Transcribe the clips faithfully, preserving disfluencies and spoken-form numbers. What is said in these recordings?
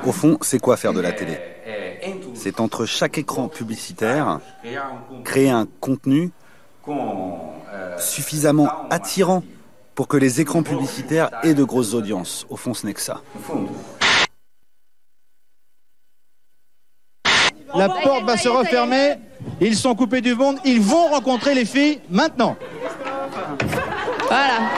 Au fond, c'est quoi faire de la télé? C'est entre chaque écran publicitaire, créer un contenu suffisamment attirant pour que les écrans publicitaires aient de grosses audiences. Au fond, ce n'est que ça. La porte va se refermer, ils sont coupés du monde, ils vont rencontrer les filles maintenant. Voilà.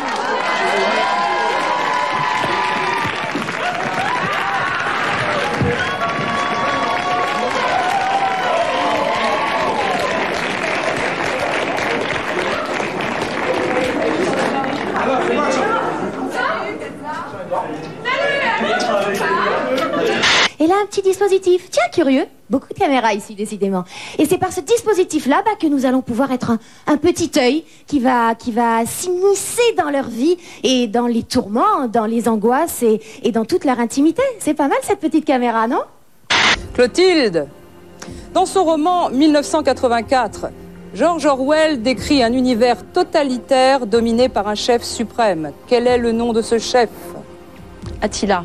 Et là, un petit dispositif. Tiens, curieux. Beaucoup de caméras ici, décidément. Et c'est par ce dispositif-là bah, que nous allons pouvoir être un, un petit œil qui va, qui va s'immiscer dans leur vie et dans les tourments, dans les angoisses et, et dans toute leur intimité. C'est pas mal, cette petite caméra, non? Clotilde, dans son roman mille neuf cent quatre-vingt-quatre, George Orwell décrit un univers totalitaire dominé par un chef suprême. Quel est le nom de ce chef? Attila.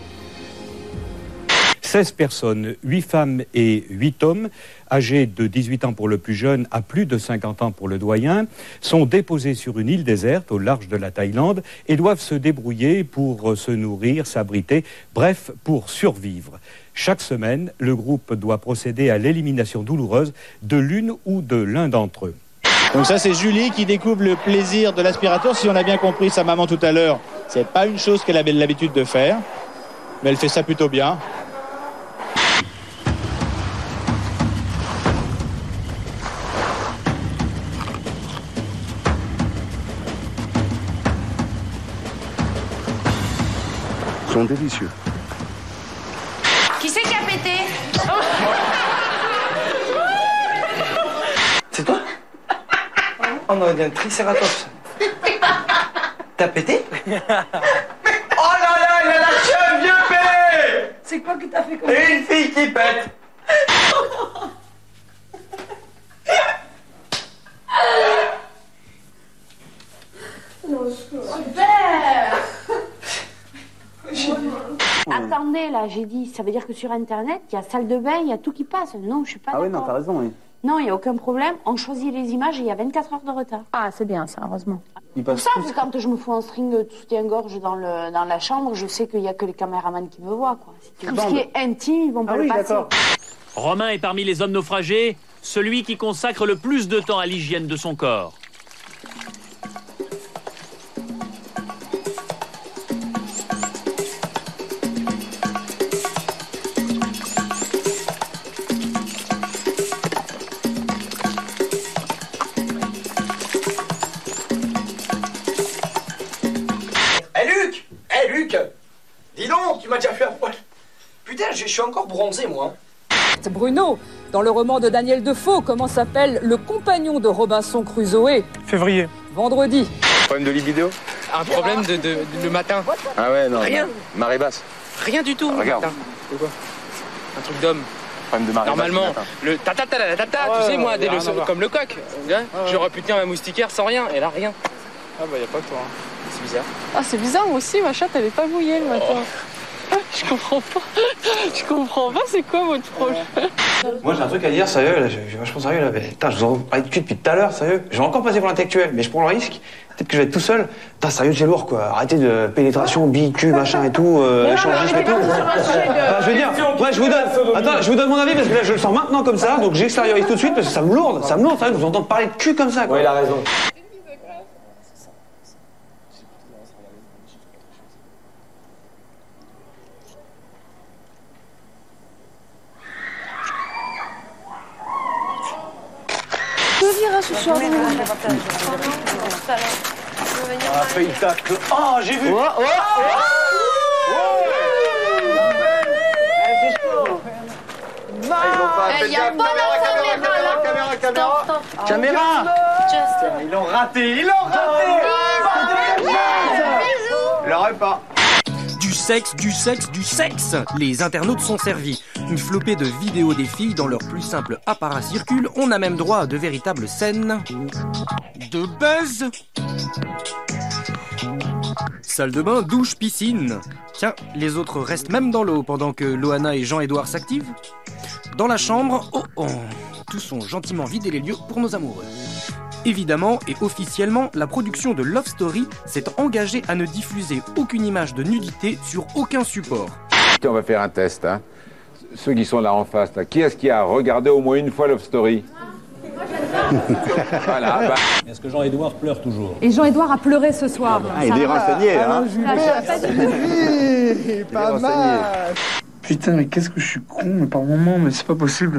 seize personnes, huit femmes et huit hommes, âgés de dix-huit ans pour le plus jeune à plus de cinquante ans pour le doyen, sont déposés sur une île déserte au large de la Thaïlande et doivent se débrouiller pour se nourrir, s'abriter, bref, pour survivre. Chaque semaine, le groupe doit procéder à l'élimination douloureuse de l'une ou de l'un d'entre eux. Donc ça, c'est Julie qui découvre le plaisir de l'aspirateur. Si on a bien compris sa maman tout à l'heure, c'est pas une chose qu'elle avait l'habitude de faire, mais elle fait ça plutôt bien. Ils sont délicieux. Qui c'est qui a pété? C'est toi? On aurait dit un tricératops. T'as pété? Oh là là, il a lâché un vieux pépé! C'est quoi que t'as fait comme Et une fille qui pète! Super! Attendez, là, j'ai dit, ça veut dire que sur Internet, il y a salle de bain, il y a tout qui passe. Non, je suis pas Ah d'accord. oui, non, t'as raison, oui. Non, il n'y a aucun problème. On choisit les images et il y a vingt-quatre heures de retard. Ah, c'est bien ça, heureusement. Ils Pour passent ça, tous. que quand je me fous en string de soutien-gorge dans, le, dans la chambre, je sais qu'il n'y a que les caméramans qui me voient, quoi. Tout ce qui est intime, ils vont pas Ah le oui, passer. d'accord. Romain est parmi les hommes naufragés, celui qui consacre le plus de temps à l'hygiène de son corps. Eh Luc! Eh Luc! Dis donc, tu m'as déjà fait un poil. Putain, je je suis encore bronzé, moi. Bruno, dans le roman de Daniel Defoe, comment s'appelle le compagnon de Robinson Crusoe? Février. Vendredi. Problème de libido? Un problème de, de, de- le matin. Ah ouais, non. Rien. Marée basse. Rien du tout. Ah, regarde. Matin. De quoi? Un truc d'homme. Problème de marée Normalement, basse. le tata tata tata, Ouais, tu sais, moi, ouais, des rien le- à voir. comme le coq. Hein, j'aurais pu tenir ma moustiquaire sans rien, et là, rien. Ah bah y a pas que toi. Hein. C'est bizarre. Ah, c'est bizarre, moi aussi, ma chatte, elle est pas mouillée le matin. Je comprends pas. Je comprends pas, c'est quoi votre problème? Moi j'ai un truc à dire, sérieux, là, je je suis vachement sérieux là. Mais, putain, je vous en parle de cul depuis tout à l'heure, sérieux. Je vais encore passer pour l'intellectuel, mais je prends le risque. Peut-être que je vais être tout seul. Putain, sérieux, c'est lourd quoi. Arrêtez de pénétration, bille, cul, machin et tout, euh, échangisme et tout. Enfin, je veux dire, ouais, je vous donne. Attends, je vous donne mon avis parce que là je le sens maintenant comme ça, donc j'extériorise tout de suite parce que ça me lourde, ça me lourde, sérieux, de vous entendre parler de cul comme ça quoi. Ouais, il a raison. Tu viras ce soir. Ah, failli tacle. Oh, j'ai vu. Il y a pas la caméra là. Caméra, caméra. Stop, stop. Caméra. Just. Ils l'ont raté, ils l'ont raté. Il l'aurait pas. Du sexe, du sexe, du sexe! Les internautes sont servis. Une flopée de vidéos des filles dans leur plus simple apparat circule. On a même droit à de véritables scènes de buzz. Salle de bain, douche, piscine. Tiens, les autres restent même dans l'eau pendant que Loana et Jean-Édouard s'activent. Dans la chambre, oh oh, tous ont gentiment vidé les lieux pour nos amoureux. Évidemment et officiellement, la production de Love Story s'est engagée à ne diffuser aucune image de nudité sur aucun support. On va faire un test, hein. Ceux qui sont là en face, là, qui est-ce qui a regardé au moins une fois Love Story? Voilà, bah. Est-ce que Jean-Édouard pleure toujours? Et Jean-Édouard a pleuré ce soir. Ah, il est renseigné, hein. Oui, pas mal. Putain, mais qu'est-ce que je suis con, mais par moment, mais c'est pas possible.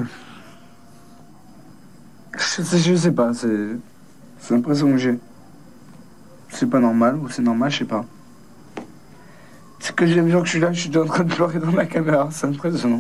Je sais, je sais pas, c'est... C'est l'impression que j'ai. C'est pas normal, ou c'est normal, je sais pas. C'est que j'aime bien que je suis là, je suis en train de pleurer dans la caméra, c'est impressionnant.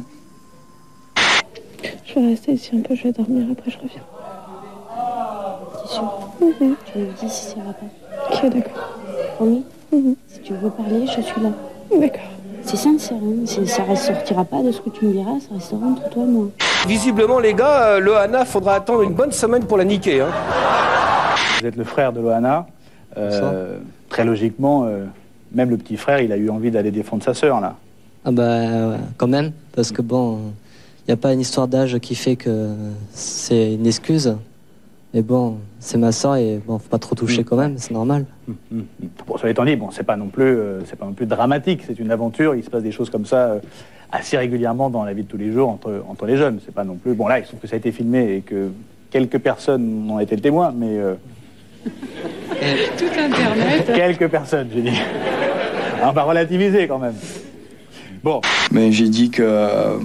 Je vais rester ici un peu, je vais dormir, après je reviens. T'es sûr? Mm-hmm. Tu me dis si ça va pas. Ok, d'accord. Promis? Mm-hmm. Si tu veux parler, je suis là. D'accord. C'est sincère, hein. Ça ne sortira pas de ce que tu me diras, ça restera entre toi et moi. Visiblement, les gars, euh, Loana, faudra attendre une bonne semaine pour la niquer. Hein. Vous êtes le frère de Loana. Euh, très logiquement, euh, même le petit frère, il a eu envie d'aller défendre sa sœur, là. Ah bah, ouais, quand même, parce que bon, il n'y a pas une histoire d'âge qui fait que c'est une excuse. Mais bon, c'est ma sœur et bon, faut pas trop toucher quand même, c'est normal. Mmh, mmh. Bon, cela étant dit, bon, c'est pas non plus, euh, c'est pas non plus dramatique, c'est une aventure, il se passe des choses comme ça euh, assez régulièrement dans la vie de tous les jours entre, entre les jeunes. C'est pas non plus... Bon là, il se trouve que ça a été filmé et que quelques personnes ont été le témoin, mais... Euh... Tout Internet. Quelques personnes, j'ai dit. On va relativiser quand même. Bon. Mais j'ai dit que... Euh,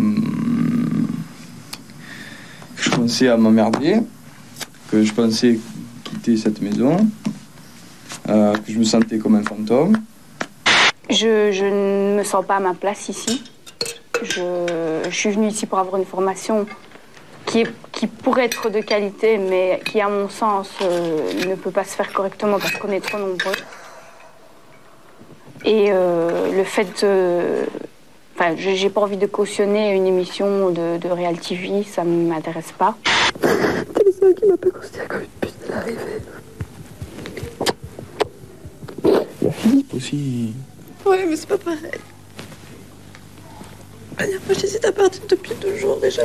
que je pensais à m'emmerder, que je pensais quitter cette maison, euh, que je me sentais comme un fantôme. Je, je ne me sens pas à ma place ici. Je, je suis venue ici pour avoir une formation qui, est, qui pourrait être de qualité, mais qui, à mon sens, euh, ne peut pas se faire correctement parce qu'on est trop nombreux. Et euh, le fait de... Enfin, j'ai pas envie de cautionner une émission de, de Real T V, ça ne m'intéresse pas. T'es le seul qui m'a pas considéré comme une pute à l'arrivée. Il y a Philippe aussi. Oui, mais c'est pas pareil. La dernière fois, j'hésite à partir depuis deux jours déjà.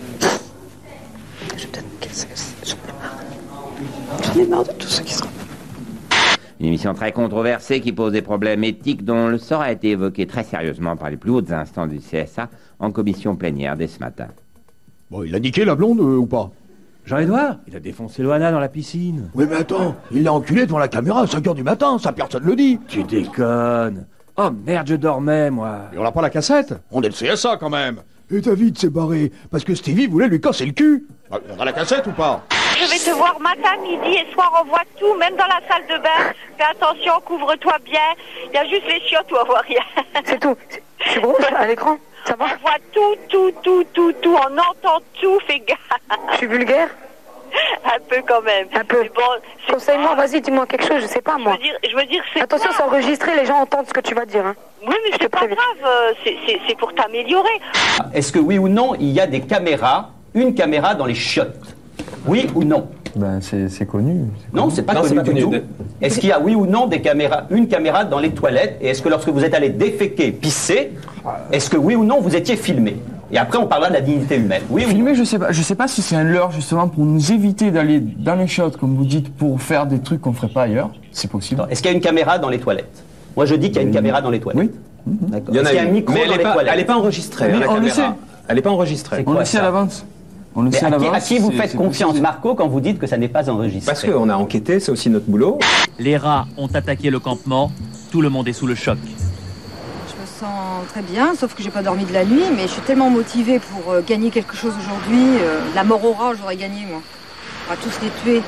Je vais peut-être me casser aussi. J'en ai marre. J'en ai marre de tout ce qui sera. Une émission très controversée qui pose des problèmes éthiques dont le sort a été évoqué très sérieusement par les plus hautes instances du C S A en commission plénière dès ce matin. Bon, il a niqué la blonde euh, ou pas? Jean-Édouard, il a défoncé Loana dans la piscine. Oui, mais attends, il l'a enculé devant la caméra à cinq heures du matin, ça personne le dit. Tu déconnes. Oh merde, je dormais, moi. Et on n'a pas la cassette? On est le C S A quand même. Et David s'est barré parce que Stevie voulait lui casser le cul. On a la cassette ou pas? Je vais te voir matin, midi et soir, on voit tout, même dans la salle de bain. Fais attention, couvre-toi bien. Il y a juste les chiottes où on voit rien. C'est tout. C'est bon, à l'écran? Ça va? On voit tout, tout, tout, tout, tout. On entend tout, fais gaffe. Je suis vulgaire? Un peu quand même. Un peu. Bon, conseille-moi, vas-y, dis-moi quelque chose, je sais pas moi. Je veux dire, je veux dire c'est attention, c'est enregistré, les gens entendent ce que tu vas dire. Hein. Oui, mais c'est pas grave, euh, c'est pour t'améliorer. Est-ce que oui ou non, il y a des caméras, une caméra dans les chiottes? Oui ou non? Ben, c'est connu. Non, c'est pas non, connu pas du connu. tout. Est-ce qu'il y a oui ou non des caméras, une caméra dans les toilettes? Et est-ce que lorsque vous êtes allé déféquer, pisser, est-ce que oui ou non vous étiez filmé? Et après, on parlera de la dignité humaine. Oui, oui. Filmer, je sais pas. Je sais pas si c'est un leurre justement pour nous éviter d'aller dans les shots, comme vous dites, pour faire des trucs qu'on ferait pas ailleurs. C'est possible. Est-ce qu'il y a une caméra dans les toilettes? Moi, je dis qu'il y a une caméra dans les toilettes. Oui. D'accord. Il y en Est-ce a qu'il y a un une. micro Mais elle dans est les pas, toilettes? elle est pas enregistrée. Oui, hein, la on le caméra. sait. Elle est pas enregistrée. On le sait à l'avance. On le Mais sait à à, qui, l'avance. à qui vous c'est- faites c'est confiance, possible. Marco, quand vous dites que ça n'est pas enregistré? Parce qu'on a enquêté, c'est aussi notre boulot. Les rats ont attaqué le campement. Tout le monde est sous le choc. Je me sens très bien, sauf que j'ai pas dormi de la nuit, mais je suis tellement motivée pour euh, gagner quelque chose aujourd'hui. Euh, la mort au rat, j'aurais gagné, moi. On va tous les tuer.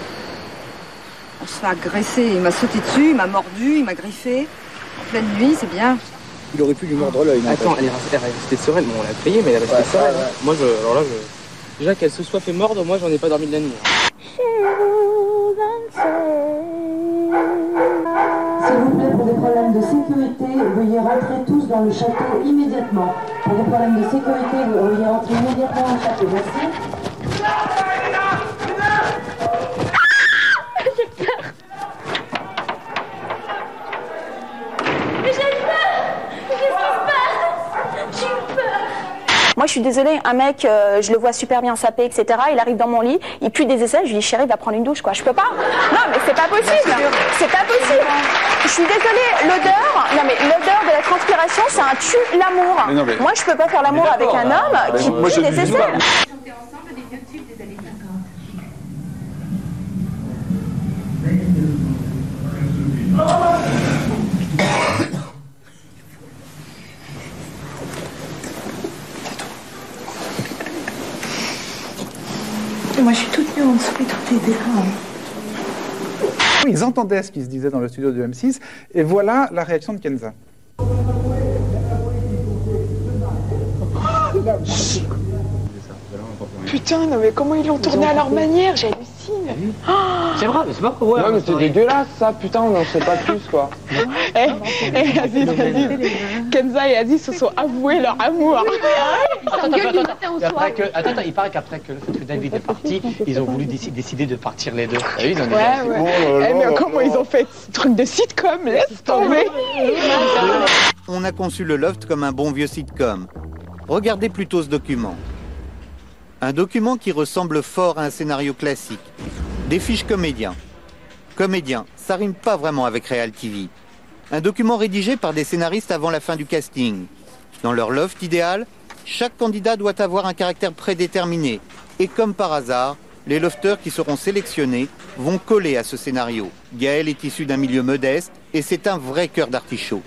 On se fait agresser, il m'a sauté dessus, il m'a mordu, il m'a griffé. En pleine nuit, c'est bien. Il aurait pu lui mordre l'œil. Attends, elle est, elle est restée sereine. Bon, on l'a payé, mais elle est restée Ouais, sereine. ouais, ouais. Moi, je, alors là, je... déjà qu'elle se soit fait mordre, moi, j'en ai pas dormi de la nuit. S'il vous plaît, pour des problèmes de sécurité, veuillez rentrer tous dans le château immédiatement. Pour des problèmes de sécurité, veuillez rentrer immédiatement dans le château. Merci. J'ai peur. Moi, je suis désolée, un mec, euh, je le vois super bien sapé, et cetera. Il arrive dans mon lit, il pue des aisselles, je lui dis chérie, va prendre une douche, quoi. Je peux pas. Non, mais c'est pas possible. C'est pas possible. Je suis désolée, l'odeur, non mais l'odeur de la transpiration, ça tue l'amour. Mais... Moi, je peux pas faire l'amour avec un homme qui moi, pue des aisselles. Moi, je suis toute nue en dessous et tout est là. Ils entendaient ce qui se disait dans le studio du M six, et voilà la réaction de Kenza. Putain, non mais comment ils l'ont tourné à leur manière, j'hallucine. C'est vrai, mais c'est pas pour Non, mais c'est dégueulasse ça, putain, on n'en sait pas plus quoi. Eh, eh, Aziz, Aziz, Kenza et Aziz se sont avoués leur amour. Attends, attends, attends, attends. Après que, attends, attends, il paraît qu'après que le fait que David est parti, ils ont voulu décider, décider de partir les deux. Ah oui, ils ont dit. Ouais, ouais. Oh là là, eh, mais comment ils ont fait ce truc de sitcom, laisse tomber. On a conçu le loft comme un bon vieux sitcom. Regardez plutôt ce document. Un document qui ressemble fort à un scénario classique. Des fiches comédiens. Comédiens, ça rime pas vraiment avec Real T V. Un document rédigé par des scénaristes avant la fin du casting. Dans leur loft idéal, chaque candidat doit avoir un caractère prédéterminé. Et comme par hasard, les lofters qui seront sélectionnés vont coller à ce scénario. Gaël est issu d'un milieu modeste et c'est un vrai cœur d'artichaut.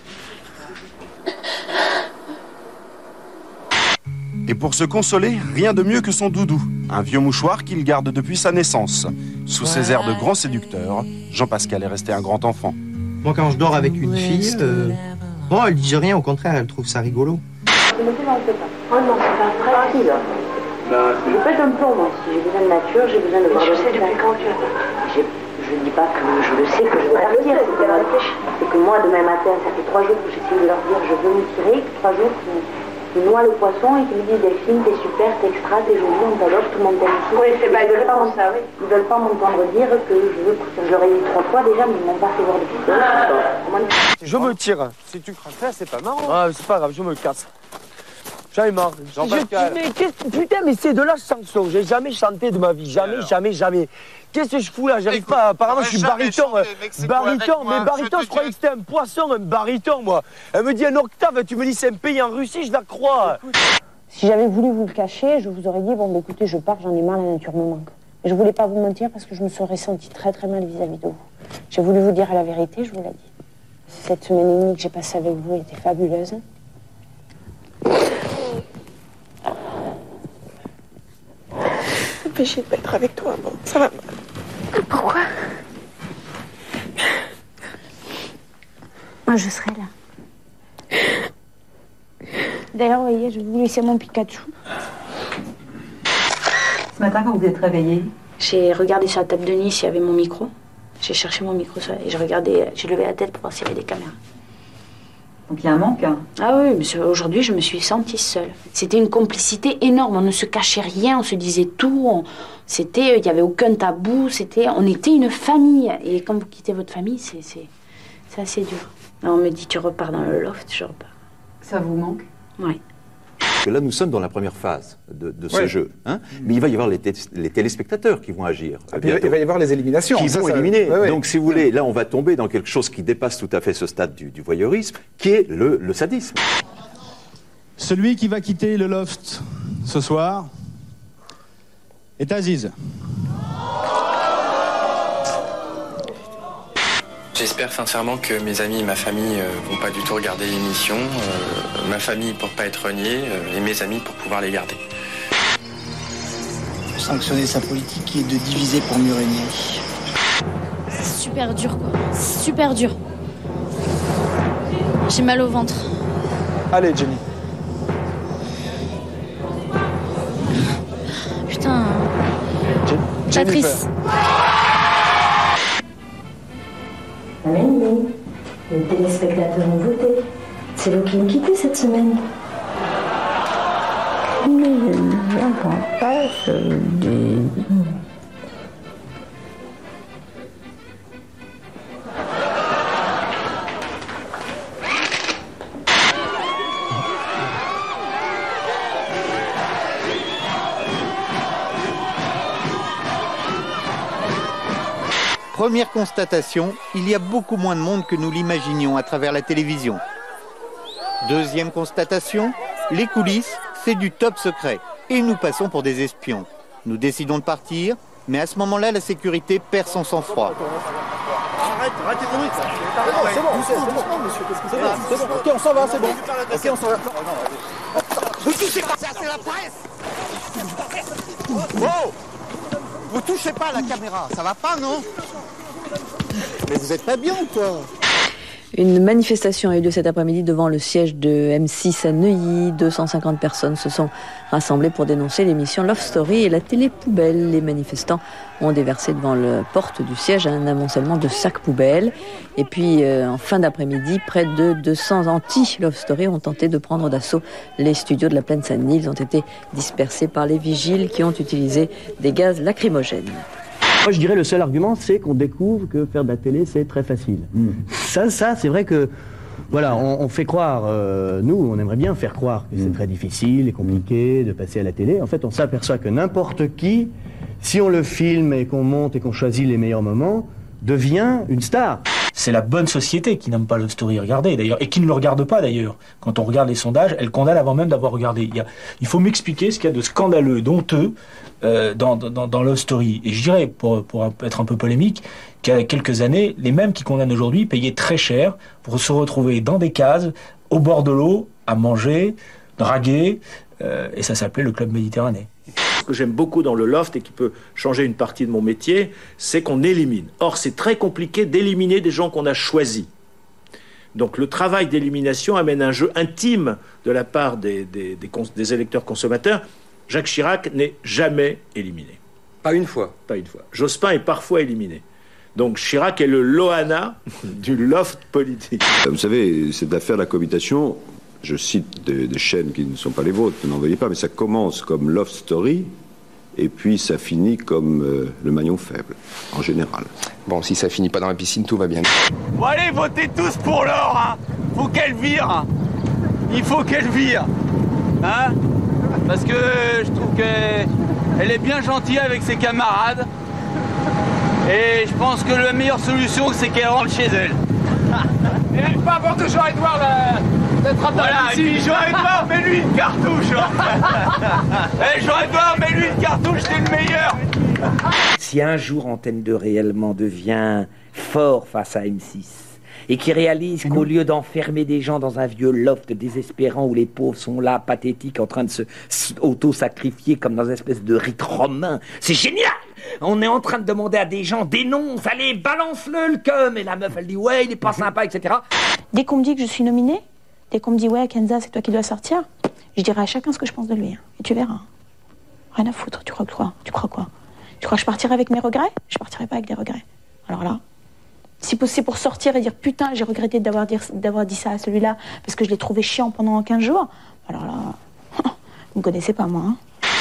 Et pour se consoler, rien de mieux que son doudou, un vieux mouchoir qu'il garde depuis sa naissance. Sous ses airs de grand séducteur, Jean-Pascal est resté un grand enfant. Moi, quand je dors avec une fille, euh, bon, elle dit rien, au contraire, elle trouve ça rigolo. Oh non, c'est pas facile. Je pète un plomb, moi aussi. J'ai besoin de nature, j'ai besoin de voir le sais depuis quand tu as fait. Je ne dis pas que je le sais que je vais partir, c'est que moi, demain matin, ça fait trois jours que j'essaie de leur dire je veux me tirer, trois jours qu'ils noient le poisson et qu'ils me disent Delphine, t'es super, t'es extra, t'es jolie, on t'adore, tout le monde t'aime ici. Oui, c'est pas, ils veulent pas ça, oui. Ils veulent pas m'entendre dire que je veux partir. Je leur ai dit trois fois déjà, mais ils m'ont pas fait voir de vidéo. Je me tire. Si tu craques ça, c'est pas marrant. Ah, c'est pas grave, je me casse. J'en ai marre. Jean-Pascal. Mais qu'est-ce putain, mais c'est de la chanson. J'ai jamais chanté de ma vie. Jamais, jamais, jamais. Qu'est-ce que je fous là? J'arrive pas. Apparemment, je suis baryton. Baryton, mais baryton, je croyais que c'était un poisson, un baryton, moi. Elle me dit un octave, tu me dis c'est un pays en Russie, je la crois. Si j'avais voulu vous le cacher, je vous aurais dit bon, bah, écoutez, je pars, j'en ai marre, la nature me manque. Mais je voulais pas vous mentir parce que je me serais sentie très très mal vis-à-vis de vous. J'ai voulu vous dire la vérité, je vous l'ai dit. Cette semaine et demie que j'ai passée avec vous était fabuleuse. Empêcher de pas être avec toi, bon, ça va. Pourquoi? Moi, je serai là. D'ailleurs, vous voyez, je vais vous laisser mon Pikachu. Ce matin, quand vous êtes réveillée, j'ai regardé sur la table de nuit s'il y avait mon micro. J'ai cherché mon micro et je regardais, j'ai levé la tête pour voir s'il y avait des caméras. Donc il y a un manque. Hein. Ah oui, mais aujourd'hui, je me suis sentie seule. C'était une complicité énorme. On ne se cachait rien, on se disait tout. On... C'était, il n'y avait aucun tabou. C'était, on était une famille. Et quand vous quittez votre famille, c'est, c'est, c'est assez dur. Alors, on me dit, tu repars dans le loft, je repars. Ça vous manque? Oui. Là, nous sommes dans la première phase de, de ce ouais. jeu. Hein, mais il va y avoir les, té les téléspectateurs qui vont agir. Il va y avoir les éliminations. Qui ça, vont ça... éliminer. Ouais, ouais. Donc, si vous voulez, là, on va tomber dans quelque chose qui dépasse tout à fait ce stade du, du voyeurisme, qui est le, le sadisme. Celui qui va quitter le loft ce soir est Aziz. J'espère sincèrement que mes amis et ma famille euh, vont pas du tout regarder l'émission, euh, ma famille pour pas être reniée euh, et mes amis pour pouvoir les garder. Sanctionner sa politique qui est de diviser pour mieux régner. C'est super dur quoi, c'est super dur. J'ai mal au ventre. Allez Jenny. Putain. Je... Patrice. Amélie, les téléspectateurs ont voté. C'est vous qui nous quittez cette semaine. Mais j'entends pas ce des... Première constatation, il y a beaucoup moins de monde que nous l'imaginions à travers la télévision. Deuxième constatation, les coulisses, c'est du top secret. Et nous passons pour des espions. Nous décidons de partir, mais à ce moment-là, la sécurité perd son sang-froid. Arrête, arrête tes conneries. C'est bon, c'est bon, c'est bon, monsieur. C'est bon, c'est bon. Ok, on s'en va, c'est bon. Ok, on s'en va. Vous touchez pas, c'est la presse. Oh, vous touchez pas à la caméra, ça va pas, non? Mais vous êtes pas bien ou quoi? Une manifestation a eu lieu cet après-midi devant le siège de M six à Neuilly. deux cent cinquante personnes se sont rassemblées pour dénoncer l'émission Love Story et la télé poubelle. Les manifestants ont déversé devant la porte du siège un amoncellement de sacs poubelles. Et puis, euh, en fin d'après-midi, près de deux cents anti-Love Story ont tenté de prendre d'assaut les studios de la Plaine Saint-Denis. Ils ont été dispersés par les vigiles qui ont utilisé des gaz lacrymogènes. Moi, je dirais le seul argument, c'est qu'on découvre que faire de la télé, c'est très facile. Mmh. Ça, ça, c'est vrai que, voilà, on, on fait croire, euh, nous, on aimerait bien faire croire que mmh. c'est très difficile et compliqué de passer à la télé. En fait, on s'aperçoit que n'importe qui, si on le filme et qu'on monte et qu'on choisit les meilleurs moments, devient une star. C'est la bonne société qui n'aime pas Love Story, regardez d'ailleurs, et qui ne le regarde pas d'ailleurs. Quand on regarde les sondages, elle condamne avant même d'avoir regardé. Il, y a, il faut m'expliquer ce qu'il y a de scandaleux et d'honteux euh, dans, dans, dans Love Story. Et je dirais, pour, pour être un peu polémique, qu'il y a quelques années, les mêmes qui condamnent aujourd'hui payaient très cher pour se retrouver dans des cases, au bord de l'eau, à manger, draguer, euh, et ça s'appelait le Club Méditerranée. Ce que j'aime beaucoup dans le loft et qui peut changer une partie de mon métier, c'est qu'on élimine. Or, c'est très compliqué d'éliminer des gens qu'on a choisis. Donc le travail d'élimination amène un jeu intime de la part des, des, des, des électeurs consommateurs. Jacques Chirac n'est jamais éliminé. Pas une fois. Pas une fois. Jospin est parfois éliminé. Donc Chirac est le Loana du loft politique. Vous savez, cette affaire de la cohabitation, je cite des, des chaînes qui ne sont pas les vôtres, ne m'en veuillez pas, mais ça commence comme Love Story, et puis ça finit comme euh, le maillon faible, en général. Bon, si ça finit pas dans la piscine, tout va bien. Bon allez, votez tous pour Laure, hein. Faut qu'elle vire. Il faut qu'elle vire. Hein? Parce que je trouve qu'elle est bien gentille avec ses camarades. Et je pense que la meilleure solution, c'est qu'elle rentre chez elle. Et pas pour de Jean-Edouard d'être à voilà, et puis Jean-Edouard, mets-lui une cartouche. Eh, Jean-Edouard, mets-lui une cartouche, c'est le meilleur. Si un jour Antenne deux réellement devient fort face à M six, et qui réalise qu'au lieu d'enfermer des gens dans un vieux loft désespérant où les pauvres sont là, pathétiques, en train de se auto-sacrifier comme dans une espèce de rite romain, c'est génial! On est en train de demander à des gens, dénonce, allez, balance-le le cum! Et la meuf, elle dit, ouais, il est pas sympa, et cetera. Dès qu'on me dit que je suis nominée, dès qu'on me dit, ouais, Kenza, c'est toi qui dois sortir, je dirai à chacun ce que je pense de lui. Hein. Et tu verras. Rien à foutre, tu crois que quoi? Tu crois quoi? Tu crois que je partirai avec mes regrets? Je partirai pas avec des regrets. Alors là, si c'est pour sortir et dire putain, j'ai regretté d'avoir dit, d'avoir dit ça à celui-là parce que je l'ai trouvé chiant pendant quinze jours, alors là, vous me connaissez pas moi. Hein.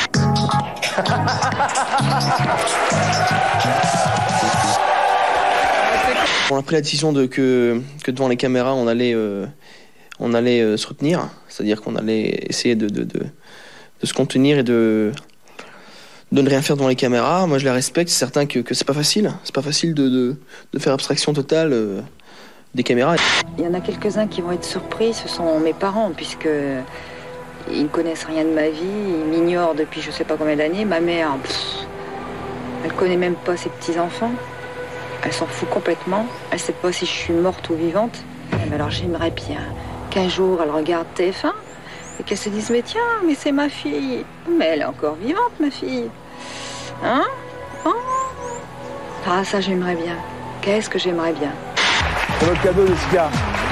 On a pris la décision de que, que devant les caméras, on allait, euh, on allait euh, se retenir, c'est-à-dire qu'on allait essayer de, de, de, de se contenir et de. de ne rien faire devant les caméras. Moi je les respecte, c'est certain que, que c'est pas facile. C'est pas facile de, de, de faire abstraction totale euh, des caméras. Il y en a quelques-uns qui vont être surpris, ce sont mes parents, puisque ils ne connaissent rien de ma vie, ils m'ignorent depuis je sais pas combien d'années. Ma mère, pff, elle connaît même pas ses petits-enfants. Elle s'en fout complètement. Elle sait pas si je suis morte ou vivante. Mais alors j'aimerais bien qu'un jour elle regarde T F un et qu'elle se dise mais tiens, mais c'est ma fille. Mais elle est encore vivante, ma fille. Hein? Oh. Ah, ça j'aimerais bien. Qu'est-ce que j'aimerais bien. C'est votre cadeau, Jessica.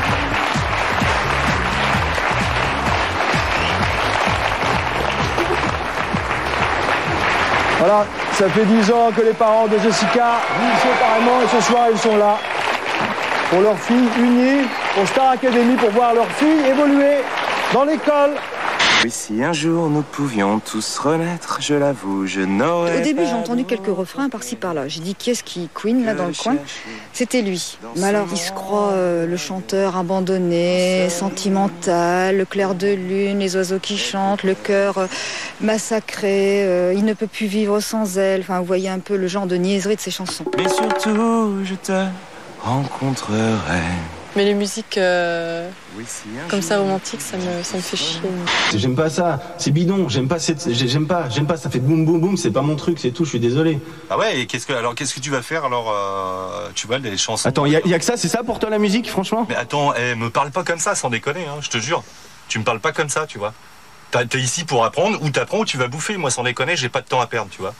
Voilà, ça fait dix ans que les parents de Jessica vivent séparément et ce soir ils sont là pour leur fille unie au Star Academy pour voir leur fille évoluer dans l'école. Oui, si un jour nous pouvions tous renaître, je l'avoue, je n'aurais Au début, pas j'ai entendu quelques refrains par-ci par-là. J'ai dit, qui est-ce qui Queen, là, dans le coin? C'était lui. Mais alors, il se croit euh, le chanteur abandonné, sentimental, le clair de lune, les oiseaux qui chantent, le cœur euh, massacré, euh, il ne peut plus vivre sans elle. Enfin, vous voyez un peu le genre de niaiserie de ses chansons. Mais surtout, je te rencontrerai. Mais les musiques euh, comme ça romantiques, ça me, ça me fait chier. J'aime pas ça, c'est bidon, j'aime pas cette, j'aime pas, j'aime pas, ça fait boum boum boum, c'est pas mon truc, c'est tout, je suis désolé. Ah ouais, et qu'est-ce que, alors qu'est-ce que tu vas faire alors, euh, tu vois, des chansons. Attends, y a, y a que ça, c'est ça pour toi la musique, franchement? Mais attends, eh, me parle pas comme ça, sans déconner, hein, je te jure. Tu me parles pas comme ça, tu vois. T'es ici pour apprendre, ou t'apprends ou tu vas bouffer. Moi, sans déconner, j'ai pas de temps à perdre, tu vois.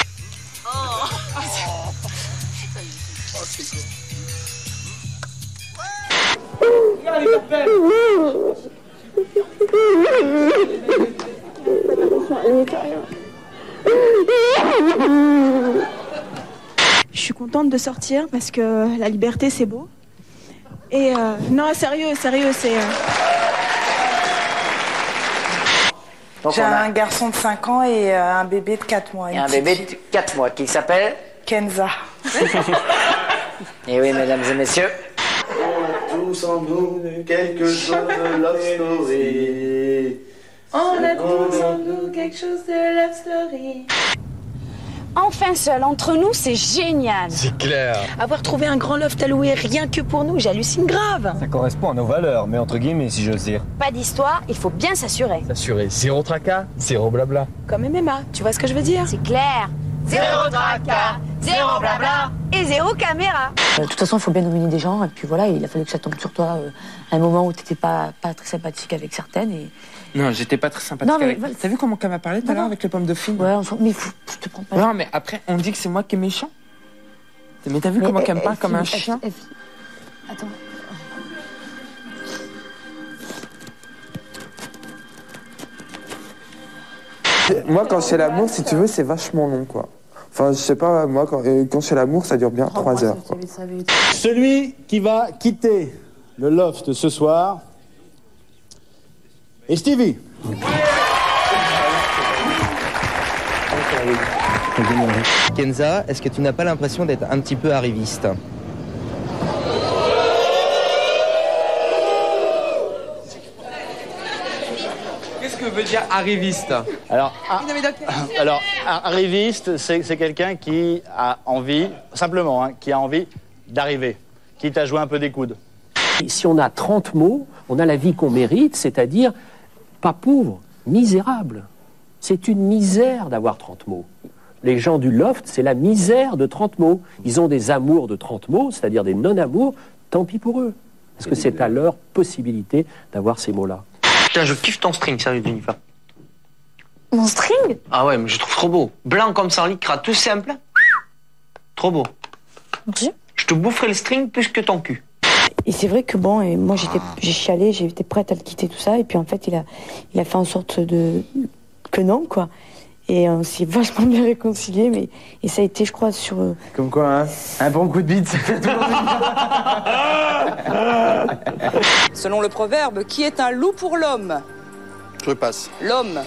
Je suis contente de sortir parce que la liberté c'est beau. Et euh, non, sérieux, sérieux, c'est... Euh... J'ai un garçon de cinq ans et euh, un bébé de quatre mois. Et un bébé de quatre mois qui s'appelle Kenza. Et oui, mesdames et messieurs. Tous en nous quelque chose de love story. On a tous en nous quelque chose de love story. Enfin seul, entre nous, c'est génial. C'est clair. Avoir trouvé un grand loft à louer rien que pour nous, j'hallucine grave. Ça correspond à nos valeurs, mais entre guillemets, si j'ose dire. Pas d'histoire, il faut bien s'assurer. S'assurer, zéro tracas, zéro blabla. Comme M M A, tu vois ce que je veux dire? C'est clair. Zéro tracas, zéro blabla et zéro caméra. Euh, de toute façon, il faut bien nominer des gens, et puis voilà, il a fallu que ça tombe sur toi euh, à un moment où t'étais pas, pas très sympathique avec certaines. Et... Non, j'étais pas très sympathique non, mais, avec... bah, T'as vu comment elle m'a parlé tout à l'heure avec les pommes de fille? Ouais, on s'en... mais faut... je te prends pas. Non, mais après, on dit que c'est moi qui est méchant. Mais t'as vu mais comment elle me parle comme un chien? Attends. Moi, quand c'est l'amour, si tu veux, c'est vachement long, quoi. Enfin, je sais pas, moi, quand, quand c'est l'amour, ça dure bien trois heures. Quoi. Celui qui va quitter le loft ce soir est Stevie. Kenza, est-ce que tu n'as pas l'impression d'être un petit peu arriviste? Qu'est-ce que veut dire arriviste? Alors, ar alors arriviste, c'est quelqu'un qui a envie, simplement, hein, qui a envie d'arriver, quitte à jouer un peu des coudes. Et si on a trente mots, on a la vie qu'on mérite, c'est-à-dire pas pauvre, misérable. C'est une misère d'avoir trente mots. Les gens du loft, c'est la misère de trente mots. Ils ont des amours de trente mots, c'est-à-dire des non-amours, tant pis pour eux. Parce que c'est à leur possibilité d'avoir ces mots-là. Putain, je kiffe ton string, sérieux, Jennifer. Mon string? Ah ouais, mais je trouve trop beau. Blanc comme ça en lycra, tout simple. Trop beau. Okay. Je te boufferai le string plus que ton cul. Et c'est vrai que bon, et moi j'étais, j'ai chialé, j'étais prête à le quitter, tout ça. Et puis en fait, il a, il a fait en sorte de que non, quoi. Et on s'est vachement bien réconciliés, mais et ça a été, je crois, sur. Comme quoi, hein, un bon coup de bite, ça fait tout. Selon le proverbe, qui est un loup pour l'homme? Je passe. L'homme.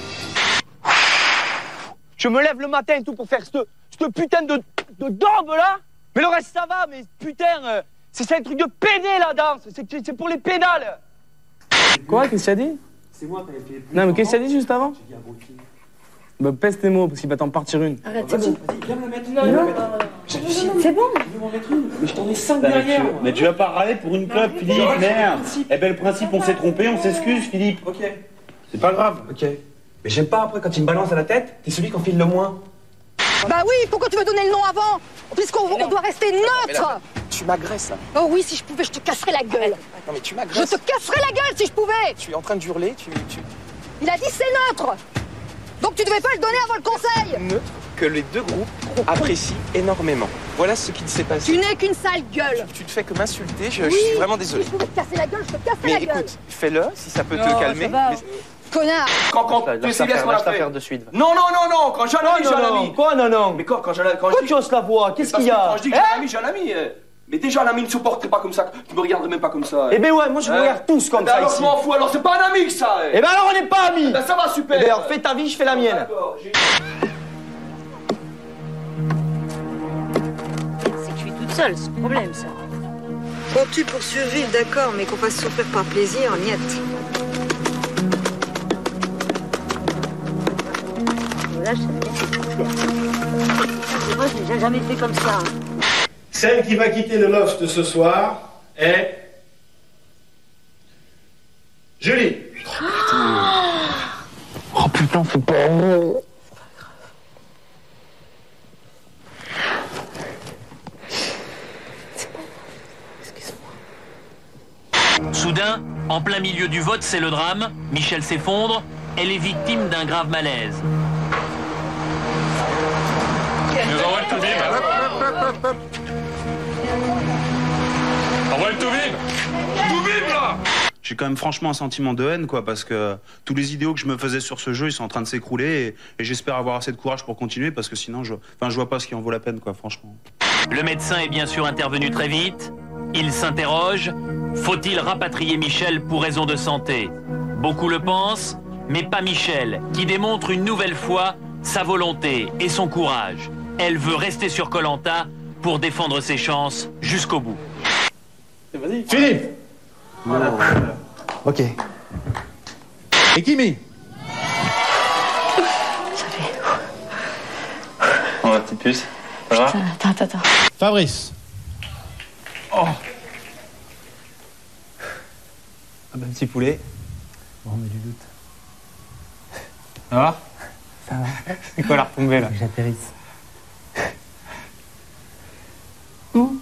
Je me lève le matin et tout pour faire cette, cette putain de, de daube là. Mais le reste ça va, mais putain, euh, c'est un truc de pédé la danse, c'est pour les pédales. Quoi, qu'est-ce que tu as dit? C'est moi qui avais fait. Non, mais qu'est-ce que tu as dit juste avant? J'ai dit un bon film. Bah, pèse tes mots, parce qu'il va t'en partir une. Arrête, c'est bon. Viens me la mettre. Non, non, non. C'est bon. Je vais m'en mettre une. Mais je t'en ai cinq derrière. Mais tu vas pas râler pour une clope, Philippe, merde. Eh ben, le principe, on s'est trompé, on s'excuse, Philippe. Ok. C'est pas grave. Ok. Mais j'aime pas après quand il me balance à la tête, t'es celui qui en file le moins. Bah oui, pourquoi tu veux donner le nom avant? Puisqu'on on doit rester neutre. Là, tu m'agresses là. Oh oui, si je pouvais, je te casserais la gueule. Non mais tu m'agresses. Je te casserais la gueule si je pouvais. Tu es en train de hurler, tu... tu... Il a dit c'est neutre. Donc tu devais pas le donner avant le conseil. Neutre que les deux groupes apprécient énormément. Voilà ce qui s'est passé. Tu n'es qu'une sale gueule. Tu, tu ne fais que m'insulter, je, oui, je suis vraiment désolé. Si je pouvais te casser la gueule, je te casserais mais la gueule. Mais écoute, fais-le si ça peut non, te calmer. Ça va. Mais... Connard. Quand, quand, tu sais bien ce qu'on a fait. de suite. Non, non, non, non, quand j'ai un ami, j'ai un ami. Quoi, non, non? Mais quand, quand j'ai un ami. Pourquoi tu hausses la voix? Qu'est-ce qu'il y a? Quand je dis que j'ai un ami, j'ai un ami. Mais déjà, un ami ne se porterait pas comme ça, tu me regarderais même pas comme ça. Eh ben ouais, moi je vous hein? regarde tous comme eh ben ça alors ici. je m'en fous, alors c'est pas un ami ça. Eh ben alors on n'est pas amis. Eh ben ça va, super. Eh ben alors fais ta vie, je fais la mienne. D'accord. C'est que je suis toute seule, c'est le problème ça. Bon, tu pour survivre, d'accord, mais qu'on fasse souffrir par plaisir, niet. Là, je moi, je l'ai jamais fait comme ça. Celle qui va quitter le loft ce soir est... Julie. Oh putain, c'est pas vrai. Soudain, en plein milieu du vote, c'est le drame. Michel s'effondre. Elle est victime d'un grave malaise. Envoie le tout vide. Envoie le tout vide. Tout vide là. J'ai quand même franchement un sentiment de haine, quoi, parce que tous les idéaux que je me faisais sur ce jeu, ils sont en train de s'écrouler, et, et j'espère avoir assez de courage pour continuer, parce que sinon, je, enfin, je vois pas ce qui en vaut la peine, quoi, franchement. Le médecin est bien sûr intervenu très vite. Il s'interroge. Faut-il rapatrier Michel pour raison de santé? Beaucoup le pensent, mais pas Michel, qui démontre une nouvelle fois sa volonté et son courage. Elle veut rester sur Koh Lanta pour défendre ses chances jusqu'au bout. Vas-y. Philippe. Voilà. Ok. Et Kimi. Ça fait... Oh, la petite puce. Ça va? Attends, attends, attends. Fabrice. Oh. Ah ben, petit poulet. Bon, mais du doute. Ça va? Ça va. C'est quoi la retombée là? J'atterrisse. Où?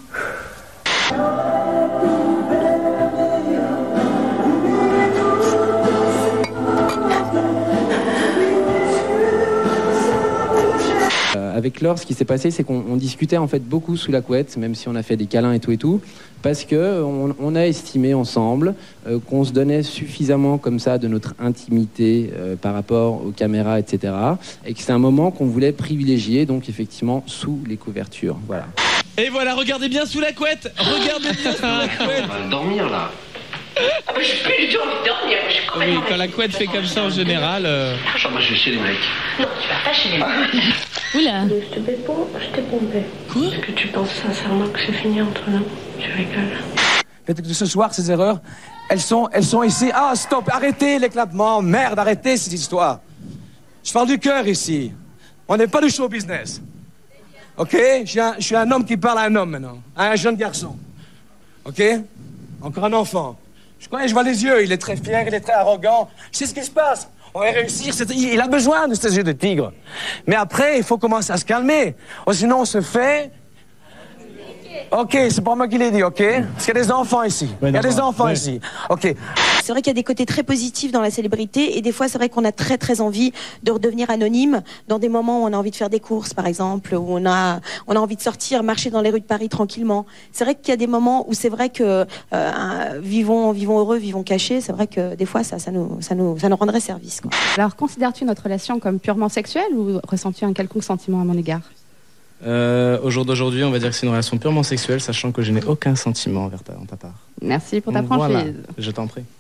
Avec Laure, ce qui s'est passé, c'est qu'on discutait en fait beaucoup sous la couette, même si on a fait des câlins et tout et tout, parce que on, on a estimé ensemble euh, qu'on se donnait suffisamment comme ça de notre intimité euh, par rapport aux caméras, et cetera, et que c'est un moment qu'on voulait privilégier, donc effectivement sous les couvertures, voilà. Et voilà, regardez bien sous la couette, regardez bien sous la couette. On va dormir là. Ah bah j'ai plus du tout envie de dormir, moi je suis complètement... Oui, quand la couette fait comme ça en général... Euh... Ah, moi je suis chez les mecs. Non, tu vas pas chez les mecs. Oula. Je te baisse pas, je t'ai pompé. Quoi? Est-ce que tu penses sincèrement que c'est fini entre nous? Tu rigoles. Peut-être que ce soir, ces erreurs, elles sont, elles sont ici. Ah, stop, arrêtez l'éclatement. Merde, arrêtez cette histoire. Je parle du cœur ici. On n'est pas du show business. Ok? Je suis, un, je suis un homme qui parle à un homme maintenant. À un jeune garçon. Ok? Encore un enfant. Je connais, je vois les yeux. Il est très fier, il est très arrogant. Je sais ce qui se passe. On va réussir. Il a besoin de ces yeux de tigre. Mais après, il faut commencer à se calmer. Ou sinon, on se fait... Ok, c'est pas moi qui l'ai dit, ok? Parce qu'il y a des enfants ici. Il y a des enfants ici. Ok. C'est vrai qu'il y a des côtés très positifs dans la célébrité et des fois c'est vrai qu'on a très très envie de redevenir anonyme dans des moments où on a envie de faire des courses par exemple, où on a, on a envie de sortir, marcher dans les rues de Paris tranquillement. C'est vrai qu'il y a des moments où c'est vrai que euh, vivons, vivons heureux, vivons cachés, c'est vrai que des fois ça, ça, nous, ça, nous, ça nous rendrait service, quoi. Alors considères-tu notre relation comme purement sexuelle ou ressens-tu un quelconque sentiment à mon égard? Euh, au jour d'aujourd'hui, on va dire que c'est une relation purement sexuelle, sachant que je n'ai aucun sentiment envers ta, en ta part. Merci pour ta Donc, voilà, franchise. je t'en prie.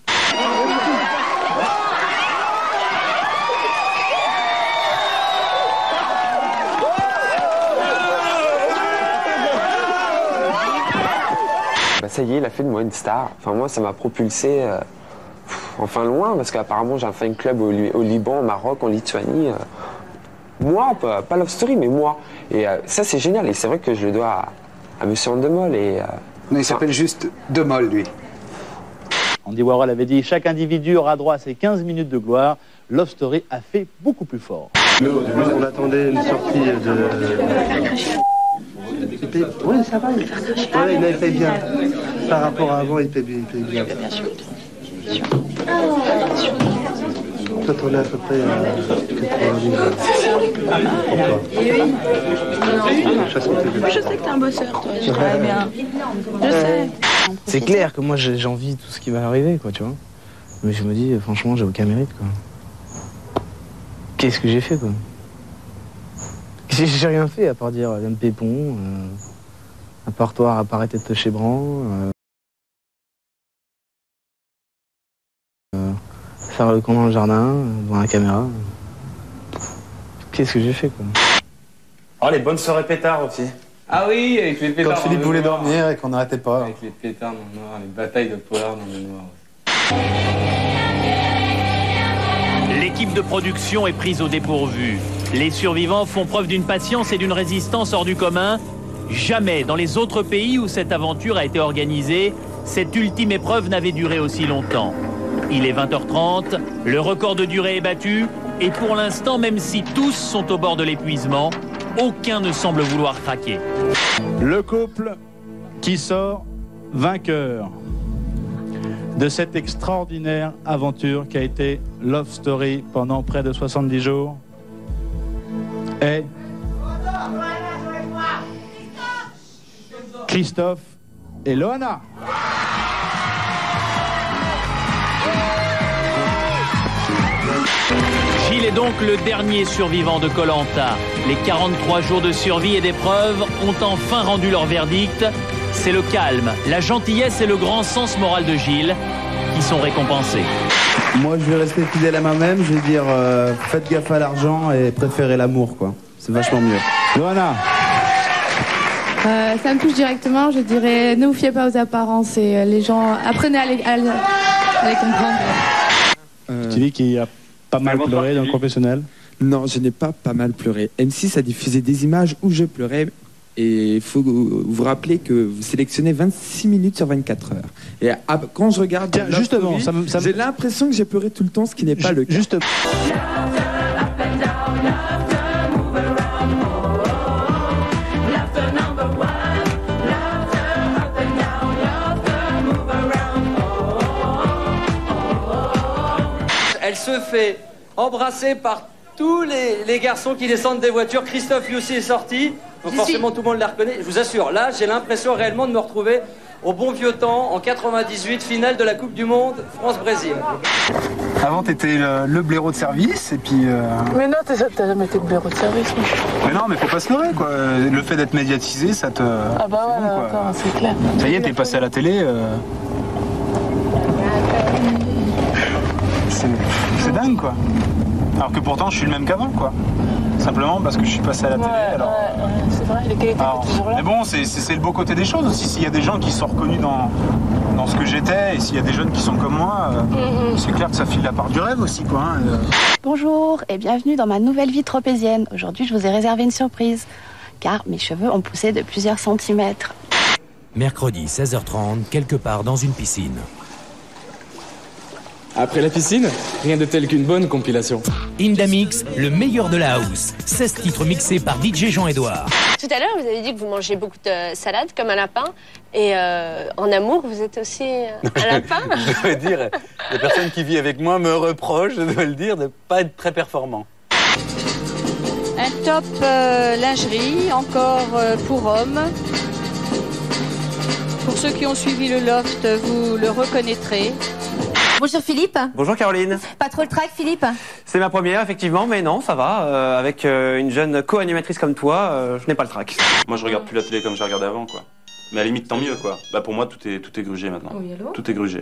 Bah ça y est, il a fait de moi une star. Enfin moi, ça m'a propulsé euh, pff, enfin loin, parce qu'apparemment j'ai un fan club au, au Liban, au Maroc, en Lituanie. Euh, Moi, pas, pas Love Story, mais moi. Et euh, ça, c'est génial. Et c'est vrai que je le dois à, à Monsieur Andemol. Et, euh, non, il s'appelle juste Demol, lui. Andy Warhol avait dit « Chaque individu aura droit à ses quinze minutes de gloire ». Love Story a fait beaucoup plus fort. Nous, on attendait une sortie de... Oui, ça va. Il, ouais, il paye bien. Par rapport à avant, il paye bien. Il paye bien. Bien sûr. Toi, on est à peu près à quatre-vingt mille. Je sais que t'es un bosseur, toi, tu travailles bien. Je sais. C'est clair que moi j'ai envie de tout ce qui va arriver, quoi, tu vois. Mais je me dis, franchement, j'ai aucun mérite, quoi. Qu'est-ce que j'ai fait, quoi? J'ai rien fait à part dire, viens de pépon, euh, À part toi, à pas arrêter de te chébran. Euh... Euh... Faire le con dans le jardin, euh, devant la caméra. Qu'est-ce que j'ai fait, quoi? Oh, les bonnes soirées pétards aussi. Ah oui, avec les pétards. Quand Philippe voulait dormir et qu'on n'arrêtait pas. Avec les pétards dans le noir, les batailles de polar dans le noir. L'équipe de production est prise au dépourvu. Les survivants font preuve d'une patience et d'une résistance hors du commun. Jamais dans les autres pays où cette aventure a été organisée, cette ultime épreuve n'avait duré aussi longtemps. Il est vingt heures trente, le record de durée est battu, et pour l'instant, même si tous sont au bord de l'épuisement, aucun ne semble vouloir craquer. Le couple qui sort vainqueur de cette extraordinaire aventure qui a été Love Story pendant près de soixante-dix jours est Christophe et Loana. Gilles est donc le dernier survivant de Koh Lanta. Les quarante-trois jours de survie et d'épreuve ont enfin rendu leur verdict. C'est le calme, la gentillesse et le grand sens moral de Gilles qui sont récompensés. Moi, je vais rester fidèle à moi-même. Je vais dire, euh, faites gaffe à l'argent et préférez l'amour, quoi. C'est vachement mieux. Loana. Euh, ça me touche directement, je dirais ne vous fiez pas aux apparences et euh, les gens apprenez à les, à, les- à les comprendre. Euh... Tu dis qu'il y a pas mal pleuré dans le professionnel? Non, je n'ai pas pas mal pleuré. M six a diffusé des images où je pleurais et il faut vous rappeler que vous sélectionnez vingt-six minutes sur vingt-quatre heures. Et à- quand je regarde... Tiens, Love justement, Story, ça me- ça me- j'ai l'impression que j'ai pleuré tout le temps, ce qui n'est pas le cas. Juste... Elle se fait embrasser par tous les, les garçons qui descendent des voitures. Christophe lui aussi est sorti, donc forcément tout le monde la reconnaît. Je vous assure, là j'ai l'impression réellement de me retrouver au bon vieux temps, en quatre-vingt-dix-huit, finale de la Coupe du Monde, France-Brésil. Avant, t'étais le, le blaireau de service, et puis... euh, Mais non, t'as t'as jamais été de bureau de service. moi. Mais non, mais faut pas se leurrer, quoi. Le fait d'être médiatisé, ça te... Ah bah ouais, attends, c'est clair. Ça y est, t'es passé à la télé. euh, C'est c'est dingue, quoi. Alors que pourtant, je suis le même qu'avant, quoi. Simplement parce que je suis passé à la télé, alors... Ouais, ouais, c'est vrai, les qualités Alors, étaient toujours là. mais bon, c'est c'est- c'est le beau côté des choses aussi. S'il y a des gens qui sont reconnus dans, dans ce que j'étais, et s'il y a des jeunes qui sont comme moi, euh, c'est clair que ça file la part du rêve aussi, quoi. hein, euh. Bonjour et bienvenue dans ma nouvelle vie tropézienne. Aujourd'hui, je vous ai réservé une surprise, car mes cheveux ont poussé de plusieurs centimètres. Mercredi, seize heures trente, quelque part dans une piscine. Après la piscine, rien de tel qu'une bonne compilation. Indamix, le meilleur de la house. seize titres mixés par D J Jean-Edouard. Tout à l'heure, vous avez dit que vous mangez beaucoup de salade comme un lapin. Et euh, en amour, vous êtes aussi euh, un lapin. Je dois dire, la personne qui vit avec moi me reproche, je dois le dire, de ne pas être très performant. Un top euh, lingerie, encore euh, pour hommes. Pour ceux qui ont suivi le loft, vous le reconnaîtrez. Bonjour Philippe. Bonjour Caroline. Pas trop le track Philippe? C'est ma première effectivement, mais non, ça va. Euh, avec euh, une jeune co-animatrice comme toi, euh, je n'ai pas le trac. Moi, je regarde plus la télé comme je regardais avant, quoi. Mais à la limite, tant mieux, quoi. Bah, pour moi, tout est, tout est grugé maintenant. Oui, allô? Tout est grugé.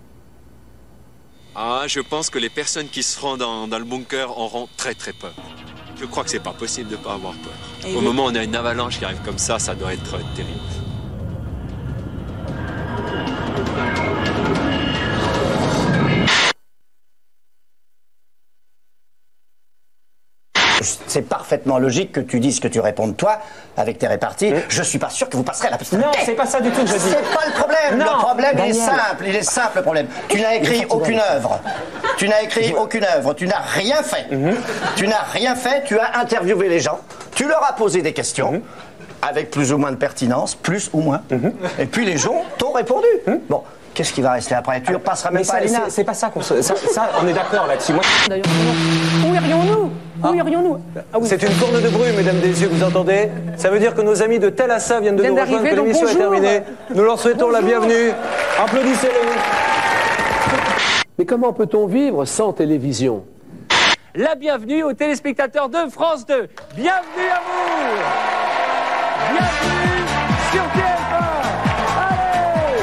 Ah, je pense que les personnes qui seront dans, dans le bunker auront très très peur. Je crois que c'est pas possible de pas avoir peur. Et Au oui. moment où on a une avalanche qui arrive comme ça, ça doit être terrible. C'est parfaitement logique que tu dises que tu répondes toi avec tes réparties. Je suis pas sûr que vous passerez à la postérité. Non, c'est pas ça du tout que je dis. C'est pas le problème. Non, le problème il est Daniel. simple. Il est simple le problème. Tu n'as écrit aucune œuvre. Tu n'as écrit aucune œuvre. Tu n'as rien fait. Tu n'as rien fait. Tu as interviewé les gens. Tu leur as posé des questions. Avec plus ou moins de pertinence, plus ou moins. Et puis les gens t'ont répondu. Bon, qu'est-ce qui va rester après? Tu ne repasseras même Mais pas à ça, l'I N A. c'est- c'est pas ça qu'on se... Ça, ça, on est d'accord là-dessus. Moi... D'ailleurs, où irions-nous Où irions-nous Ah oui. C'est une corne de bruit, mesdames des yeux, vous entendez? Ça veut dire que nos amis de Telassa viennent de Viennent nous rejoindre, d'arriver, que donc l'émission est bonjour. terminée. Nous leur souhaitons la Bonjour. bienvenue. Applaudissez-les. Mais comment peut-on vivre sans télévision? La bienvenue aux téléspectateurs de France deux. Bienvenue à vous. Bienvenue sur T F un. Allez!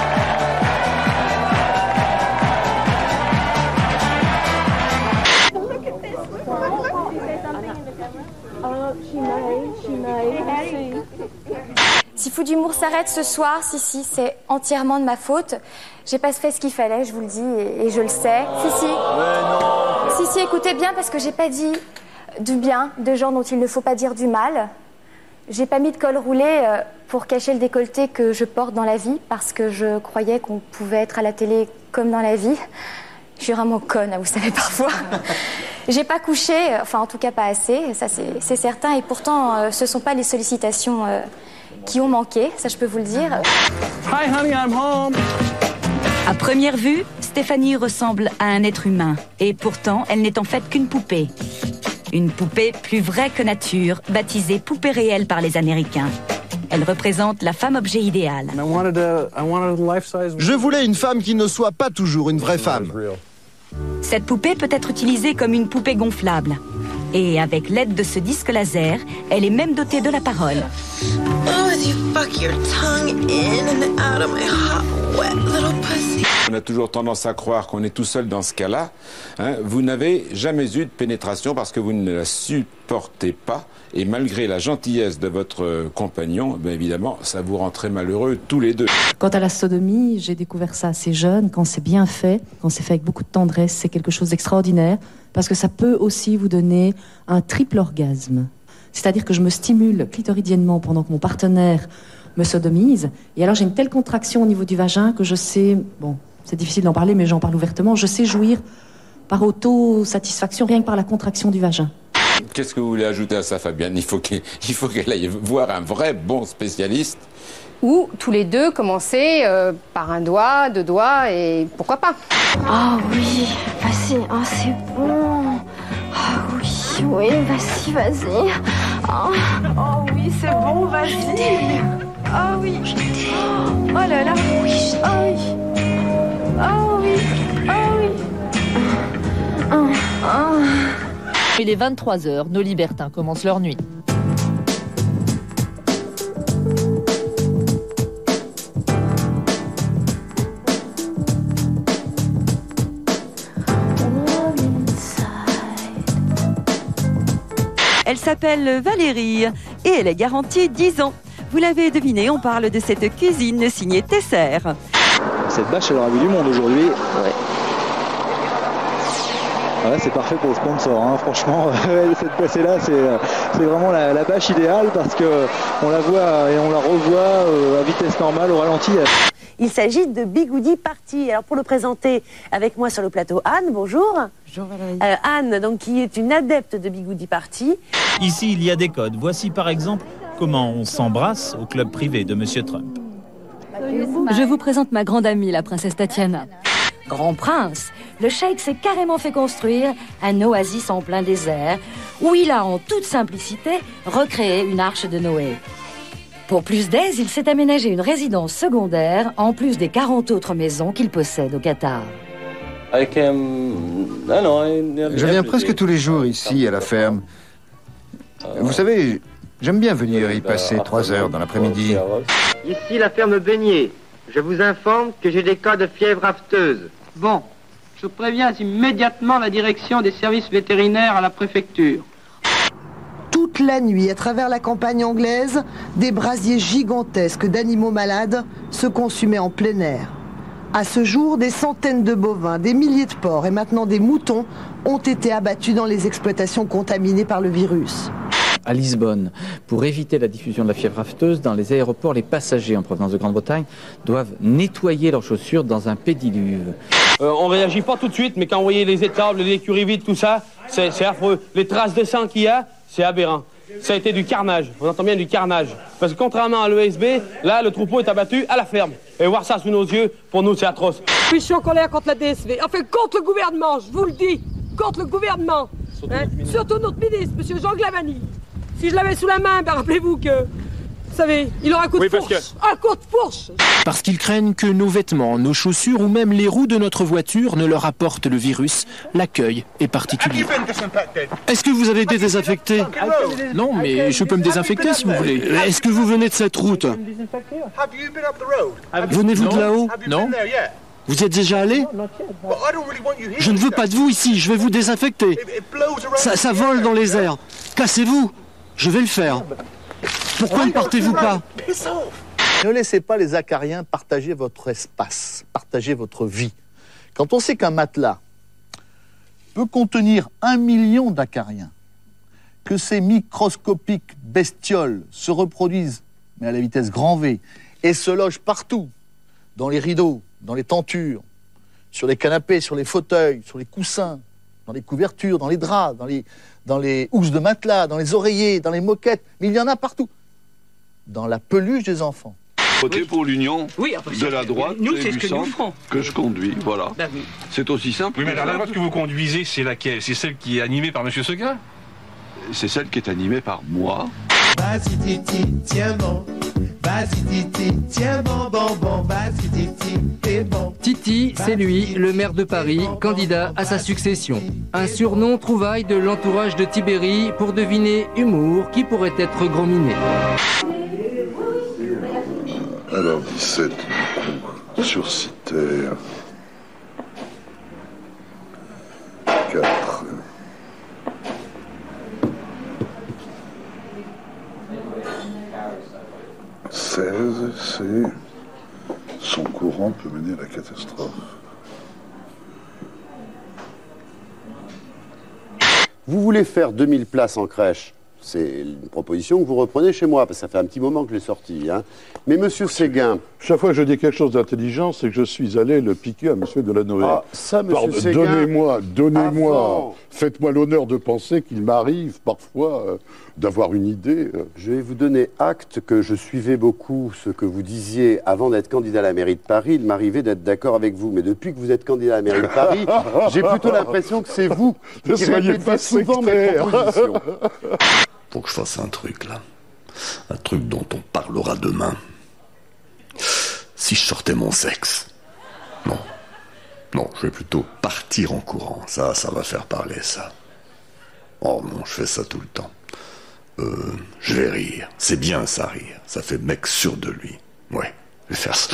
Si Fou d'humour s'arrête ce soir, si, si, c'est entièrement de ma faute. J'ai pas fait ce qu'il fallait, je vous le dis, et, et je le sais. Si, si. Si, si, écoutez bien, parce que j'ai pas dit du bien de gens dont il ne faut pas dire du mal. J'ai pas mis de col roulé euh, pour cacher le décolleté que je porte dans la vie, parce que je croyais qu'on pouvait être à la télé comme dans la vie. Je suis vraiment conne, vous savez, parfois. J'ai pas couché, enfin en tout cas pas assez, ça c'est certain, et pourtant euh, ce sont pas les sollicitations euh, qui ont manqué, ça je peux vous le dire. Hi honey, I'm home. À première vue, Stéphanie ressemble à un être humain, et pourtant elle n'est en fait qu'une poupée. Une poupée plus vraie que nature, baptisée poupée réelle par les Américains. Elle représente la femme-objet idéale. Je voulais une femme qui ne soit pas toujours une vraie femme. Cette poupée peut être utilisée comme une poupée gonflable. Et avec l'aide de ce disque laser, elle est même dotée de la parole. On a toujours tendance à croire qu'on est tout seul dans ce cas-là. Hein. Vous n'avez jamais eu de pénétration parce que vous ne la supportez pas. Et malgré la gentillesse de votre compagnon, bien évidemment, ça vous rend très malheureux tous les deux. Quant à la sodomie, j'ai découvert ça assez jeune. Quand c'est bien fait, quand c'est fait avec beaucoup de tendresse, c'est quelque chose d'extraordinaire. Parce que ça peut aussi vous donner un triple orgasme. C'est-à-dire que je me stimule clitoridiennement pendant que mon partenaire me sodomise. Et alors j'ai une telle contraction au niveau du vagin que je sais... Bon, c'est difficile d'en parler, mais j'en parle ouvertement. Je sais jouir par auto-satisfaction, rien que par la contraction du vagin. Qu'est-ce que vous voulez ajouter à ça, Fabienne? Il faut qu'elle il faut qu'elle aille voir un vrai bon spécialiste. Ou tous les deux commencer euh, par un doigt, deux doigts, et pourquoi pas. Oh oui, vas-y, oh, c'est bon. Oh oui, oui, vas-y, vas-y. Oh, oh oui, c'est bon, vas-y. Oh oui. Oh là là. Oui, oh oui. Oh oui. Oh oui. Oh, oh. Il est vingt-trois heures, nos libertins commencent leur nuit. Elle s'appelle Valérie et elle est garantie dix ans. Vous l'avez deviné, on parle de cette cuisine signée Tesser. Cette bâche, elle aura vu du monde aujourd'hui. Ouais. Ouais, c'est parfait pour le sponsor, hein. Franchement, cette passée-là, c'est vraiment la, la bâche idéale parce qu'on la voit et on la revoit euh, à vitesse normale, au ralenti. Il s'agit de Bigoudi Party. Alors pour le présenter avec moi sur le plateau, Anne, bonjour. Bonjour Valérie. Euh, Anne, donc, qui est une adepte de Bigoudi Party. Ici, il y a des codes. Voici par exemple comment on s'embrasse au club privé de Monsieur Trump. Je vous présente ma grande amie, la princesse Tatiana. Grand prince, le cheikh s'est carrément fait construire un oasis en plein désert où il a en toute simplicité recréé une arche de Noé. Pour plus d'aise, il s'est aménagé une résidence secondaire en plus des quarante autres maisons qu'il possède au Qatar. Je viens presque tous les jours ici à la ferme. Vous savez, j'aime bien venir y passer trois heures dans l'après-midi. Ici la ferme Beignet. Je vous informe que j'ai des cas de fièvre afteuse. Bon, je préviens immédiatement la direction des services vétérinaires à la préfecture. Toute la nuit, à travers la campagne anglaise, des brasiers gigantesques d'animaux malades se consumaient en plein air. À ce jour, des centaines de bovins, des milliers de porcs et maintenant des moutons ont été abattus dans les exploitations contaminées par le virus. À Lisbonne, pour éviter la diffusion de la fièvre afteuse, dans les aéroports, les passagers en provenance de Grande-Bretagne doivent nettoyer leurs chaussures dans un pédiluve. Euh, on réagit pas tout de suite, mais quand vous voyez les étables, les écuries vides, tout ça, c'est affreux. Les traces de sang qu'il y a, c'est aberrant. Ça a été du carnage, on entend bien du carnage. Parce que contrairement à l'E S B, là, le troupeau est abattu à la ferme. Et voir ça sous nos yeux, pour nous, c'est atroce. Oui, je suis en colère contre la D S V, enfin contre le gouvernement, je vous le dis, contre le gouvernement. Surtout, hein, notre, surtout notre ministre, monsieur Jean Glavany. Si je l'avais sous la main, ben rappelez-vous que savez, il aura un coup de Oui, parce fourche. Un coup de fourche. Parce qu'ils craignent que nos vêtements, nos chaussures ou même les roues de notre voiture ne leur apportent le virus, l'accueil est particulier. Est-ce que vous avez été désinfecté? Non, mais je peux me désinfecter si vous voulez. Est-ce que vous venez de cette route? Venez-vous de là-haut? Non. Vous y êtes déjà allé? Je ne veux pas de vous ici, je vais vous désinfecter. Ça, ça vole dans les airs. Cassez-vous, je vais le faire. Pourquoi ne partez-vous pas? Ne laissez pas les acariens partager votre espace, partager votre vie. Quand on sait qu'un matelas peut contenir un million d'acariens, que ces microscopiques bestioles se reproduisent, mais à la vitesse grand V, et se logent partout, dans les rideaux, dans les tentures, sur les canapés, sur les fauteuils, sur les coussins, dans les couvertures, dans les draps, dans les, dans les housses de matelas, dans les oreillers, dans les moquettes, mais il y en a partout. Dans la peluche des enfants. Voter pour l'union oui, après, de la droite nous, et c'est du ce que nous centre ferons. que je conduis, voilà. Ben oui. C'est aussi simple. Oui, mais alors la droite que vous conduisez, c'est laquelle? C'est celle qui est animée par M. Seguin? C'est celle qui est animée par moi. Vas-y Titi, tiens bon. Vas-y Titi, tiens bon, bon, bon. Vas-y Titi, t'es bon. Titi, c'est lui, le maire de Paris, candidat à sa succession. Un surnom trouvaille de l'entourage de Tibéri pour deviner humour qui pourrait être gromminé. Alors dix-sept, sur six terres. quatre. seize, c'est... Son courant peut mener à la catastrophe. Vous voulez faire deux mille places en crèche? C'est une proposition que vous reprenez chez moi, parce que ça fait un petit moment que je l'ai sortie. Hein. Mais Monsieur Séguin... Chaque fois que je dis quelque chose d'intelligent, c'est que je suis allé le piquer à Monsieur Delanoë. Ah, ça, Monsieur Séguin... Donnez-moi, donnez-moi, avant... faites-moi l'honneur de penser qu'il m'arrive parfois euh, d'avoir une idée. Euh. Je vais vous donner acte que je suivais beaucoup ce que vous disiez avant d'être candidat à la mairie de Paris. Il m'arrivait d'être d'accord avec vous. Mais depuis que vous êtes candidat à la mairie de Paris, j'ai plutôt l'impression que c'est vous ne qui soyez répétez pas souvent mes sectaire. propositions. Faut que je fasse un truc, là. Un truc dont on parlera demain. Si je sortais mon sexe. Non. Non, je vais plutôt partir en courant. Ça, ça va faire parler, ça. Oh non, je fais ça tout le temps. Euh, je vais rire. C'est bien, ça, rire. Ça fait mec sûr de lui. Ouais, je vais faire ça.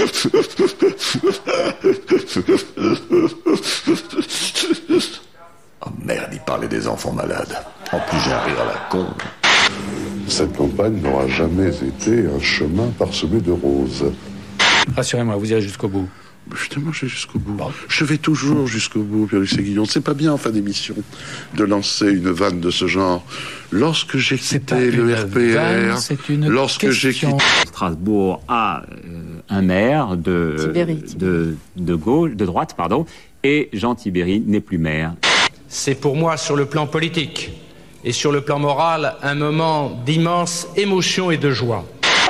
Oh merde, il parlait des enfants malades. En plus, j'ai un rire à la con. Cette campagne n'aura jamais été un chemin parsemé de roses. Rassurez-moi, vous irez jusqu'au bout. Justement, je vais jusqu'au bout. Bon. Je vais toujours jusqu'au bout, Pierre-Luc Séguillon. C'est pas bien en fin d'émission de lancer une vanne de ce genre. Lorsque j'ai quitté le R P R, vanne, c'est une lorsque j'ai quitté... Strasbourg a euh, un maire de, Tibéri. de, de gauche, de droite, pardon, et Jean Tibéri n'est plus maire. C'est pour moi, sur le plan politique et sur le plan moral, un moment d'immense émotion et de joie.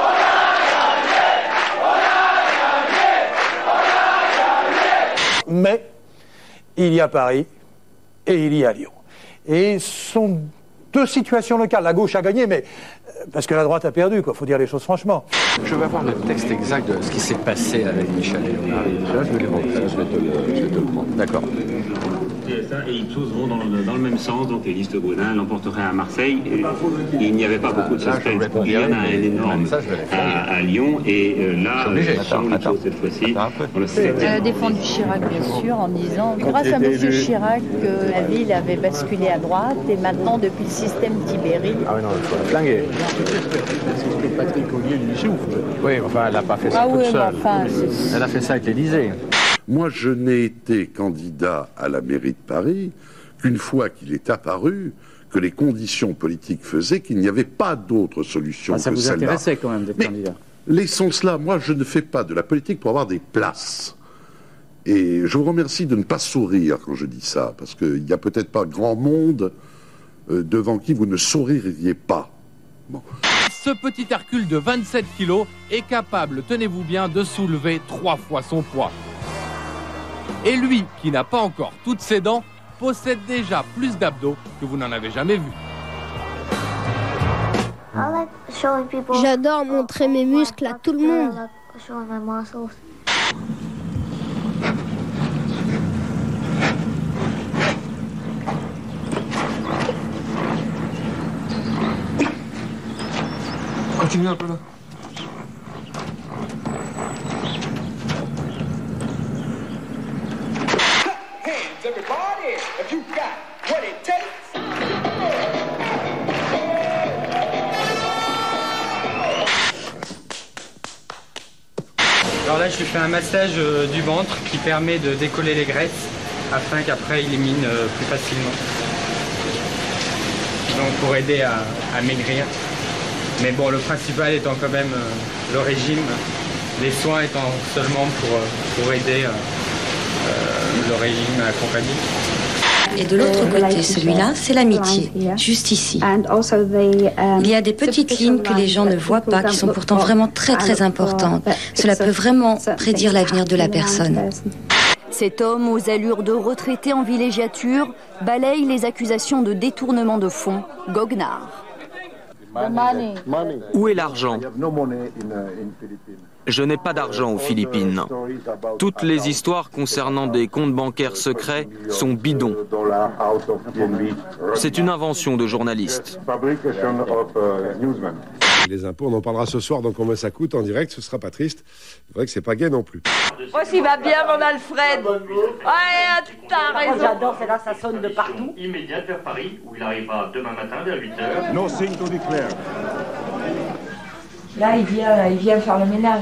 Mais il y a Paris et il y a Lyon. Et ce sont deux situations locales. La gauche a gagné, mais parce que la droite a perdu, il faut dire les choses franchement. Je vais avoir le texte exact de ce qui s'est passé avec Michel et Léonard. Là, je vais, le, je vais te le, je vais te le prendre. D'accord. Et ils tous vont dans le, dans le même sens, donc Élise de Boudin l'emporterait à Marseille. Et il n'y avait pas beaucoup de suspense. Il y en a un énorme à, à Lyon, et euh, là, selon les choses cette fois-ci, Elle a défendu Chirac, bien sûr, en disant grâce à M. Chirac, euh, la ville avait basculé à droite, et maintenant, depuis le système Tibéri. Ah oui, non, il faut la flinguer. Patrick Ollier lui souffle. Oui, enfin, elle n'a pas fait ça ah toute oui, seule. Enfin, elle a fait ça avec l'Élysée. Moi, je n'ai été candidat à la mairie de Paris qu'une fois qu'il est apparu que les conditions politiques faisaient qu'il n'y avait pas d'autre solution ah, ça que vous celle-là. intéressait quand même d'être Mais candidat. Laissons cela. Moi, je ne fais pas de la politique pour avoir des places. Et je vous remercie de ne pas sourire quand je dis ça, parce qu'il n'y a peut-être pas grand monde euh, devant qui vous ne souririez pas. Bon. Ce petit Hercule de vingt-sept kilos est capable, tenez-vous bien, de soulever trois fois son poids. Et lui, qui n'a pas encore toutes ses dents, possède déjà plus d'abdos que vous n'en avez jamais vu. All I, J'adore montrer mes muscles à tout le monde. Continue un peu là. Alors là, je lui fais un massage euh, du ventre qui permet de décoller les graisses afin qu'après il élimine euh, plus facilement. Donc pour aider à, à maigrir. Mais bon, le principal étant quand même euh, le régime, les soins étant seulement pour, euh, pour aider euh, euh, le régime accompagné. Et de l'autre côté, celui-là, c'est l'amitié, juste ici. Il y a des petites lignes que les gens ne voient pas, qui sont pourtant vraiment très très importantes. Cela peut vraiment prédire l'avenir de la personne. Cet homme aux allures de retraité en villégiature balaye les accusations de détournement de fonds, goguenard. Où est l'argent? Je n'ai pas d'argent aux Philippines. Toutes les histoires concernant des comptes bancaires secrets sont bidons. C'est une invention de journalistes. Les impôts, on en parlera ce soir dans Combien ça coûte en direct, ce sera pas triste. C'est vrai que c'est pas gai non plus. Oh, s'il va bien, mon Alfred. Ouais, t'as raison. J'adore, c'est là, ça sonne de partout. Immédiate vers Paris, où il arrivera demain matin vers huit heures. No thing to declare. Là, il vient, il vient faire le ménage.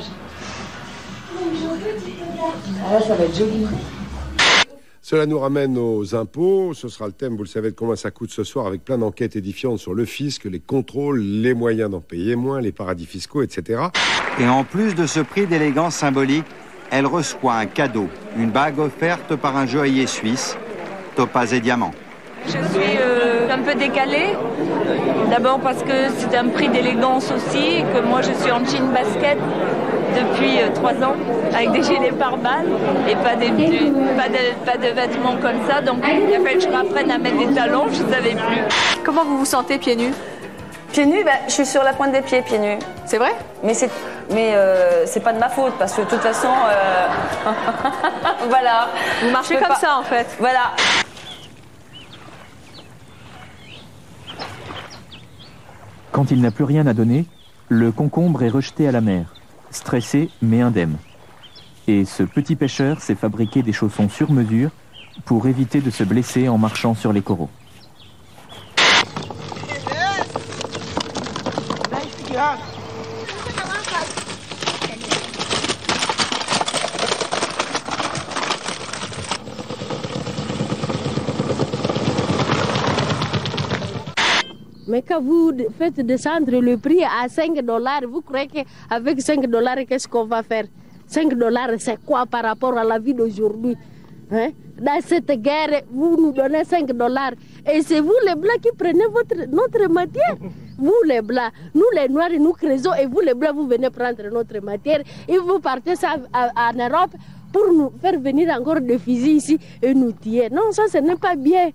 Ah, là, ça va être joli. Cela nous ramène aux impôts. Ce sera le thème, vous le savez, de Combien ça coûte ce soir, avec plein d'enquêtes édifiantes sur le fisc, les contrôles, les moyens d'en payer moins, les paradis fiscaux, et cetera. Et en plus de ce prix d'élégance symbolique, elle reçoit un cadeau, une bague offerte par un joaillier suisse, Topaz et Diamant. Je suis euh, un peu décalée, d'abord parce que c'est un prix d'élégance aussi, et que moi je suis en jean basket depuis euh, trois ans, avec des gilets pare-balles et pas, des, du, pas, de, pas de vêtements comme ça, donc il a fallu que je m'apprenne à mettre des talons, je ne savais plus. Comment vous vous sentez pieds nus? Pieds nus, bah, je suis sur la pointe des pieds pieds nus. C'est vrai? Mais c'est mais euh, c'est pas de ma faute, parce que de toute façon, euh... voilà. Vous marchez comme pas... ça en fait. Voilà. Quand il n'a plus rien à donner, le concombre est rejeté à la mer, stressé mais indemne. Et ce petit pêcheur s'est fabriqué des chaussons sur mesure pour éviter de se blesser en marchant sur les coraux. Mais quand vous faites descendre le prix à cinq dollars, vous croyez qu'avec cinq dollars, qu'est-ce qu'on va faire? cinq dollars, c'est quoi par rapport à la vie d'aujourd'hui? Hein? Dans cette guerre, vous nous donnez cinq dollars. Et c'est vous les Blancs qui prenez votre, notre matière. Vous les Blancs, nous les Noirs, nous creusons. Et vous les Blancs, vous venez prendre notre matière. Et vous partez ça en Europe pour nous faire venir encore des fusils ici et nous tuer. Non, ça, ce n'est pas bien.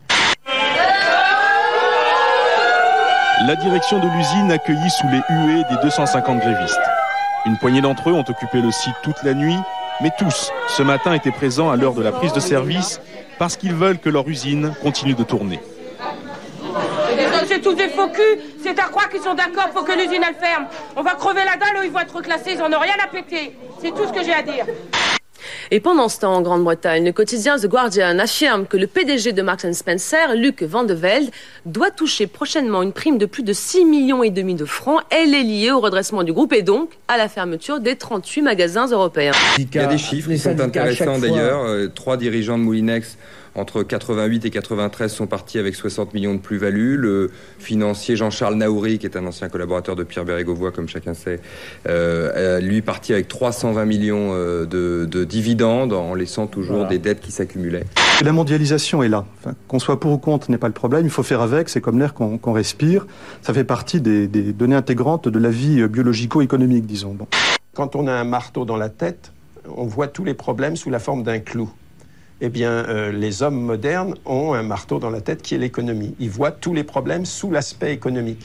La direction de l'usine accueillit sous les huées des deux cent cinquante grévistes. Une poignée d'entre eux ont occupé le site toute la nuit, mais tous, ce matin, étaient présents à l'heure de la prise de service parce qu'ils veulent que leur usine continue de tourner. C'est tous des faux culs, c'est à croire qu'ils sont d'accord pour que l'usine elle ferme. On va crever la dalle ou ils vont être reclassés, ils en ont rien à péter. C'est tout ce que j'ai à dire. Et pendant ce temps, en Grande-Bretagne, le quotidien The Guardian affirme que le P D G de Marks and Spencer, Luc Van de Velde, doit toucher prochainement une prime de plus de six millions et demi de francs. Elle est liée au redressement du groupe et donc à la fermeture des trente-huit magasins européens. Il y a des chiffres qui sont intéressants d'ailleurs. Euh, trois dirigeants de Moulinex entre quatre-vingt-huit et quatre-vingt-treize sont partis avec soixante millions de plus-value. Le financier Jean-Charles Naouri, qui est un ancien collaborateur de Pierre Bérégovoy, comme chacun sait, euh, lui parti avec trois cent vingt millions euh, de, de dividendes, en laissant toujours voilà. des dettes qui s'accumulaient. La mondialisation est là. Enfin, qu'on soit pour ou contre n'est pas le problème. Il faut faire avec. C'est comme l'air qu'on qu'on respire. Ça fait partie des, des données intégrantes de la vie biologico-économique, disons. Bon. Quand on a un marteau dans la tête, on voit tous les problèmes sous la forme d'un clou. Eh bien, euh, les hommes modernes ont un marteau dans la tête qui est l'économie. Ils voient tous les problèmes sous l'aspect économique.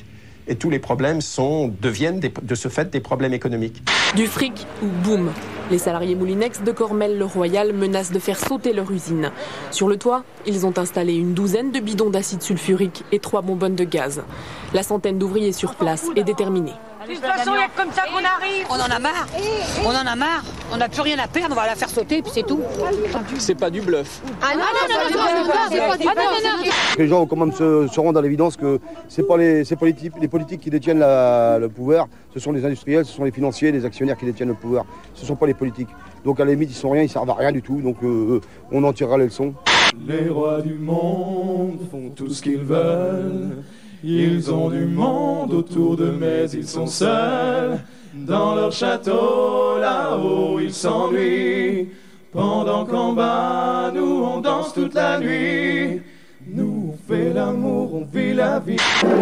et tous les problèmes sont, deviennent des, de ce fait des problèmes économiques. Du fric ou boum. Les salariés Moulinex de Cormel-le-Royal menacent de faire sauter leur usine. Sur le toit, ils ont installé une douzaine de bidons d'acide sulfurique et trois bonbonnes de gaz. La centaine d'ouvriers sur place est déterminée. De toute façon, il y a comme ça qu'on arrive. On en a marre. On en a marre. On n'a plus rien à perdre, on va la faire sauter, puis c'est tout. C'est pas du bluff. Ah non, non, non, non, non, c'est pas du bluff. Les gens vont quand même se, se rendre à l'évidence que c'est pas les, c'est pas les, les politiques qui détiennent la, le pouvoir, ce sont les industriels, ce sont les financiers, les actionnaires qui détiennent le pouvoir. Ce sont pas les politiques. Donc à la limite, ils sont rien, ils servent à rien du tout. Donc euh, on en tirera les leçons. Les rois du monde font tout ce qu'ils veulent. Ils ont du monde autour d'eux, mais ils sont seuls. Dans leur château, là-haut, ils s'ennuient. Pendant qu'en bas, nous, on danse toute la nuit. Nous, on fait l'amour, on vit la vie.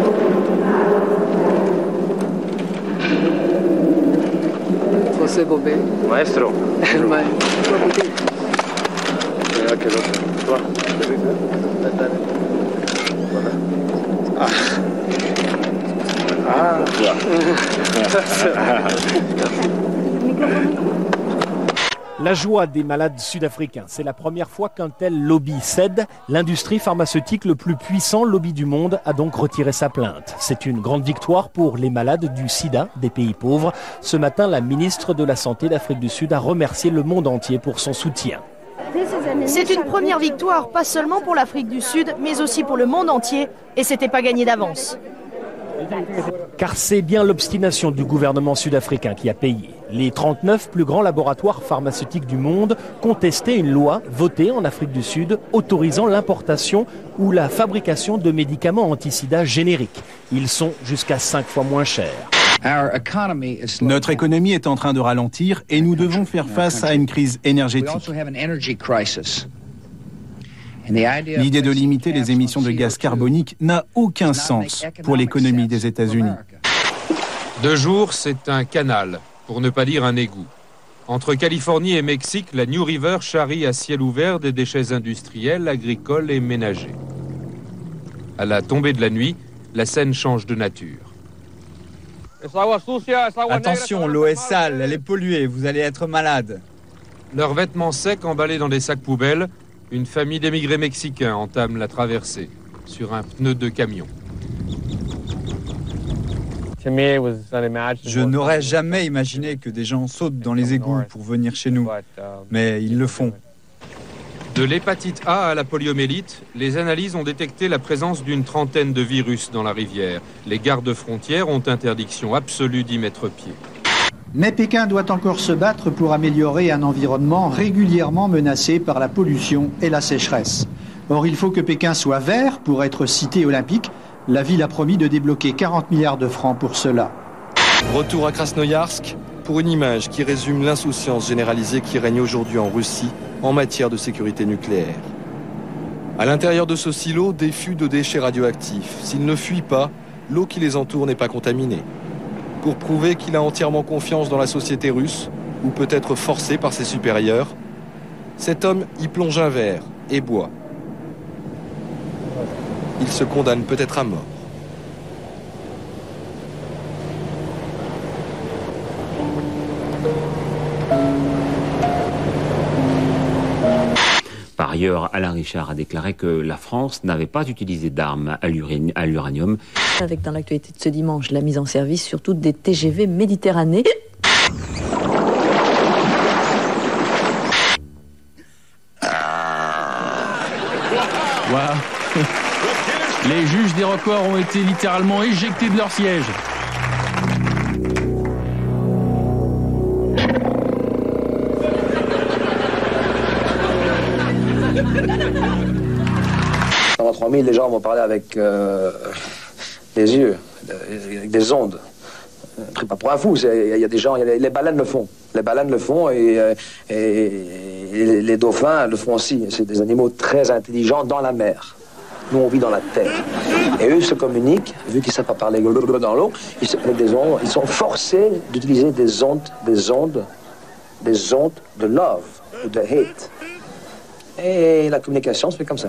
José Bobé. Maestro. Ah. Ah. La joie des malades sud-africains, c'est la première fois qu'un tel lobby cède. L'industrie pharmaceutique le plus puissant lobby du monde a donc retiré sa plainte. C'est une grande victoire pour les malades du sida des pays pauvres. Ce matin, la ministre de la Santé d'Afrique du Sud a remercié le monde entier pour son soutien. C'est une première victoire, pas seulement pour l'Afrique du Sud, mais aussi pour le monde entier, et c'était pas gagné d'avance. Car c'est bien l'obstination du gouvernement sud-africain qui a payé. Les trente-neuf plus grands laboratoires pharmaceutiques du monde contestaient une loi votée en Afrique du Sud autorisant l'importation ou la fabrication de médicaments anti-sida génériques. Ils sont jusqu'à cinq fois moins chers. Notre économie est en train de ralentir et nous devons faire face à une crise énergétique. L'idée de limiter les émissions de gaz carbonique n'a aucun sens pour l'économie des États-Unis. De jour, c'est un canal, pour ne pas dire un égout. Entre Californie et Mexique, la New River charrie à ciel ouvert des déchets industriels, agricoles et ménagers. À la tombée de la nuit, la scène change de nature. Attention, l'eau est sale, elle est polluée, vous allez être malade. Leurs vêtements secs emballés dans des sacs poubelles, une famille d'émigrés mexicains entame la traversée sur un pneu de camion. Je n'aurais jamais imaginé que des gens sautent dans les égouts pour venir chez nous, mais ils le font. De l'hépatite A à la poliomyélite, les analyses ont détecté la présence d'une trentaine de virus dans la rivière. Les gardes-frontières ont interdiction absolue d'y mettre pied. Mais Pékin doit encore se battre pour améliorer un environnement régulièrement menacé par la pollution et la sécheresse. Or, il faut que Pékin soit vert pour être cité olympique. La ville a promis de débloquer quarante milliards de francs pour cela. Retour à Krasnoïarsk pour une image qui résume l'insouciance généralisée qui règne aujourd'hui en Russie en matière de sécurité nucléaire. À l'intérieur de ce silo, des fûts de déchets radioactifs. S'ils ne fuient pas, l'eau qui les entoure n'est pas contaminée. Pour prouver qu'il a entièrement confiance dans la société russe, ou peut-être forcé par ses supérieurs, cet homme y plonge un verre et boit. Il se condamne peut-être à mort. Par ailleurs, Alain Richard a déclaré que la France n'avait pas utilisé d'armes à l'uranium. Avec dans l'actualité de ce dimanche, la mise en service surtout des T G V Méditerranée. Wow. Les juges des records ont été littéralement éjectés de leur siège. Pendant trois mille, les gens vont parler avec euh, les yeux, avec des ondes. Pris pas pour un fou, il y a des gens, y a les, les baleines le font. Les baleines le font et, et, et les dauphins le font aussi. C'est des animaux très intelligents dans la mer. Nous, on vit dans la terre. Et eux se communiquent, vu qu'ils ne savent pas parler dans l'eau, ils, des ondes, ils sont forcés d'utiliser des ondes, des ondes, des ondes de love ou de hate. Et la communication se fait comme ça.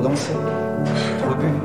danser, trop bu.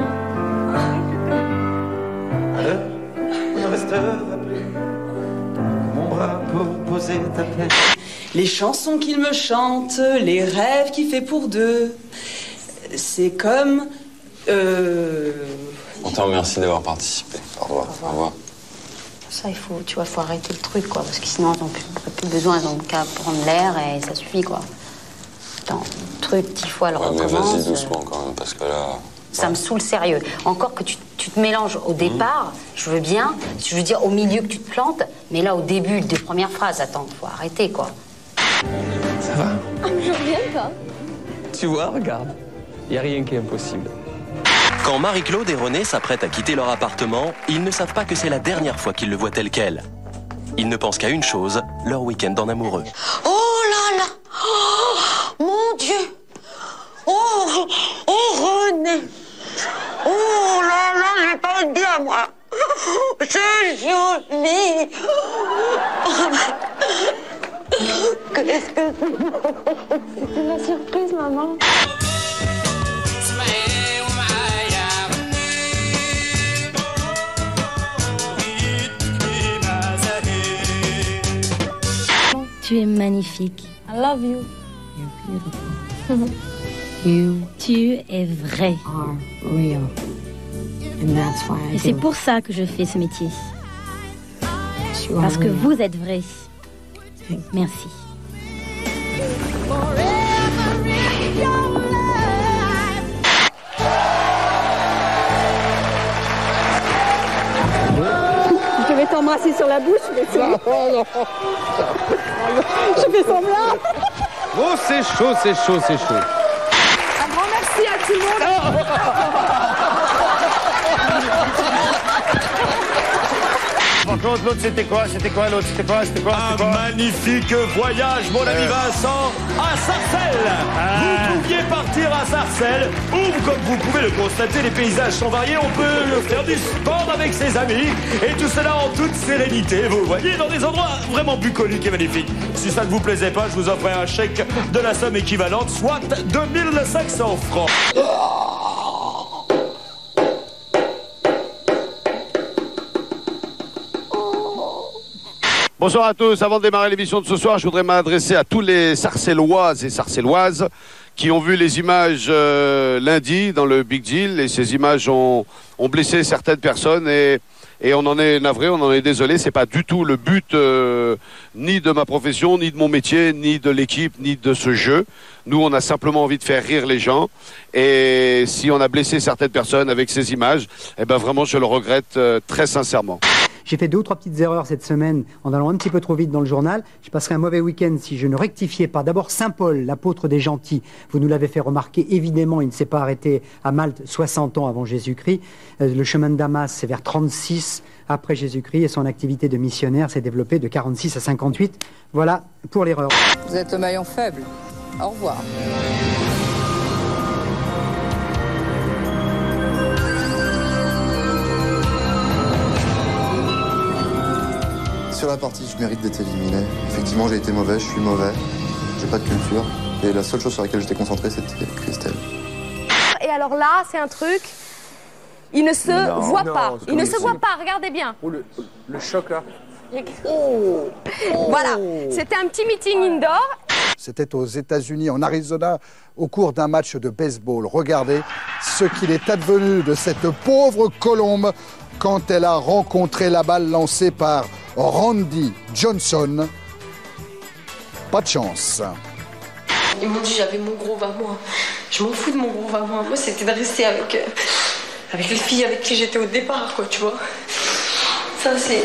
Alors, il ne restera plus mon bras pour poser ta tête. Les chansons qu'il me chante, les rêves qu'il fait pour deux, c'est comme... Euh... On te remercie d'avoir participé. Au revoir. Au revoir. Ça, il faut, tu vois, faut arrêter le truc, quoi, parce que sinon, ils n'ont plus, plus besoin, ils n'ont qu'à prendre l'air et ça suffit, quoi. Attends, truc, dix fois, alors ouais, mais recommence. vas-y doucement quand même, parce que là... Ça me saoule sérieux. Encore que tu, tu te mélanges au départ, mmh. je veux bien, je veux dire au milieu que tu te plantes, mais là, au début des premières phrases, attends, faut arrêter, quoi. Ça va? Ah, mais je reviens pas. Tu vois, regarde, il n'y a rien qui est impossible. Quand Marie-Claude et René s'apprêtent à quitter leur appartement, ils ne savent pas que c'est la dernière fois qu'ils le voient tel quel. Ils ne pensent qu'à une chose, leur week-end en amoureux. Oh là là! Oh, mon Dieu! Oh, oh René! Oh là là, j'ai pas envie à moi! C'est joli! Qu'est-ce que c'est la surprise, maman? Tu es magnifique. I love you. You're beautiful. You. Tu es vrai. Are real. And that's why I Et c'est do. pour ça que je fais ce métier. You Parce are que real. vous êtes vrai. Merci. Je vais t'embrasser sur la bouche, mais c'est... Non, non. Je fais semblant. Oh, c'est chaud, c'est chaud, c'est chaud. Un grand merci à tout le monde. L'autre, l'autre, c'était quoi? C'était quoi l'autre? C'était quoi? C'était quoi? Un quoi magnifique voyage, mon ami Vincent, à Sarcelles. Ah. Vous pouviez partir à Sarcelles, où, comme vous pouvez le constater, les paysages sont variés. On peut faire du sport avec ses amis, et tout cela en toute sérénité. Vous voyez, dans des endroits vraiment bucoliques et magnifiques. Si ça ne vous plaisait pas, je vous offrais un chèque de la somme équivalente, soit deux mille cinq cents francs. Bonsoir à tous. Avant de démarrer l'émission de ce soir, je voudrais m'adresser à tous les Sarcelloises et Sarcelloises qui ont vu les images euh, lundi dans le Big Deal. Et ces images ont, ont blessé certaines personnes et, et on en est navré, on en est désolé. C'est pas du tout le but euh, ni de ma profession, ni de mon métier, ni de l'équipe, ni de ce jeu. Nous, on a simplement envie de faire rire les gens. Et si on a blessé certaines personnes avec ces images, eh ben vraiment, je le regrette euh, très sincèrement. J'ai fait deux ou trois petites erreurs cette semaine en allant un petit peu trop vite dans le journal. Je passerai un mauvais week-end si je ne rectifiais pas. D'abord, Saint Paul, l'apôtre des gentils. Vous nous l'avez fait remarquer. Évidemment, il ne s'est pas arrêté à Malte soixante ans avant Jésus-Christ. Euh, le chemin de Damas, c'est vers trente-six après Jésus-Christ. Et son activité de missionnaire s'est développée de quarante-six à cinquante-huit. Voilà pour l'erreur. Vous êtes le maillon faible. Au revoir. Sur la partie, je mérite d'être éliminé. Effectivement, j'ai été mauvais, je suis mauvais. J'ai pas de culture. Et la seule chose sur laquelle j'étais concentré, c'était Christelle. Et alors là, c'est un truc... Il ne se non, voit non, pas. Il ne se possible. voit pas, regardez bien. Oh, le, le choc, là. Oh. Voilà, c'était un petit meeting indoor. C'était aux États-Unis, en Arizona, au cours d'un match de baseball. Regardez ce qu'il est advenu de cette pauvre colombe quand elle a rencontré la balle lancée par Randy Johnson. Pas de chance. Ils m'ont dit j'avais mon gros à moi. Je m'en fous de mon gros à moi. Moi, c'était de rester avec, euh, avec les filles avec qui j'étais au départ, quoi, tu vois. Ça, c'est...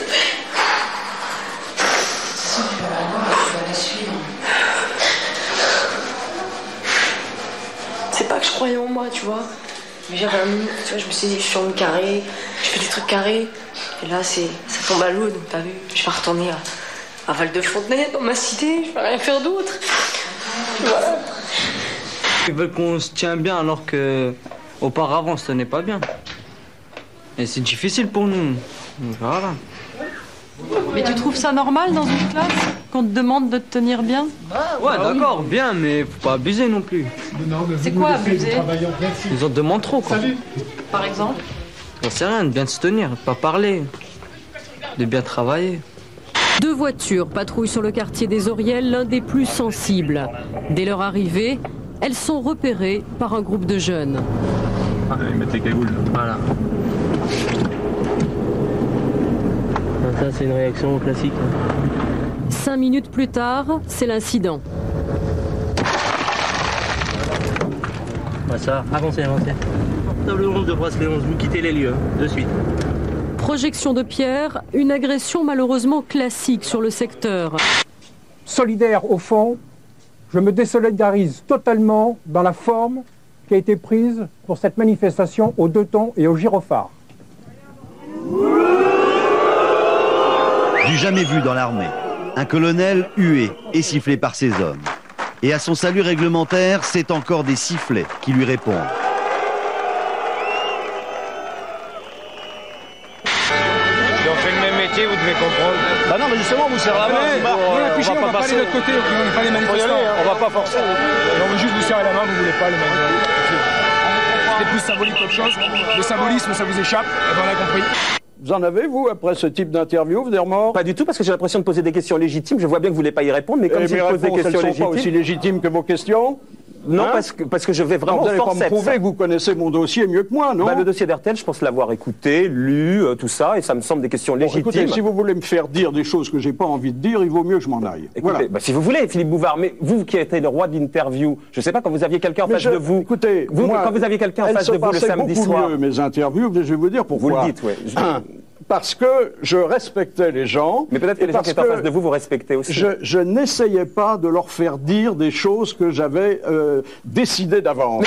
Je vais la suivre. C'est pas que je croyais en moi, tu vois. Mais j'avais un... Tu vois, je me suis dit, je suis en carré, je fais des trucs carrés. Et là, c'est, ça tombe à l'eau, donc t'as vu. Je vais retourner à, à Val-de-Fontenay, dans ma cité. Je vais rien faire d'autre. Voilà. Ils veulent qu'on se tient bien alors que auparavant, ce n'est pas bien. Et c'est difficile pour nous. Voilà. Mais tu trouves ça normal dans une classe qu'on te demande de te tenir bien? Ouais, d'accord, bien, mais faut pas abuser non plus. C'est quoi abuser? Ils en demandent trop, quoi. Par exemple? On sait rien, de bien se tenir, de pas parler, de bien travailler. Deux voitures patrouillent sur le quartier des Aurielles, l'un des plus sensibles. Dès leur arrivée, elles sont repérées par un groupe de jeunes. Ah, ils mettent les cagoules. Voilà. Ça, c'est une réaction classique. Cinq minutes plus tard, c'est l'incident. Ouais, ça, avancez, avancez. Table onze de bracelet onze, vous quittez les lieux, de suite. Projection de pierre, une agression malheureusement classique sur le secteur. Solidaire au fond, je me désolidarise totalement dans la forme qui a été prise pour cette manifestation aux deux tons et au gyrophare. Du jamais vu dans l'armée, un colonel hué et sifflé par ses hommes. Et à son salut réglementaire, c'est encore des sifflets qui lui répondent. Si on fait le même métier, vous devez comprendre. Bah non, mais justement, vous serrez la main. On va afficher, on va pas aller de l'autre côté, on n'est pas les manifestants. On va pas forcer. On veut juste vous serrer la main, vous voulez pas les manifestants. C'était plus symbolique qu'autre chose. Le symbolisme, ça vous échappe, et ben on a compris. Vous en avez, vous, après ce type d'interview, Vermort? Pas du tout, parce que j'ai l'impression de poser des questions légitimes. Je vois bien que vous ne voulez pas y répondre, mais comme je pose des questions légitimes... Elles ne sont pas aussi légitimes que vos questions? Non, hein? parce, que, parce que je vais vraiment non, vous allez forceps. pas me prouver que vous connaissez mon dossier mieux que moi, non? Bah, le dossier d'Hertel, je pense l'avoir écouté, lu, euh, tout ça, et ça me semble des questions légitimes. Bon, écoutez, si vous voulez me faire dire des choses que j'ai pas envie de dire, il vaut mieux que je m'en aille. Écoutez, voilà. bah, si vous voulez, Philippe Bouvard, mais vous qui êtes le roi de l'interview, je ne sais pas, quand vous aviez quelqu'un en face je, de vous... Écoutez, vous, moi, quand vous aviez quelqu'un en face de vous le samedi beaucoup soir... mieux, mes interviews, je vais vous dire pourquoi. Vous le dites, oui. Je... Parce que je respectais les gens. Mais peut-être que les gens qui étaient en face de vous, vous respectez aussi. Je, je n'essayais pas de leur faire dire des choses que j'avais euh, décidées d'avance.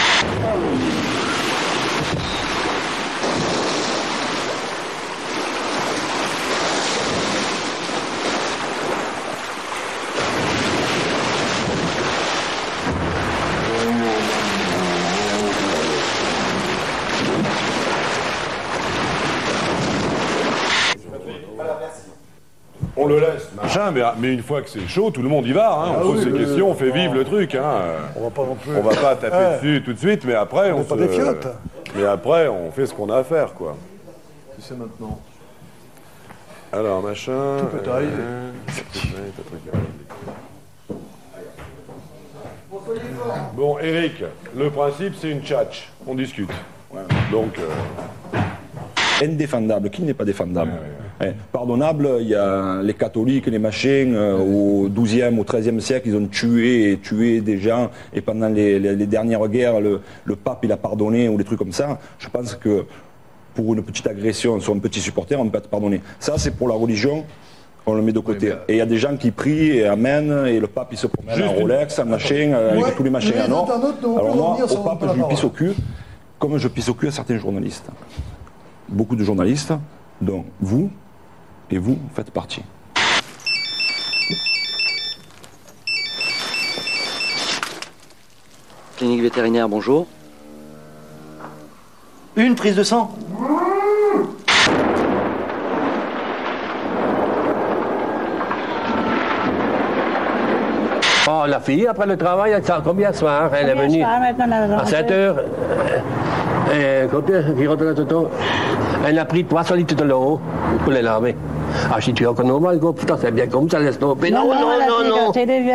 On le laisse, machin, mais, mais une fois que c'est chaud, tout le monde y va. Hein. On ah pose oui, ses le, questions, on fait vivre le truc. Hein. On va pas non plus. On va pas taper ouais. dessus tout de suite, mais après, on, on pas se... des fiottes. Mais après, on fait ce qu'on a à faire, quoi. Si c'est maintenant. Alors, machin. Tout peut arriver. Bon, Eric, le principe, c'est une tchatch. On discute. Ouais. Donc. Euh... Indéfendable. Qui n'est pas défendable? Ouais, ouais, ouais. Ouais. Pardonnable, il y a les catholiques, les machins, euh, au douzième, au treizième siècle, ils ont tué et tué des gens. Et pendant les, les, les dernières guerres, le, le pape, il a pardonné, ou des trucs comme ça. Je pense que pour une petite agression sur un petit supporter, on peut te pardonner. Ça, c'est pour la religion. On le met de côté. Oui, mais... Et il y a des gens qui prient et amènent, et le pape, il se promène en Rolex, en machin, ouais, avec tous les machins en or. Alors moi, au pape, je lui pisse au cul, comme je pisse au cul à certains journalistes. Beaucoup de journalistes, dont vous, et vous faites partie. Clinique vétérinaire, bonjour. Une prise de sang. Oh, la fille, après le travail, elle sort combien ce soir? Elle est venue à sept heures. Et quand elle rentre à Toto, elle a pris trois cents litres de l'eau pour les laver. Ah, si tu es encore normal, go, putain, c'est bien comme ça, laisse tomber. Non, non, non, non.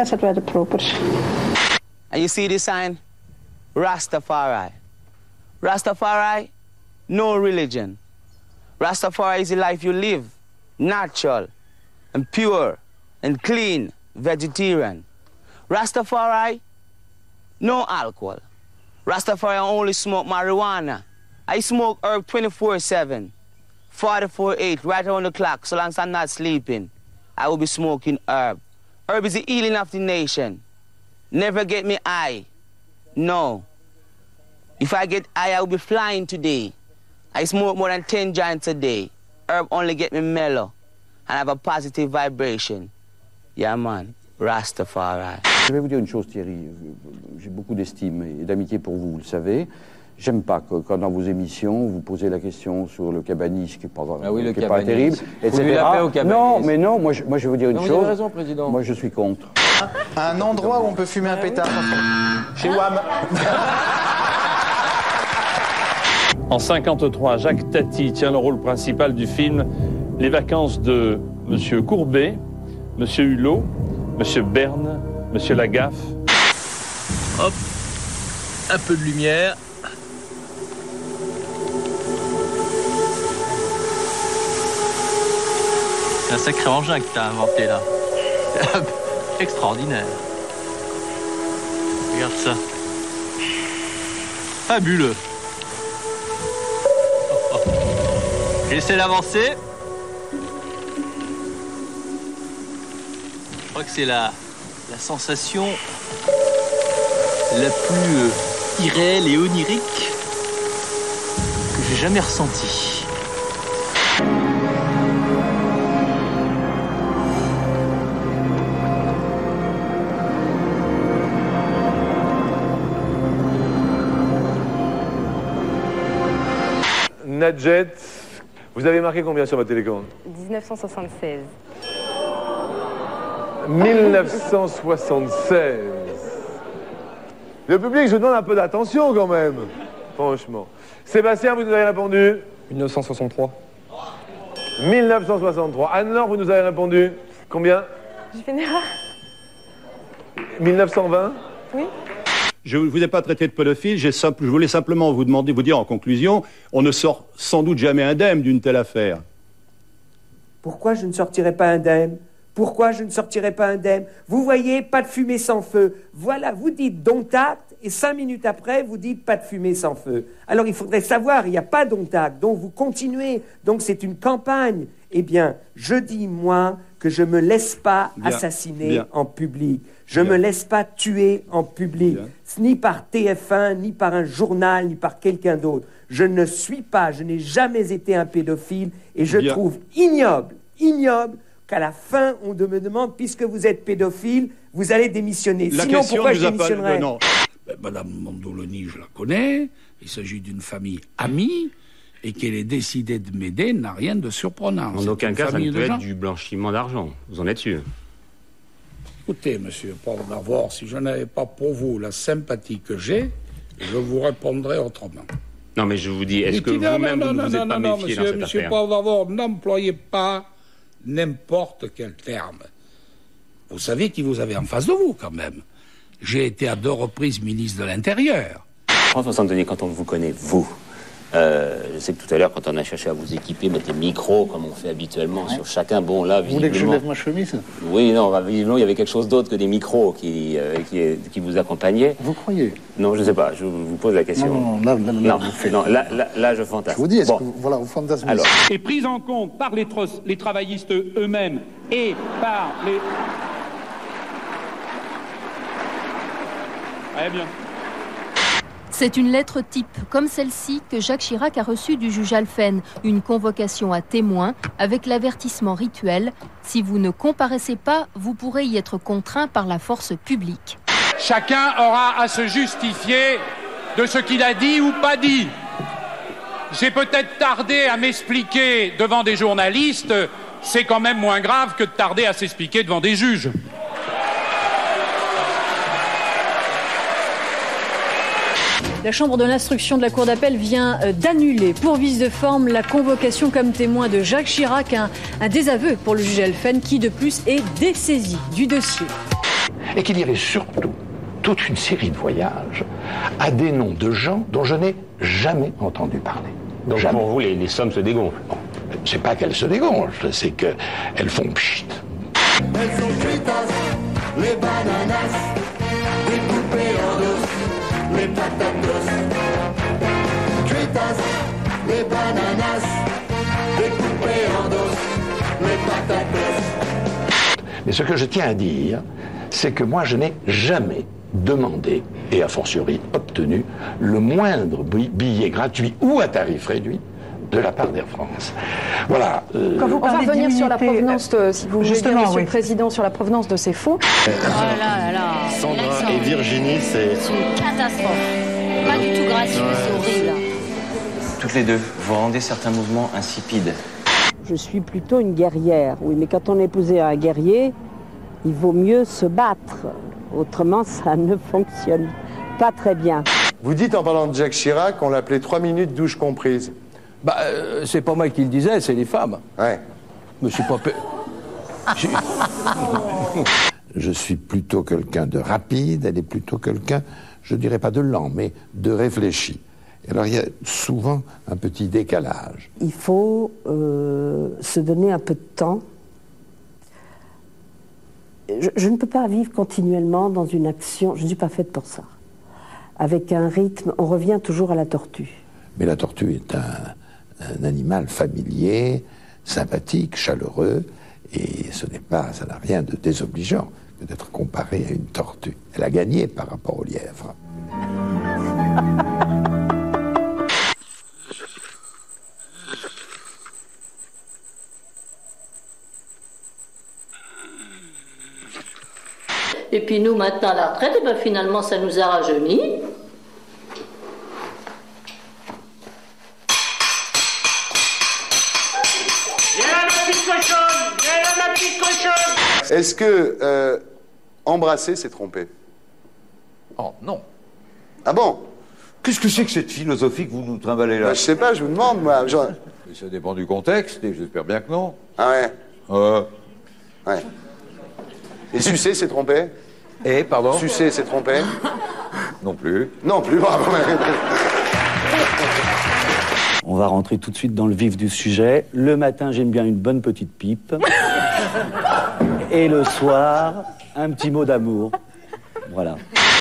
And you see this sign? Rastafari. Rastafari, no religion. Rastafari is the life you live, natural and pure and clean, vegetarian. Rastafari, no alcohol. Rastafari only smoke marijuana. I smoke herb twenty-four seven, forty-four eight, right around the clock, so long as I'm not sleeping. I will be smoking herb. Herb is the healing of the nation. Never get me high. No. If I get high, I will be flying today. I smoke more than ten joints a day. Herb only get me mellow and have a positive vibration. Yeah, man. Rastafari. Je vais vous dire une chose, Thierry. J'ai beaucoup d'estime et d'amitié pour vous, vous le savez. J'aime pas que quand dans vos émissions, vous posez la question sur le cabanis, qui n'est pas, ah oui, qui est pas terrible, et cetera. Non, mais non, moi je, moi, je vais vous dire une non, chose. Vous avez raison, Président. Moi, je suis contre. Un endroit où on peut fumer un pétard. Chez W A M. En cinquante-trois, Jacques Tati tient le rôle principal du film Les vacances de Monsieur Courbet, Monsieur Hulot, Monsieur Berne, Monsieur Lagaffe. Hop, un peu de lumière. C'est un sacré engin que t'as inventé là. Extraordinaire. Regarde ça. Fabuleux. Oh, oh. J'essaie d'avancer. Je crois que c'est la, la sensation la plus euh, irréelle et onirique que j'ai jamais ressentie. Nadjet, vous avez marqué combien sur votre télécommande? dix-neuf cent soixante-seize. mille neuf cent soixante-seize. Le public, je vous demande un peu d'attention quand même. Franchement. Sébastien, vous nous avez répondu mille neuf cent soixante-trois. mille neuf cent soixante-trois. Anne-Laure, vous nous avez répondu combien? J'ai fait une erreur. mille neuf cent vingt. Oui. Je ne vous ai pas traité de pédophile, j'ai simple, je voulais simplement vous demander, vous dire en conclusion, on ne sort sans doute jamais indemne d'une telle affaire. Pourquoi je ne sortirai pas indemne? Pourquoi je ne sortirai pas indemne? Vous voyez, pas de fumée sans feu. Voilà, vous dites dont acte, et cinq minutes après, vous dites pas de fumée sans feu. Alors il faudrait savoir, il n'y a pas dont acte, donc vous continuez, donc c'est une campagne. Eh bien, je dis, moi, que je ne me laisse pas Bien. assassiner Bien. en public. Je ne me laisse pas tuer en public, Bien. ni par T F un, ni par un journal, ni par quelqu'un d'autre. Je ne suis pas, je n'ai jamais été un pédophile, et je Bien. trouve ignoble, ignoble, qu'à la fin, on me demande, puisque vous êtes pédophile, vous allez démissionner. La Sinon, question pourquoi ne je vous a pas- démissionnerais? non. Ben, Madame Mondoloni, je la connais. Il s'agit d'une famille amie. Et qu'elle ait décidé de m'aider n'a rien de surprenant. En C'est aucun une cas, ça famille ne peut de être gens. du blanchiment d'argent. Vous en êtes sûr? Écoutez, monsieur Paul Navor, si je n'avais pas pour vous la sympathie que j'ai, je vous répondrais autrement. Non, mais je vous dis, est-ce que Écoutez, vous-même, non, vous ne non, vous non, êtes non, pas non, méfié monsieur, dans cette monsieur affaire? Paul Navor, n'employez pas n'importe quel terme. Vous savez qui vous avez en face de vous, quand même. J'ai été à deux reprises ministre de l'Intérieur. François Denis, quand on vous connaît, vous, euh, je sais que tout à l'heure, quand on a cherché à vous équiper, mettre des micros, comme on fait habituellement, sur chacun, bon, là, Vous voulez que je visiblement... lève ma chemise? Oui, non, bah, visiblement, il y avait quelque chose d'autre que des micros qui, euh, qui, qui vous accompagnaient. Vous croyez? Non, je ne sais pas, je vous pose la question. Non, non, là, là, là, non, vous faites- non, là, là, là, je fantasme. Je vous dis, est-ce Bon. que vous, voilà, vous fantasmez. Alors. est prise en compte par les, tros- les travaillistes eux-mêmes et par les... Très bien. C'est une lettre type, comme celle-ci, que Jacques Chirac a reçue du juge Alphen, une convocation à témoins avec l'avertissement rituel. Si vous ne comparaissez pas, vous pourrez y être contraint par la force publique. Chacun aura à se justifier de ce qu'il a dit ou pas dit. J'ai peut-être tardé à m'expliquer devant des journalistes, c'est quand même moins grave que de tarder à s'expliquer devant des juges. La Chambre de l'instruction de la Cour d'appel vient euh, d'annuler pour vice de forme la convocation comme témoin de Jacques Chirac, un, un désaveu pour le juge Alphen qui de plus est dessaisi du dossier. Et qu'il y avait surtout toute une série de voyages à des noms de gens dont je n'ai jamais entendu parler. Donc Jamais. pour vous, les, les sommes se dégonflent. C'est pas qu'elles se dégonflent, c'est qu'elles font pchit. Elles sont cuitas, les bananas, découpées en dos, les patatos. Cuitas, les bananas, découpées en dos, les patatos. Mais ce que je tiens à dire, c'est que moi je n'ai jamais demandé, et a fortiori obtenu, le moindre bi- billet gratuit ou à tarif réduit de la part d'Air France. Voilà. euh, Quand vous parlez On va revenir sur la provenance, de, si vous voulez bien, Monsieur oui. le Président, sur la provenance de ces fonds. Oh là là là. Sandra et Virginie, c'est... C'est une catastrophe. Pas du tout gracieux, c'est horrible. Toutes les deux, vous rendez certains mouvements insipides. Je suis plutôt une guerrière, oui, mais quand on est épousé à un guerrier, il vaut mieux se battre. Autrement, ça ne fonctionne pas très bien. Vous dites en parlant de Jacques Chirac qu'on l'appelait trois minutes douche comprise. Bah, euh, c'est pas moi qui le disais, c'est les femmes. Ouais. Mais c'est pas... pe- Je- Je suis plutôt quelqu'un de rapide, elle est plutôt quelqu'un, je dirais pas de lent, mais de réfléchi. Et alors il y a souvent un petit décalage. Il faut euh, se donner un peu de temps. Je, je ne peux pas vivre continuellement dans une action, je ne suis pas faite pour ça. Avec un rythme, on revient toujours à la tortue. Mais la tortue est un, un animal familier, sympathique, chaleureux, et ce n'est pas, ça n'a rien de désobligeant que d'être comparé à une tortue. Elle a gagné par rapport au lièvre. Et puis nous, maintenant, à la retraite, eh ben, finalement, ça nous a rajeunis. Est-ce que euh, embrasser, c'est tromper? Oh, non. Ah bon? Qu'est-ce que c'est que cette philosophie que vous nous trimballez là? Bah, je sais pas, je vous demande, moi. Genre... Mais ça dépend du contexte, et j'espère bien que non. Ah ouais? Euh... Ouais. Et sucer, c'est tromper? Et, pardon? Sucer, c'est tromper? Non plus. Non plus, bravo. On va rentrer tout de suite dans le vif du sujet. Le matin, j'aime bien une bonne petite pipe. Et le soir, un petit mot d'amour. Voilà.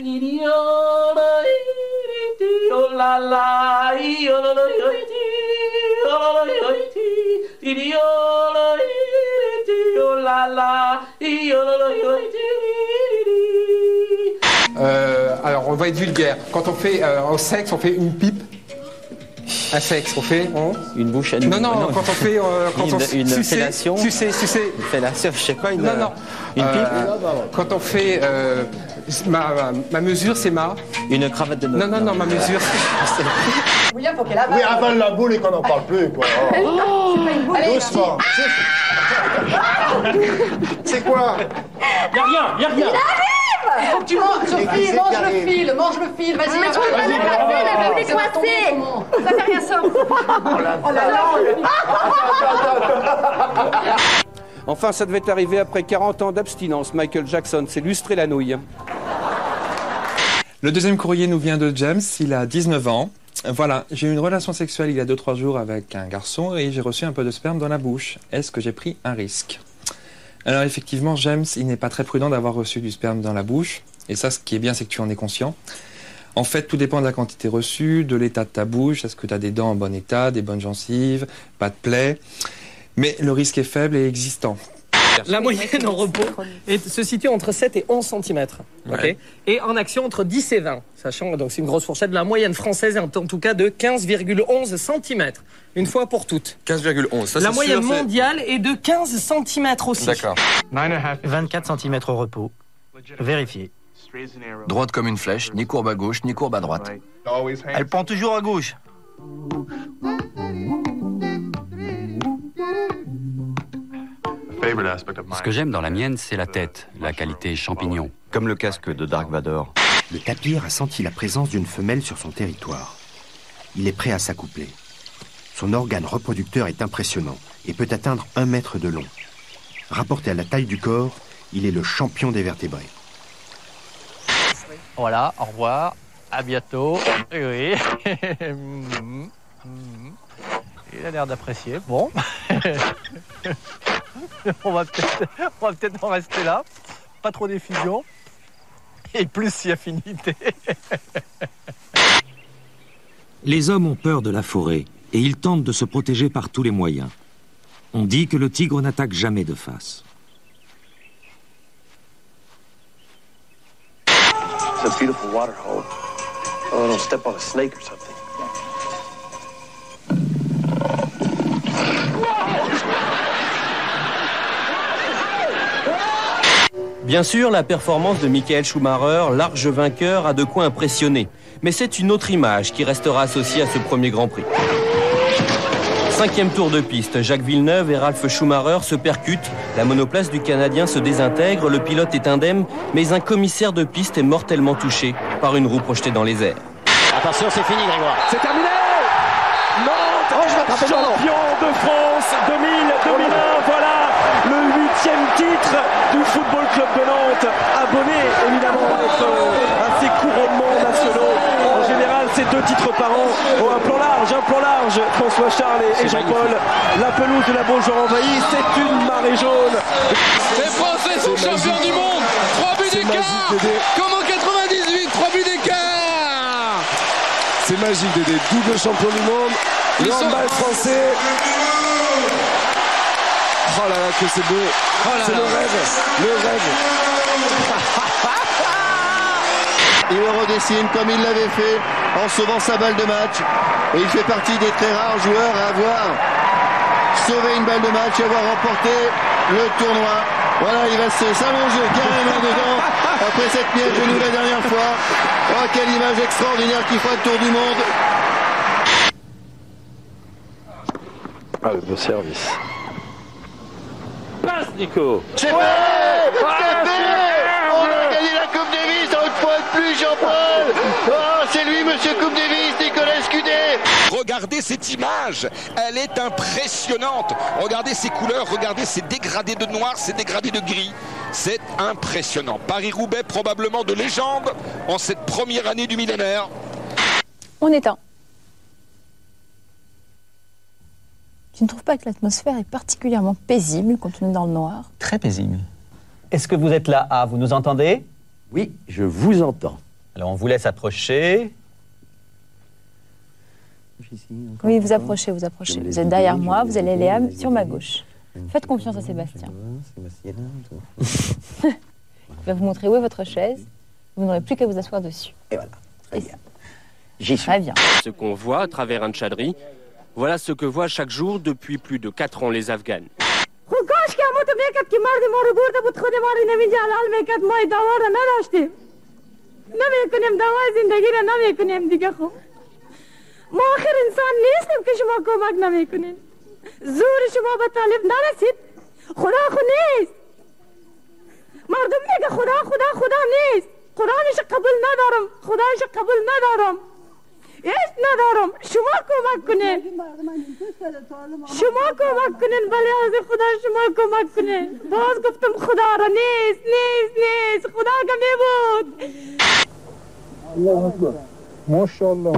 Euh, alors, on va être vulgaire. Quand on fait euh, au sexe, on fait une pipe. Un sexe, on fait on... Une bouche à Non, non, non, quand on fait... Euh, quand une, on une sucer, fellation. Sucer, sucer. Une fellation, je sais pas, une... Non, non. Une pipe euh, Quand on fait... Euh, ma, ma, ma mesure, c'est ma... Une cravate de notes. Non, non, non, ma mesure, c'est... William, faut qu'elle avale. Oui, avale la boule et qu'on n'en parle plus, quoi. Oh. C'est pas une boule. Allez, doucement. C'est quoi? Y'a rien, y'a rien. Il arrive. Il faut que tu manges, Sophie, mange le fil, mange le fil, vas-y. Mais tu peux pas la passer, la boule est coincée. Ça fait rien sortir. Oh la langue. Enfin, ça devait arriver après quarante ans d'abstinence. Michael Jackson s'est lustré la nouille. Le deuxième courrier nous vient de James, il a dix-neuf ans. Voilà, j'ai eu une relation sexuelle il y a deux trois jours avec un garçon et j'ai reçu un peu de sperme dans la bouche. Est-ce que j'ai pris un risque? Alors effectivement, James, il n'est pas très prudent d'avoir reçu du sperme dans la bouche. Et ça, ce qui est bien, c'est que tu en es conscient. En fait, tout dépend de la quantité reçue, de l'état de ta bouche. Est-ce que tu as des dents en bon état, des bonnes gencives, pas de plaies? Mais le risque est faible et existant. La moyenne en repos est, se situe entre sept et onze centimètres. Ouais. Okay, et en action entre dix et vingt. Sachant, donc c'est une grosse fourchette. La moyenne française est en, en tout cas de quinze virgule onze centimètres. Une fois pour toutes. quinze virgule onze, ça La c'est moyenne sûr, mondiale est de quinze centimètres aussi. D'accord. vingt-quatre centimètres au repos. Vérifiez. Droite comme une flèche, ni courbe à gauche, ni courbe à droite. Elle pend toujours à gauche. Ce que j'aime dans la mienne, c'est la tête, la qualité champignon. Comme le casque de Dark Vador. Le tapir a senti la présence d'une femelle sur son territoire. Il est prêt à s'accoupler. Son organe reproducteur est impressionnant et peut atteindre un mètre de long. Rapporté à la taille du corps, il est le champion des vertébrés. Voilà, au revoir, à bientôt. Oui. Il a l'air d'apprécier. Bon. on va peut-être peut en rester là. Pas trop d'effusion. Et plus si affinité. Les hommes ont peur de la forêt et ils tentent de se protéger par tous les moyens. On dit que le tigre n'attaque jamais de face. It's a beautiful water hole. Oh, don't step on a snake or something. Bien sûr, la performance de Michael Schumacher, large vainqueur, a de quoi impressionner. Mais c'est une autre image qui restera associée à ce premier Grand Prix. Cinquième tour de piste, Jacques Villeneuve et Ralf Schumacher se percutent. La monoplace du Canadien se désintègre, le pilote est indemne, mais un commissaire de piste est mortellement touché par une roue projetée dans les airs. Attention, c'est fini, Grégoire. C'est terminé. Nantes, oh, champion de France deux mille deux mille un, voilà le huitième titre du Football Club de Nantes, abonné évidemment à, être, à ces couronnements nationaux. En général, c'est deux titres par an. Oh, un plan large, un plan large, François Charles et, et Jean-Paul. La pelouse de la Beaujoire envahie, c'est une marée jaune. Les Français sont champions du monde. Trois buts d'écart. Comme en quatre-vingt-dix-huit, trois buts d'écart. C'est magique, Dédé. Double champion du monde. Le handball français. Oh là là, que c'est beau. Oh c'est le rêve. Le rêve. Il le redessine comme il l'avait fait en sauvant sa balle de match. Et il fait partie des très rares joueurs à avoir sauvé une balle de match et avoir remporté le tournoi. Voilà, il va s'allonger carrément dedans après cette mise à genoux la dernière fois. Oh, quelle image extraordinaire qui fera le tour du monde. Ah, le beau service. Passe, Nico. C'est fait. C'est fait. On a gagné la Coupe Davis une fois de plus, Jean-Paul. Oh, c'est lui, Monsieur Coupe Davis, Nicolas Scudé. Regardez cette image, elle est impressionnante. Regardez ces couleurs, regardez ces dégradés de noir, ces dégradés de gris. C'est impressionnant. Paris-Roubaix, probablement de légende en cette première année du millénaire. On éteint. Tu ne trouves pas que l'atmosphère est particulièrement paisible quand on est dans le noir? Très paisible. Est-ce que vous êtes là? Ah, vous nous entendez? Oui, je vous entends. Alors on vous laisse approcher. Oui, vous approchez, vous approchez. Vous êtes derrière moi, vous allez aller sur ma gauche. Faites confiance à Sébastien. Il va vous montrer où est votre chaise. Vous n'aurez plus qu'à vous asseoir dessus. Et voilà. Très bien. J'y suis. Très bien. Ce qu'on voit à travers un tchadri, voilà ce que voient chaque jour depuis plus de quatre ans les Afghans. ما آخر انسان نیستم که شما کمک نمیکنین. زور شما به طالب نرسید. خدا خو نیست. مردم میگه خدا خدا خدا نیست. قرآنش قبول ندارم. خدایش قبول ندارم. هیچ ندارم. شما کمک کنین. شما کمک کنین ولی از خدا شما کمک کنین. باز گفتم خدا را نیست نیست نیست. خدا که میبود. الله اکبر. ماشاءالله.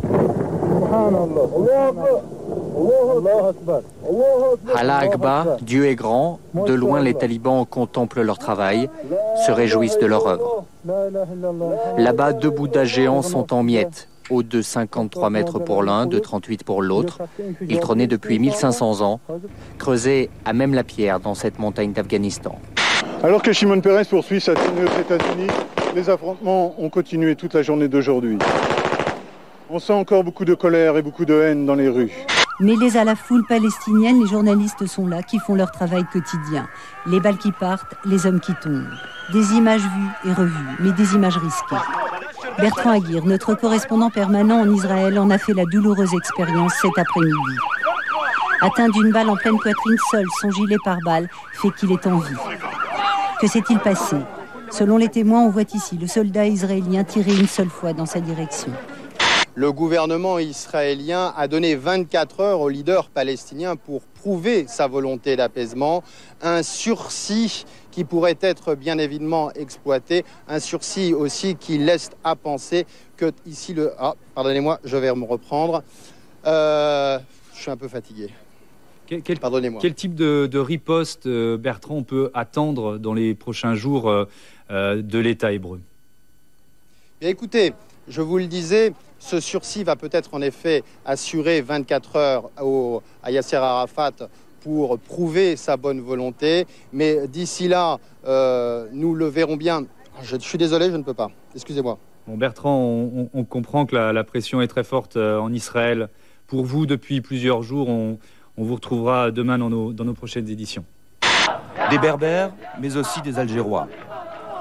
Allah Akbar, Dieu est grand, de loin les talibans contemplent leur travail, se réjouissent de leur œuvre. Là-bas, deux Bouddhas géants sont en miettes, hauts de cinquante-trois mètres pour l'un, de trente-huit pour l'autre. Ils trônaient depuis mille cinq cents ans, creusés à même la pierre dans cette montagne d'Afghanistan. Alors que Shimon Peres poursuit sa tournée aux États-Unis, les affrontements ont continué toute la journée d'aujourd'hui. On sent encore beaucoup de colère et beaucoup de haine dans les rues. Mêlés à la foule palestinienne, les journalistes sont là, qui font leur travail quotidien. Les balles qui partent, les hommes qui tombent. Des images vues et revues, mais des images risquées. Bertrand Aguirre, notre correspondant permanent en Israël, en a fait la douloureuse expérience cet après-midi. Atteint d'une balle en pleine poitrine, seul son gilet pare-balles fait qu'il est en vie. Que s'est-il passé? Selon les témoins, on voit ici le soldat israélien tirer une seule fois dans sa direction. Le gouvernement israélien a donné vingt-quatre heures au leader palestinien pour prouver sa volonté d'apaisement. Un sursis qui pourrait être bien évidemment exploité. Un sursis aussi qui laisse à penser que ici le... Ah, pardonnez-moi, je vais me reprendre. Euh, je suis un peu fatigué. Quel, quel, Pardonnez-moi. Quel type de, de riposte, euh, Bertrand, on peut attendre dans les prochains jours euh, euh, de l'État hébreu? Bien, écoutez, je vous le disais, ce sursis va peut-être en effet assurer vingt-quatre heures au, à Yasser Arafat pour prouver sa bonne volonté. Mais d'ici là, euh, nous le verrons bien. Je, je suis désolé, je ne peux pas. Excusez-moi. Bon, Bertrand, on, on comprend que la, la pression est très forte en Israël. Pour vous, depuis plusieurs jours, on, on vous retrouvera demain dans nos, dans nos prochaines éditions. Des Berbères, mais aussi des Algérois.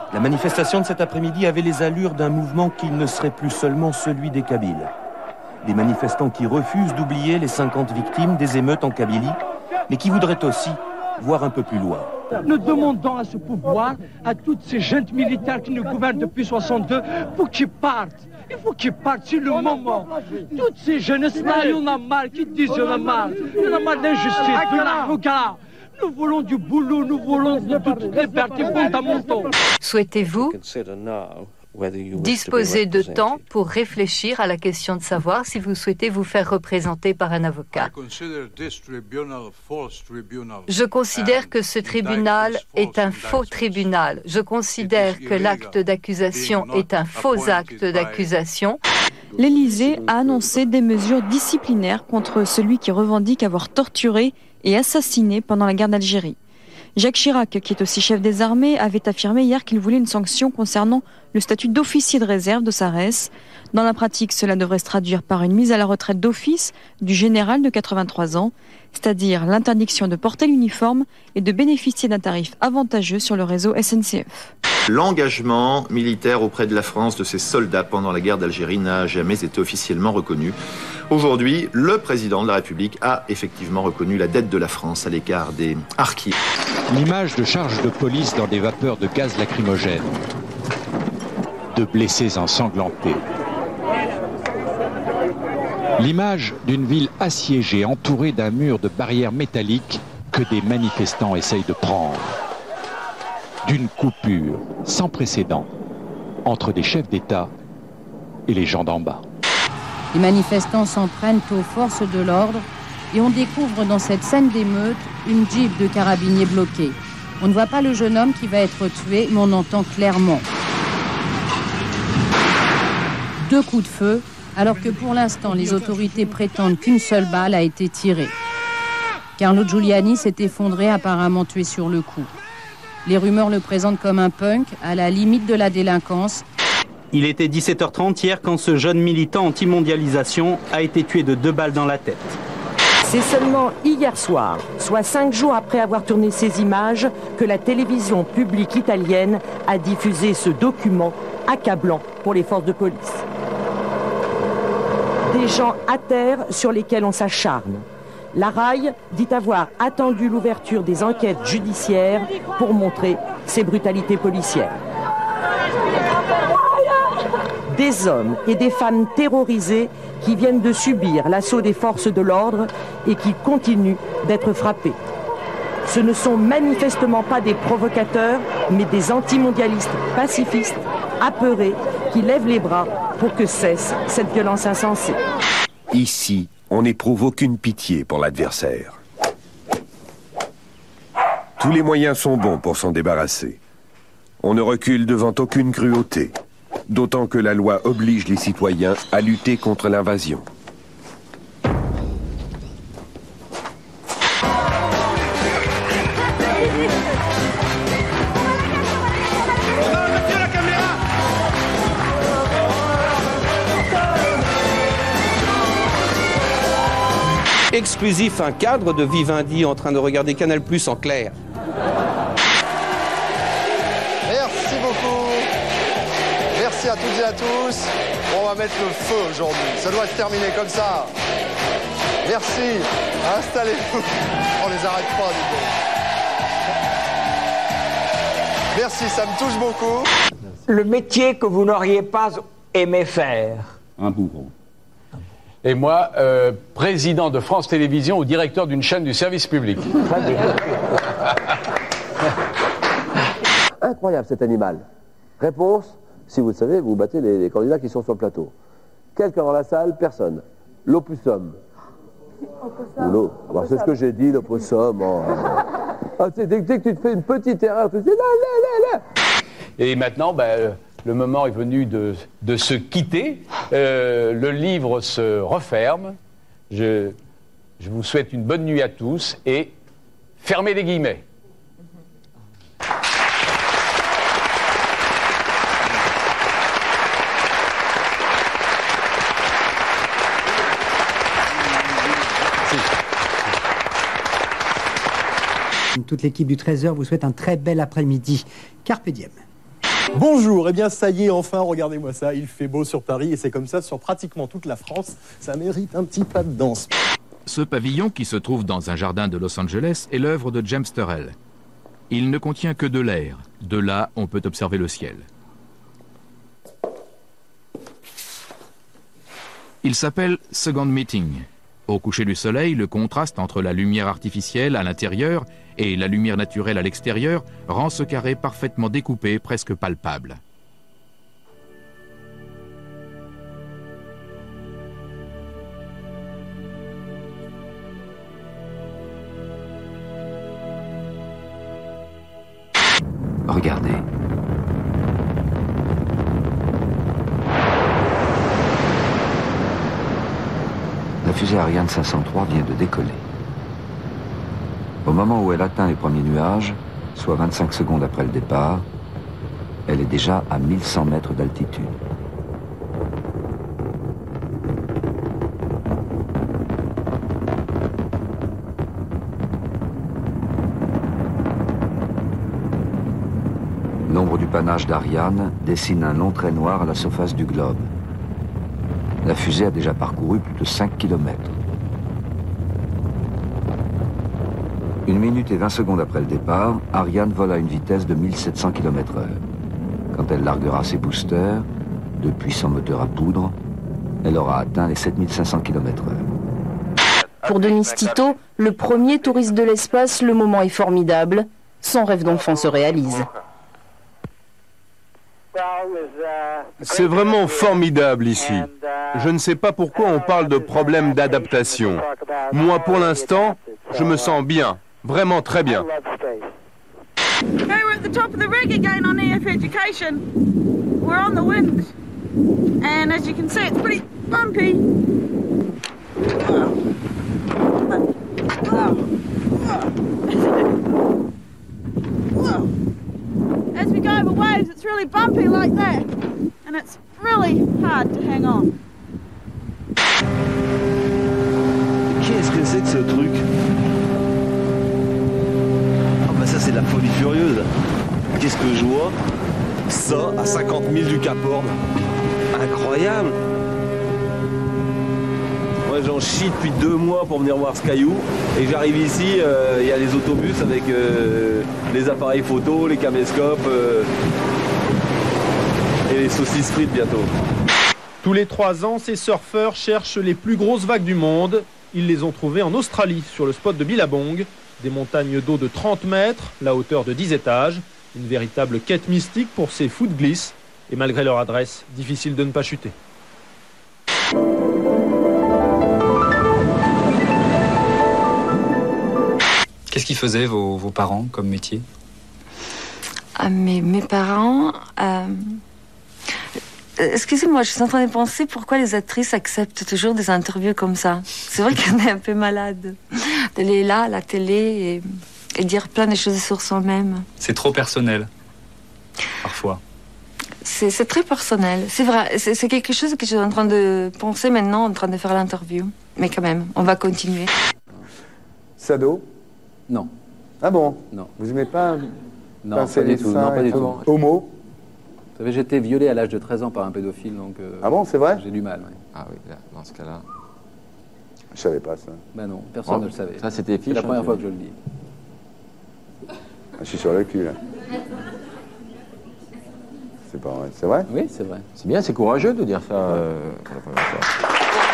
La manifestation de cet après-midi avait les allures d'un mouvement qui ne serait plus seulement celui des Kabyles. Des manifestants qui refusent d'oublier les cinquante victimes des émeutes en Kabylie, mais qui voudraient aussi voir un peu plus loin. Nous demandons à ce pouvoir, à toutes ces jeunes militaires qui nous gouvernent depuis soixante-deux, pour qu'ils partent. Il faut qu'ils partent, c'est le moment. Toutes ces jeunesses-là, il y en a marre, qui disent il y en a marre. Il y en a marre d'injustice, de la regard. Nous voulons du boulot, nous voulons de toutes les libertés fondamentales. Souhaitez-vous disposer de temps pour réfléchir à la question de savoir si vous souhaitez vous faire représenter par un avocat? Je considère que ce tribunal est un faux tribunal. Je considère que l'acte d'accusation est un faux acte d'accusation. L'Élysée a annoncé des mesures disciplinaires contre celui qui revendique avoir torturé et assassiné pendant la guerre d'Algérie. Jacques Chirac, qui est aussi chef des armées, avait affirmé hier qu'il voulait une sanction concernant le statut d'officier de réserve de Sarès. Dans la pratique, cela devrait se traduire par une mise à la retraite d'office du général de quatre-vingt-trois ans, c'est-à-dire l'interdiction de porter l'uniforme et de bénéficier d'un tarif avantageux sur le réseau S N C F. L'engagement militaire auprès de la France de ses soldats pendant la guerre d'Algérie n'a jamais été officiellement reconnu. Aujourd'hui, le président de la République a effectivement reconnu la dette de la France à l'égard des harkis. L'image de charges de police dans des vapeurs de gaz lacrymogène, de blessés ensanglantés. L'image d'une ville assiégée, entourée d'un mur de barrières métalliques que des manifestants essayent de prendre. D'une coupure sans précédent entre des chefs d'État et les gens d'en bas. Les manifestants s'en prennent aux forces de l'ordre et on découvre dans cette scène d'émeute une jeep de carabiniers bloquée. On ne voit pas le jeune homme qui va être tué, mais on entend clairement deux coups de feu, alors que pour l'instant, les autorités prétendent qu'une seule balle a été tirée. Carlo Giuliani s'est effondré, apparemment tué sur le coup. Les rumeurs le présentent comme un punk, à la limite de la délinquance. Il était dix-sept heures trente hier quand ce jeune militant anti-mondialisation a été tué de deux balles dans la tête. C'est seulement hier soir, soit cinq jours après avoir tourné ces images, que la télévision publique italienne a diffusé ce document accablant pour les forces de police. Des gens à terre sur lesquels on s'acharne. La R A I dit avoir attendu l'ouverture des enquêtes judiciaires pour montrer ses brutalités policières. Des hommes et des femmes terrorisés qui viennent de subir l'assaut des forces de l'ordre et qui continuent d'être frappés. Ce ne sont manifestement pas des provocateurs, mais des antimondialistes pacifistes, apeurés, qui lèvent les bras pour que cesse cette violence insensée. Ici, on n'éprouve aucune pitié pour l'adversaire. Tous les moyens sont bons pour s'en débarrasser. On ne recule devant aucune cruauté, d'autant que la loi oblige les citoyens à lutter contre l'invasion. Exclusif, un cadre de Vivendi en train de regarder Canal plus en clair. Merci beaucoup. Merci à toutes et à tous. On va mettre le feu aujourd'hui. Ça doit se terminer comme ça. Merci. Installez-vous. On les arrête pas, du coup. Merci, ça me touche beaucoup. Le métier que vous n'auriez pas aimé faire. Un bourreau. Et moi, euh, président de France Télévisions ou directeur d'une chaîne du service public. Incroyable cet animal. Réponse, si vous le savez, vous battez les, les candidats qui sont sur le plateau. Quelqu'un dans la salle, personne. L'opossum. C'est ce que j'ai dit, l'opossum. Oh. Ah, dès, dès que tu te fais une petite erreur, tu te dis là, là, là, là. Et maintenant, ben, le moment est venu de, de se quitter. Euh, le livre se referme. Je, je vous souhaite une bonne nuit à tous et fermez les guillemets. Toute l'équipe du treize heures vous souhaite un très bel après-midi. Carpe diem. Bonjour, eh bien ça y est, enfin, regardez-moi ça, il fait beau sur Paris et c'est comme ça sur pratiquement toute la France. Ça mérite un petit pas de danse. Ce pavillon, qui se trouve dans un jardin de Los Angeles, est l'œuvre de James Turrell. Il ne contient que de l'air. De là, on peut observer le ciel. Il s'appelle Second Meeting. Au coucher du soleil, le contraste entre la lumière artificielle à l'intérieur et la lumière naturelle à l'extérieur rend ce carré parfaitement découpé, presque palpable. Regardez. La fusée Ariane cinq cent trois vient de décoller. Au moment où elle atteint les premiers nuages, soit vingt-cinq secondes après le départ, elle est déjà à mille cent mètres d'altitude. L'ombre du panache d'Ariane dessine un long trait noir à la surface du globe. La fusée a déjà parcouru plus de cinq kilomètres. Une minute et vingt secondes après le départ, Ariane vole à une vitesse de mille sept cents kilomètres heure. Quand elle larguera ses boosters, de puissants moteurs à poudre, elle aura atteint les sept mille cinq cents kilomètres heure. Pour Denis Tito, le premier touriste de l'espace, le moment est formidable. Son rêve d'enfant se réalise. C'est vraiment formidable ici. Je ne sais pas pourquoi on parle de problème d'adaptation. Moi, pour l'instant, je me sens bien, vraiment très bien. Hey, we're at the top of the rig again on E F Education. We're on the wind. And as you can see, it's pretty bumpy. As we go over waves, it's really bumpy like that. And it's really hard to hang on. Qu'est-ce que c'est que ce truc? Ah bah ça c'est de la folie furieuse. Qu'est-ce que je vois? Ça à cinquante mille du Cap Horn. Incroyable. Moi j'en chie depuis deux mois pour venir voir ce caillou. Et j'arrive ici, il euh, y a les autobus avec euh, les appareils photo, les caméscopes euh, et les saucisses frites bientôt. Tous les trois ans, ces surfeurs cherchent les plus grosses vagues du monde. Ils les ont trouvées en Australie, sur le spot de Billabong. Des montagnes d'eau de trente mètres, la hauteur de dix étages. Une véritable quête mystique pour ces fous de glisse. Et malgré leur adresse, difficile de ne pas chuter. Qu'est-ce qu'ils faisaient vos, vos parents comme métier? Ah, mes, mes parents... Euh... Excusez-moi, je suis en train de penser pourquoi les actrices acceptent toujours des interviews comme ça. C'est vrai qu'on est un peu malade d'aller là, à la télé, et, et dire plein de choses sur soi-même. C'est trop personnel, parfois. C'est très personnel, c'est vrai. C'est quelque chose que je suis en train de penser maintenant, en train de faire l'interview. Mais quand même, on va continuer. Sado? Non. Ah bon? Non. Vous aimez pas Non, pas du tout. Non, pas du tout. Homo? Vous savez, j'ai été violé à l'âge de treize ans par un pédophile, donc... Euh, ah bon, c'est vrai? J'ai du mal, oui. Ah oui, là, dans ce cas-là... Je savais pas ça. Ben non, personne oh, ne le savait. Ça, c'était C'est la première fois que je le dis. Ah, je suis sur le cul, là. C'est pas vrai. C'est vrai? Oui, c'est vrai. C'est bien, c'est courageux de dire ça euh, pour la première fois.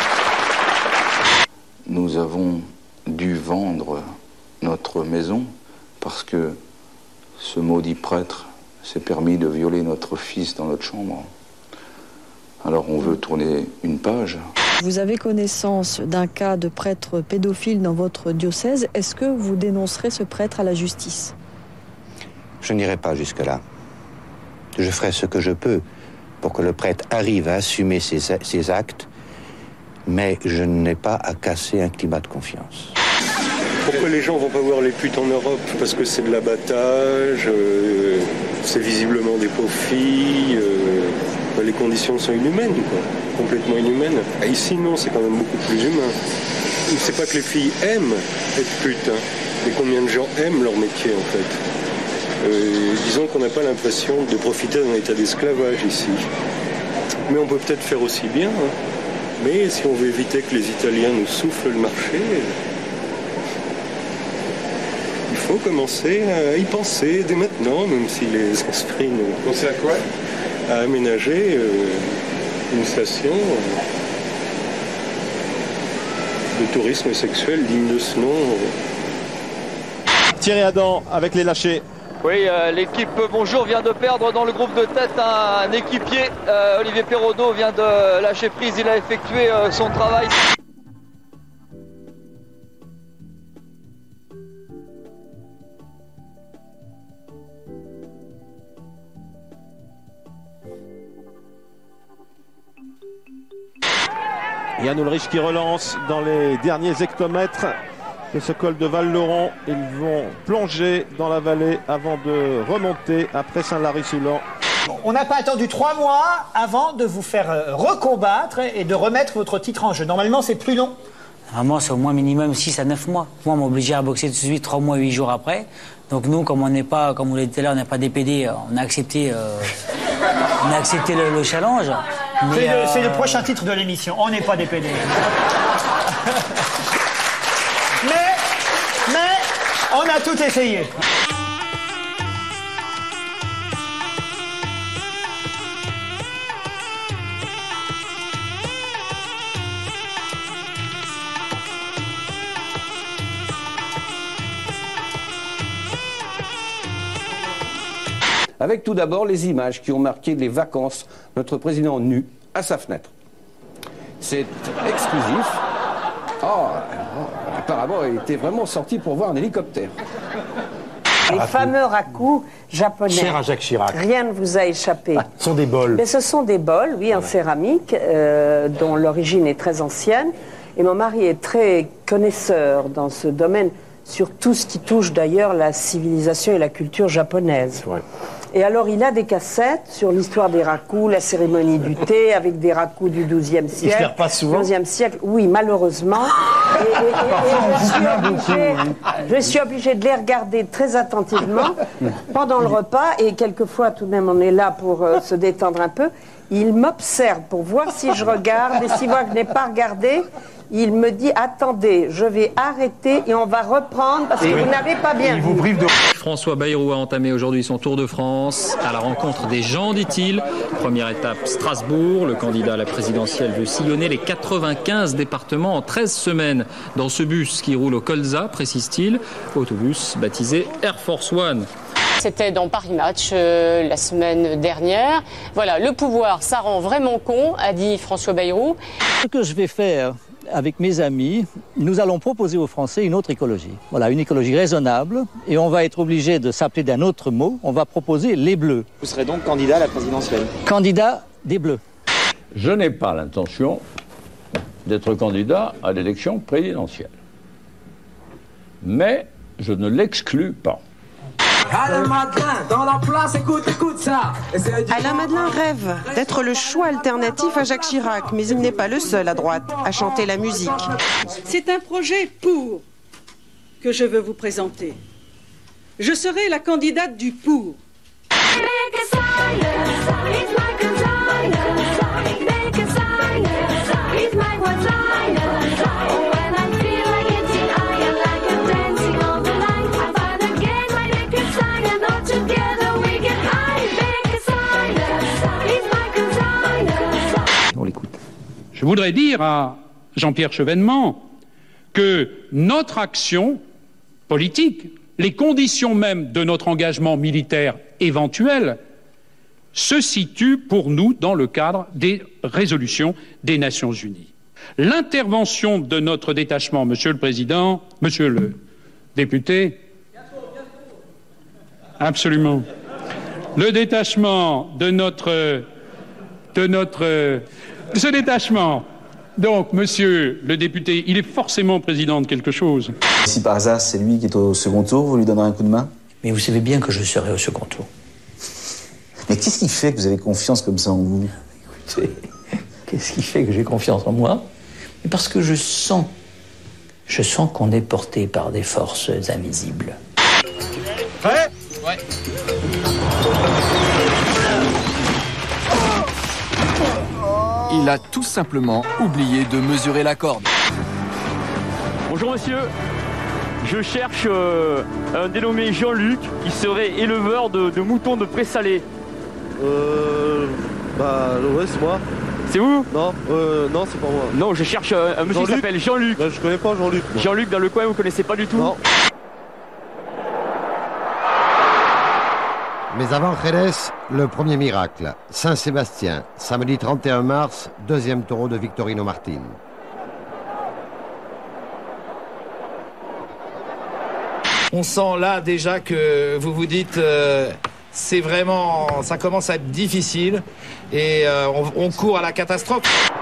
Nous avons dû vendre notre maison parce que ce maudit prêtre s'est permis de violer notre fils dans notre chambre. Alors on veut tourner une page. Vous avez connaissance d'un cas de prêtre pédophile dans votre diocèse. Est-ce que vous dénoncerez ce prêtre à la justice? Je n'irai pas jusque-là. Je ferai ce que je peux pour que le prêtre arrive à assumer ses, ses actes, mais je n'ai pas à casser un climat de confiance. Pourquoi les gens vont pas voir les putes en Europe? Parce que c'est de l'abattage, euh, c'est visiblement des pauvres filles, euh, les conditions sont inhumaines, quoi. Complètement inhumaines. Et ici, non, c'est quand même beaucoup plus humain. C'est pas que les filles aiment être putes, hein, mais combien de gens aiment leur métier, en fait. Euh, disons qu'on n'a pas l'impression de profiter d'un état d'esclavage ici. Mais on peut peut-être faire aussi bien. Hein. Mais si on veut éviter que les Italiens nous soufflent le marché, il faut commencer à y penser dès maintenant, même si les esprits nous... Penser à quoi? À aménager euh, une station euh, de tourisme sexuel digne de ce nom. Thierry Adam avec les lâchers. Oui, euh, l'équipe Bonjour vient de perdre dans le groupe de tête un, un équipier. Euh, Olivier Perraudot vient de lâcher prise, il a effectué euh, son travail. Yann Ulrich qui relance dans les derniers hectomètres de ce col de Val-Lauron. Ils vont plonger dans la vallée avant de remonter après Saint-Lary-Soulan. On n'a pas attendu trois mois avant de vous faire recombattre et de remettre votre titre en jeu. Normalement, c'est plus long. Normalement, c'est au moins minimum six à neuf mois. Moi, on m'a obligé à boxer tout de suite trois mois, huit jours après. Donc nous, comme on n'est pas, comme vous l'avez dit tout à l'heure, on n'est pas des P D, on a accepté, euh, on a accepté le, le challenge. C'est euh... le, le prochain titre de l'émission. On n'est pas des P D. mais, mais, on a tout essayé. Avec tout d'abord les images qui ont marqué les vacances, notre président nu à sa fenêtre. C'est exclusif. Oh, apparemment, il était vraiment sorti pour voir un hélicoptère. Les fameux rakus japonais. Cher à Jacques Chirac. Rien ne vous a échappé. Ah, ce sont des bols. Mais ce sont des bols, oui, en voilà. céramique, euh, dont l'origine est très ancienne. Et mon mari est très connaisseur dans ce domaine, sur tout ce qui touche d'ailleurs la civilisation et la culture japonaise. Ouais. Et alors, il a des cassettes sur l'histoire des rakus, la cérémonie du thé, avec des rakus du douzième siècle. Il se les repasse souvent. onzième siècle, oui, malheureusement. Et, et, et, et je, suis obligée, je suis obligée de les regarder très attentivement pendant le repas. Et quelquefois, tout de même, on est là pour euh, se détendre un peu. Il m'observe pour voir si je regarde. Et s'il voit que je n'ai pas regardé, il me dit « Attendez, je vais arrêter et on va reprendre parce que vous n'avez pas bien vu. » François Bayrou a entamé aujourd'hui son Tour de France à la rencontre des gens, dit-il. Première étape, Strasbourg. Le candidat à la présidentielle veut sillonner les quatre-vingt-quinze départements en treize semaines. Dans ce bus qui roule au colza, précise-t-il, autobus baptisé Air Force One. C'était dans Paris Match euh, la semaine dernière. Voilà, le pouvoir, ça rend vraiment con, a dit François Bayrou. Ce que je vais faire avec mes amis, nous allons proposer aux Français une autre écologie. Voilà, une écologie raisonnable, et on va être obligé de s'appeler d'un autre mot. On va proposer les Bleus. Vous serez donc candidat à la présidentielle? Candidat des Bleus. Je n'ai pas l'intention d'être candidat à l'élection présidentielle. Mais je ne l'exclus pas. Alain Madelin, dans la place, écoute, écoute ça. Alain Madelin rêve d'être le choix alternatif à Jacques Chirac, mais il n'est pas le seul à droite à chanter la musique. C'est un projet pour que je veux vous présenter. Je serai la candidate du pour. Je voudrais dire à Jean-Pierre Chevènement que notre action politique, les conditions même de notre engagement militaire éventuel, se situent pour nous dans le cadre des résolutions des Nations Unies. L'intervention de notre détachement, Monsieur le Président, Monsieur le député, absolument, le détachement de notre, de notre, ce détachement, donc, monsieur le député, il est forcément président de quelque chose. Si par hasard c'est lui qui est au second tour, vous lui donnerez un coup de main? Mais vous savez bien que je serai au second tour. Mais qu'est-ce qui fait que vous avez confiance comme ça en vous? Écoutez, qu'est-ce qui fait que j'ai confiance en moi? Parce que je sens, je sens qu'on est porté par des forces invisibles. Prêt? Ouais. Il a tout simplement oublié de mesurer la corde. Bonjour monsieur, je cherche euh, un dénommé Jean-Luc qui serait éleveur de, de moutons de présalé. Euh... Bah ouais c'est moi. C'est vous? Non, euh, non c'est pas moi. Non, je cherche un, un monsieur qui s'appelle Jean-Luc. Bah, je connais pas Jean-Luc. Jean-Luc dans le coin, vous connaissez pas du tout? Non. Mais avant Jerez, le premier miracle. Saint-Sébastien, samedi trente et un mars, deuxième taureau de Victorino Martin. On sent là déjà que vous vous dites, euh, c'est vraiment, ça commence à être difficile et euh, on, on court à la catastrophe.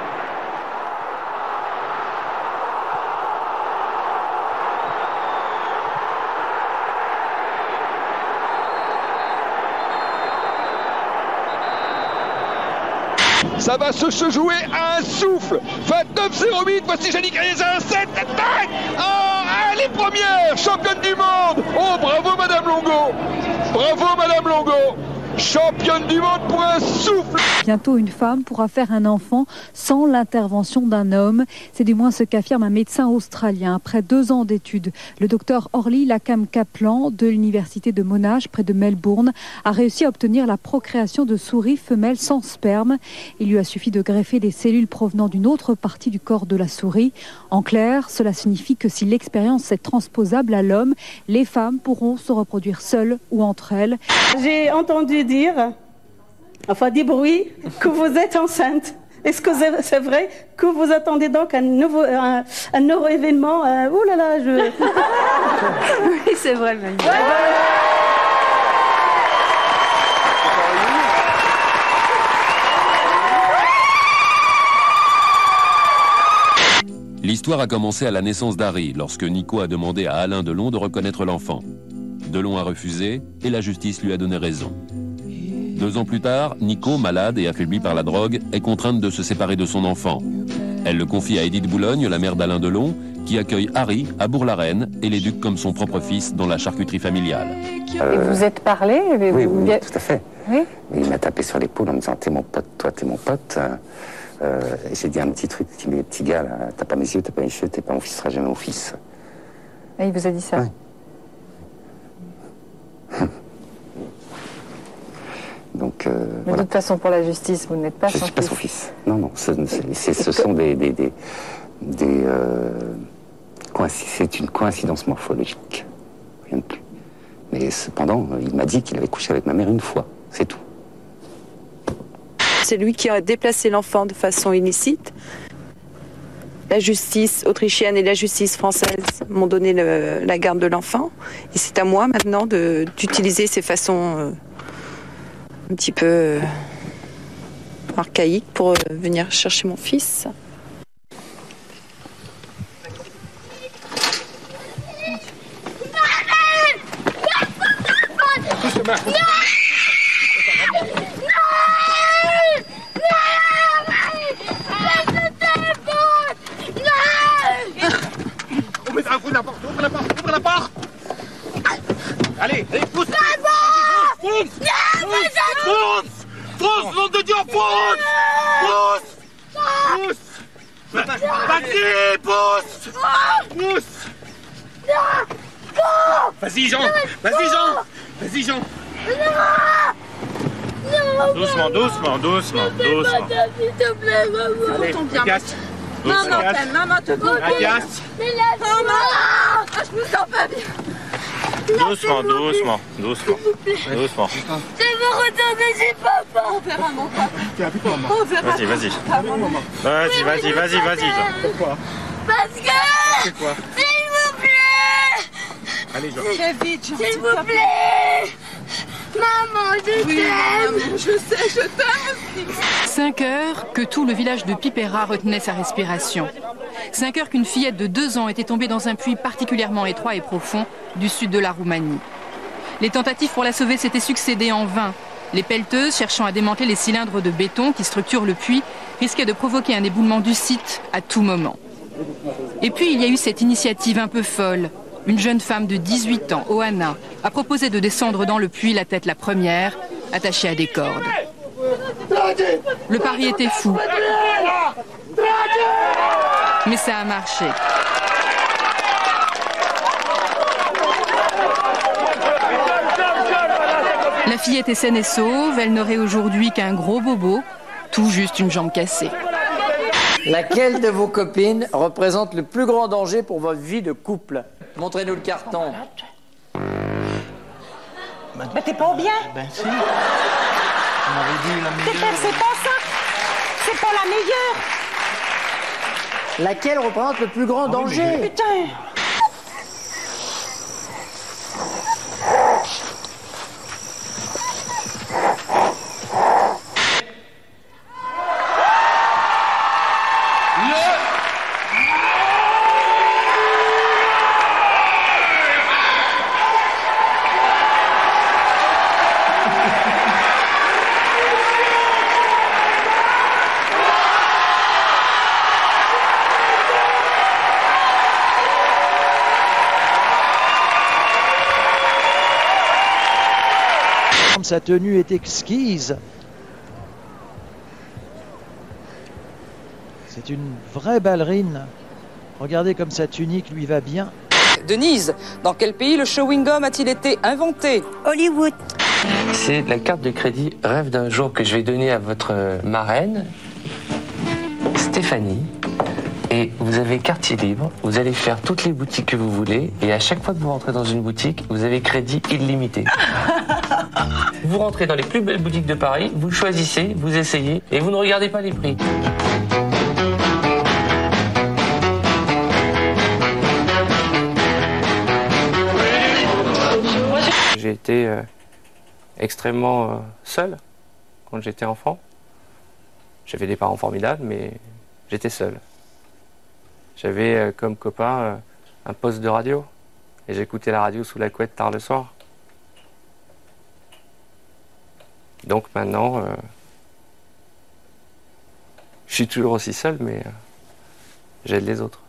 Ça va se, se jouer à un souffle. vingt-neuf zéro huit, voici Jannik Reza, sept, attaque. Oh, elle est première, championne du monde. Oh, bravo Madame Longo. Bravo Madame Longo. Championne du monde pour un souffle. Bientôt, une femme pourra faire un enfant sans l'intervention d'un homme. C'est du moins ce qu'affirme un médecin australien. Après deux ans d'études, le docteur Orly Lacam-Kaplan de l'université de Monash, près de Melbourne, a réussi à obtenir la procréation de souris femelles sans sperme. Il lui a suffi de greffer des cellules provenant d'une autre partie du corps de la souris. En clair, cela signifie que si l'expérience est transposable à l'homme, les femmes pourront se reproduire seules ou entre elles. J'ai entendu dire, enfin des bruits, que vous êtes enceinte. Est-ce que c'est vrai que vous attendez donc un nouveau, un, un nouveau événement? euh, Ouh là là, je... Oui, c'est vrai, Manu. Ouais. L'histoire a commencé à la naissance d'Harry, lorsque Nico a demandé à Alain Delon de reconnaître l'enfant. Delon a refusé et la justice lui a donné raison. Deux ans plus tard, Nico, malade et affaibli par la drogue, est contrainte de se séparer de son enfant. Elle le confie à Édith Boulogne, la mère d'Alain Delon, qui accueille Harry à Bourg-la-Reine et l'éduque comme son propre fils dans la charcuterie familiale. Euh... Et vous êtes parlé? Oui, oui, vous... oui, tout à fait. Oui. Il m'a tapé sur l'épaule en me disant « T'es mon pote, toi, t'es mon pote. Euh, » Et j'ai dit un petit truc, il dit « Mais petit gars, là, t'as pas mes yeux, t'as pas mes cheveux, t'es pas mon fils, tu seras jamais mon fils. » Et il vous a dit ça? Oui. Donc, euh, Mais voilà. de toute façon, pour la justice, vous n'êtes pas Je son suis pas fils. son fils. Non, non, ce, c'est, ce sont des... des, des, des euh, c'est une coïncidence morphologique. Rien de plus. Mais cependant, il m'a dit qu'il avait couché avec ma mère une fois. C'est tout. C'est lui qui a déplacé l'enfant de façon illicite. La justice autrichienne et la justice française m'ont donné le, la garde de l'enfant. Et c'est à moi maintenant de, d'utiliser ces façons euh, un petit peu euh, archaïques pour euh, venir chercher mon fils. On met un coup de la porte, ouvre la porte, ouvre la porte. Allez, allez, pousse. Pousse, pousse, pousse, nom de Dieu, pousse, pousse, pousse. Vas-y, pousse, pousse. Vas-y, Jean, vas-y, Jean, vas-y, Jean. Doucement, doucement, doucement, doucement. S'il te plaît, maman. Allez, Agace. Maman, maman, te plaît. Agace. Maman, je me sens pas bien. Doucement, doucement, doucement, doucement. Je veux retourner chez papa. On verra mon papa. On verra. Vas-y, vas-y. Vas-y, vas-y, vas-y, vas-y. Pourquoi? Parce que... C'est quoi? S'il vous plaît. Allez, Jean. Très vite, Jean. S'il vous plaît. Maman, je Oui, t'aime. maman, je sais, je t'aime. Cinq heures que tout le village de Pipera retenait sa respiration. Cinq heures qu'une fillette de deux ans était tombée dans un puits particulièrement étroit et profond du sud de la Roumanie. Les tentatives pour la sauver s'étaient succédé en vain. Les pelleteuses, cherchant à démanteler les cylindres de béton qui structurent le puits, risquaient de provoquer un éboulement du site à tout moment. Et puis il y a eu cette initiative un peu folle. Une jeune femme de dix-huit ans, Oana, a proposé de descendre dans le puits la tête la première, attachée à des cordes. Le pari était fou. Mais ça a marché. La fille était saine et sauve, elle n'aurait aujourd'hui qu'un gros bobo, tout juste une jambe cassée. Laquelle de vos copines représente le plus grand danger pour votre vie de couple? Montrez-nous le carton. Bah t'es pas bien? Ben si. On m'avait dit la meilleure. C'est pas ça. C'est pas la meilleure. Laquelle représente le plus grand ah danger? Oui, putain. Sa tenue est exquise. C'est une vraie ballerine. Regardez comme sa tunique lui va bien. Denise, dans quel pays le chewing-gum a-t-il été inventé? Hollywood. C'est la carte de crédit Rêve d'un jour que je vais donner à votre marraine, Stéphanie. Et vous avez quartier libre, vous allez faire toutes les boutiques que vous voulez, et à chaque fois que vous rentrez dans une boutique, vous avez crédit illimité. Vous rentrez dans les plus belles boutiques de Paris, vous choisissez, vous essayez, et vous ne regardez pas les prix. J'ai été euh, extrêmement euh, seul quand j'étais enfant. J'avais des parents formidables, mais j'étais seul. J'avais euh, comme copain euh, un poste de radio, et j'écoutais la radio sous la couette tard le soir. Donc maintenant, euh, je suis toujours aussi seul, mais euh, j'aide les autres.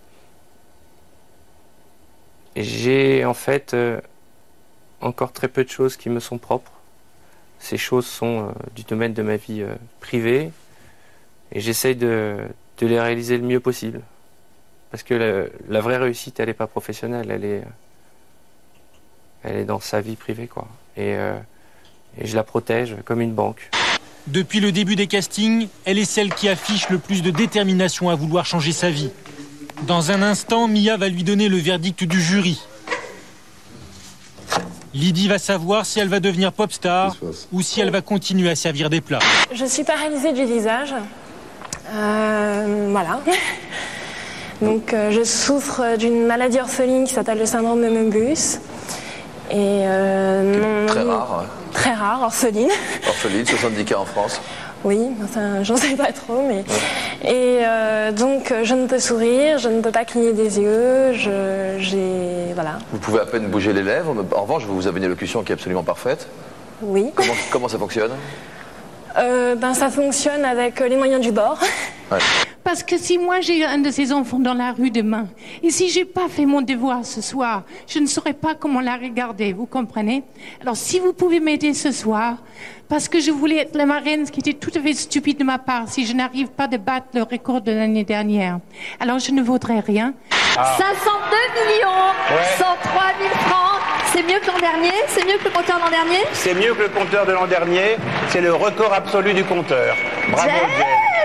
Et j'ai en fait euh, encore très peu de choses qui me sont propres. Ces choses sont euh, du domaine de ma vie euh, privée, et j'essaye de, de les réaliser le mieux possible. Parce que la, la vraie réussite, elle n'est pas professionnelle, elle est, elle est dans sa vie privée, quoi. Et, euh, et je la protège comme une banque. Depuis le début des castings, elle est celle qui affiche le plus de détermination à vouloir changer sa vie. Dans un instant, Mia va lui donner le verdict du jury. Lydie va savoir si elle va devenir pop star ou si elle va continuer à servir des plats. Je suis paralysée du visage. Euh, voilà. Donc euh, je souffre d'une maladie orpheline qui s'appelle le syndrome de Moebius. Et euh, non, très non, rare. Hein. Très rare, orpheline. Orpheline, soixante-dix cas en France. Oui, enfin, j'en sais pas trop, mais... Et euh, donc je ne peux sourire, je ne peux pas cligner des yeux, je, j'ai... voilà. Vous pouvez à peine bouger les lèvres, en revanche vous avez une élocution qui est absolument parfaite. Oui. Comment, comment ça fonctionne? euh, Ben ça fonctionne avec les moyens du bord. Ouais. Parce que si moi j'ai un de ces enfants dans la rue demain, et si j'ai pas fait mon devoir ce soir, je ne saurais pas comment la regarder, vous comprenez? Alors si vous pouvez m'aider ce soir, parce que je voulais être la marraine, ce qui était tout à fait stupide de ma part, si je n'arrive pas de battre le record de l'année dernière. Alors je ne vaudrais rien. Ah. cinq cent deux millions, ouais. cent trois mille francs, c'est mieux que l'an dernier? C'est mieux que le compteur de l'an dernier? C'est mieux que le compteur de l'an dernier, c'est le record absolu du compteur. Bravo Jen.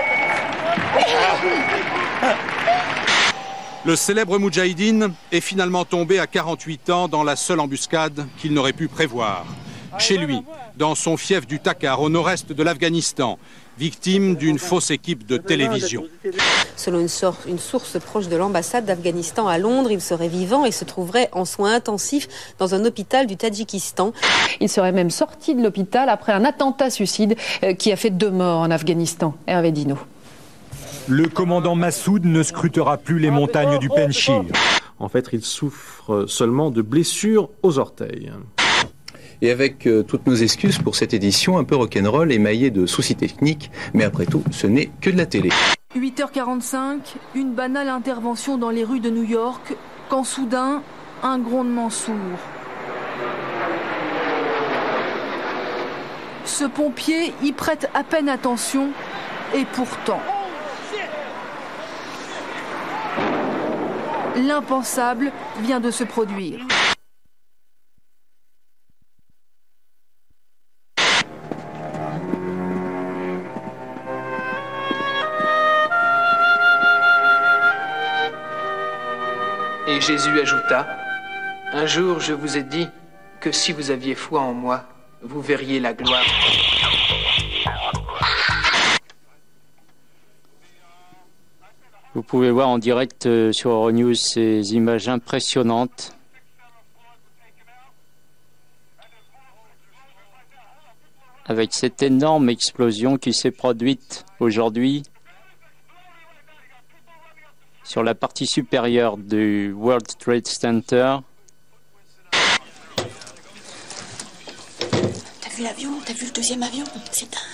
Le célèbre Moudjahidine est finalement tombé à quarante-huit ans dans la seule embuscade qu'il n'aurait pu prévoir. Chez lui, dans son fief du Takhar, au nord-est de l'Afghanistan, victime d'une fausse équipe de télévision. Selon une, sor- une source proche de l'ambassade d'Afghanistan à Londres, il serait vivant et se trouverait en soins intensifs dans un hôpital du Tadjikistan. Il serait même sorti de l'hôpital après un attentat suicide qui a fait deux morts en Afghanistan. Hervé Dino. Le commandant Massoud ne scrutera plus les montagnes du Penchir. En fait, il souffre seulement de blessures aux orteils. Et avec euh, toutes nos excuses pour cette édition un peu rock'n'roll émaillée de soucis techniques, mais après tout, ce n'est que de la télé. huit heures quarante-cinq, une banale intervention dans les rues de New York, quand soudain, un grondement sourd. Ce pompier y prête à peine attention, et pourtant... l'impensable vient de se produire. Et Jésus ajouta, « Un jour je vous ai dit que si vous aviez foi en moi, vous verriez la gloire. » Vous pouvez voir en direct euh, sur Euronews ces images impressionnantes. Avec cette énorme explosion qui s'est produite aujourd'hui sur la partie supérieure du World Trade Center. T'as vu l'avion? T'as vu le deuxième avion? C'est dingue.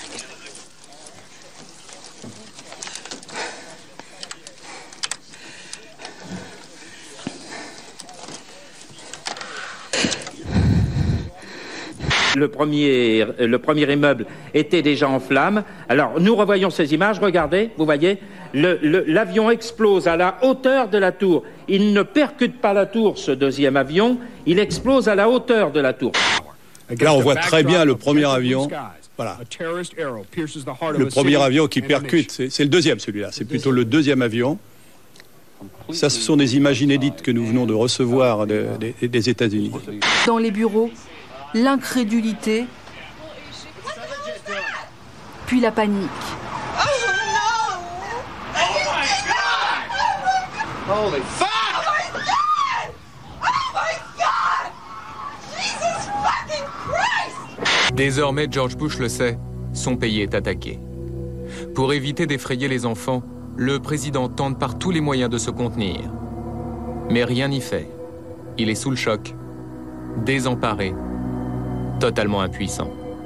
Le premier, le premier immeuble était déjà en flammes. Alors, nous revoyons ces images. Regardez, vous voyez, le, le, l'avion explose à la hauteur de la tour. Il ne percute pas la tour, ce deuxième avion. Il explose à la hauteur de la tour. Là, on voit très bien le premier avion. Voilà. Le premier avion qui percute, c'est, c'est le deuxième, celui-là. C'est plutôt le deuxième avion. Ça, ce sont des images inédites que nous venons de recevoir de, de, des États-Unis. Dans les bureaux, l'incrédulité, puis la panique. Oh no! Oh my God! Holy fuck! Oh my God! Oh my God! Jesus fucking Christ! Désormais, George Bush le sait, son pays est attaqué. Pour éviter d'effrayer les enfants, le président tente par tous les moyens de se contenir. Mais rien n'y fait. Il est sous le choc, désemparé, totalement impuissant.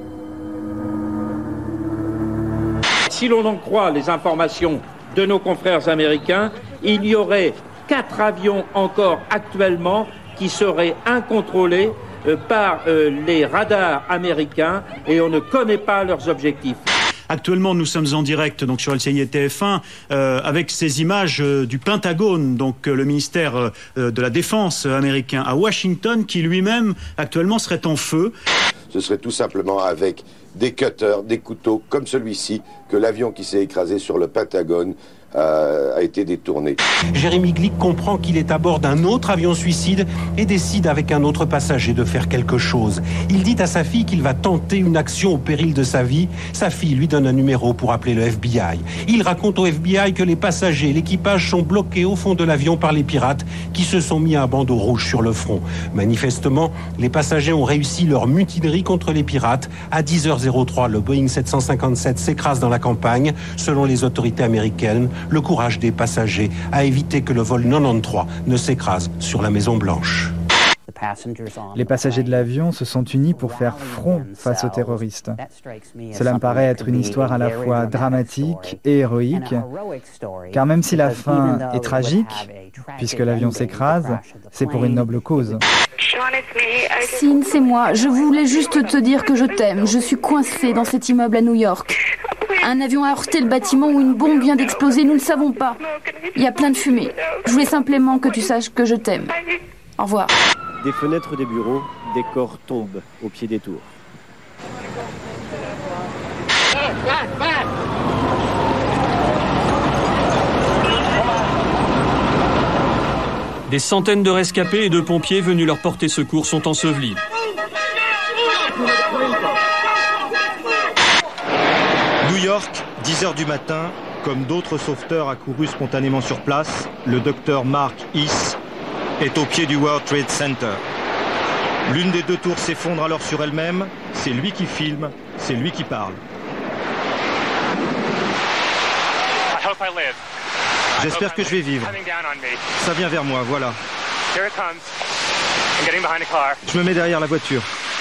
Si l'on en croit les informations de nos confrères américains, il y aurait quatre avions encore actuellement qui seraient incontrôlés euh, par euh, les radars américains et on ne connaît pas leurs objectifs. Actuellement, nous sommes en direct donc sur L C I et T F un euh, avec ces images euh, du Pentagone, donc euh, le ministère euh, de la Défense américain à Washington, qui lui-même actuellement serait en feu. Ce serait tout simplement avec des cutters, des couteaux comme celui-ci que l'avion qui s'est écrasé sur le Pentagone euh, a été détourné. Jérémy Glick comprend qu'il est à bord d'un autre avion suicide et décide avec un autre passager de faire quelque chose. Il dit à sa fille qu'il va tenter une action au péril de sa vie. Sa fille lui donne un numéro pour appeler le F B I. Il raconte au F B I que les passagers et l'équipage sont bloqués au fond de l'avion par les pirates qui se sont mis un bandeau rouge sur le front. Manifestement, les passagers ont réussi leur mutinerie contre les pirates. À dix heures trois, le Boeing sept cent cinquante-sept s'écrase dans la campagne. Selon les autorités américaines, le courage des passagers a évité que le vol quatre-vingt-treize ne s'écrase sur la Maison Blanche. Les passagers de l'avion se sont unis pour faire front face aux terroristes. Cela me paraît être une histoire à la fois dramatique et héroïque, car même si la fin est tragique, puisque l'avion s'écrase, c'est pour une noble cause. Sin, c'est moi. Je voulais juste te dire que je t'aime. Je suis coincée dans cet immeuble à New York. Un avion a heurté le bâtiment où une bombe vient d'exploser, nous ne le savons pas. Il y a plein de fumée. Je voulais simplement que tu saches que je t'aime. Au revoir. Des fenêtres des bureaux, des corps tombent au pied des tours. Des centaines de rescapés et de pompiers venus leur porter secours sont ensevelis. New York, dix heures du matin, comme d'autres sauveteurs accourus spontanément sur place, le docteur Mark Hiss est au pied du World Trade Center. L'une des deux tours s'effondre alors sur elle-même, c'est lui qui filme, c'est lui qui parle. J'espère que je vais vivre. Ça vient vers moi, voilà. Je me mets derrière la voiture.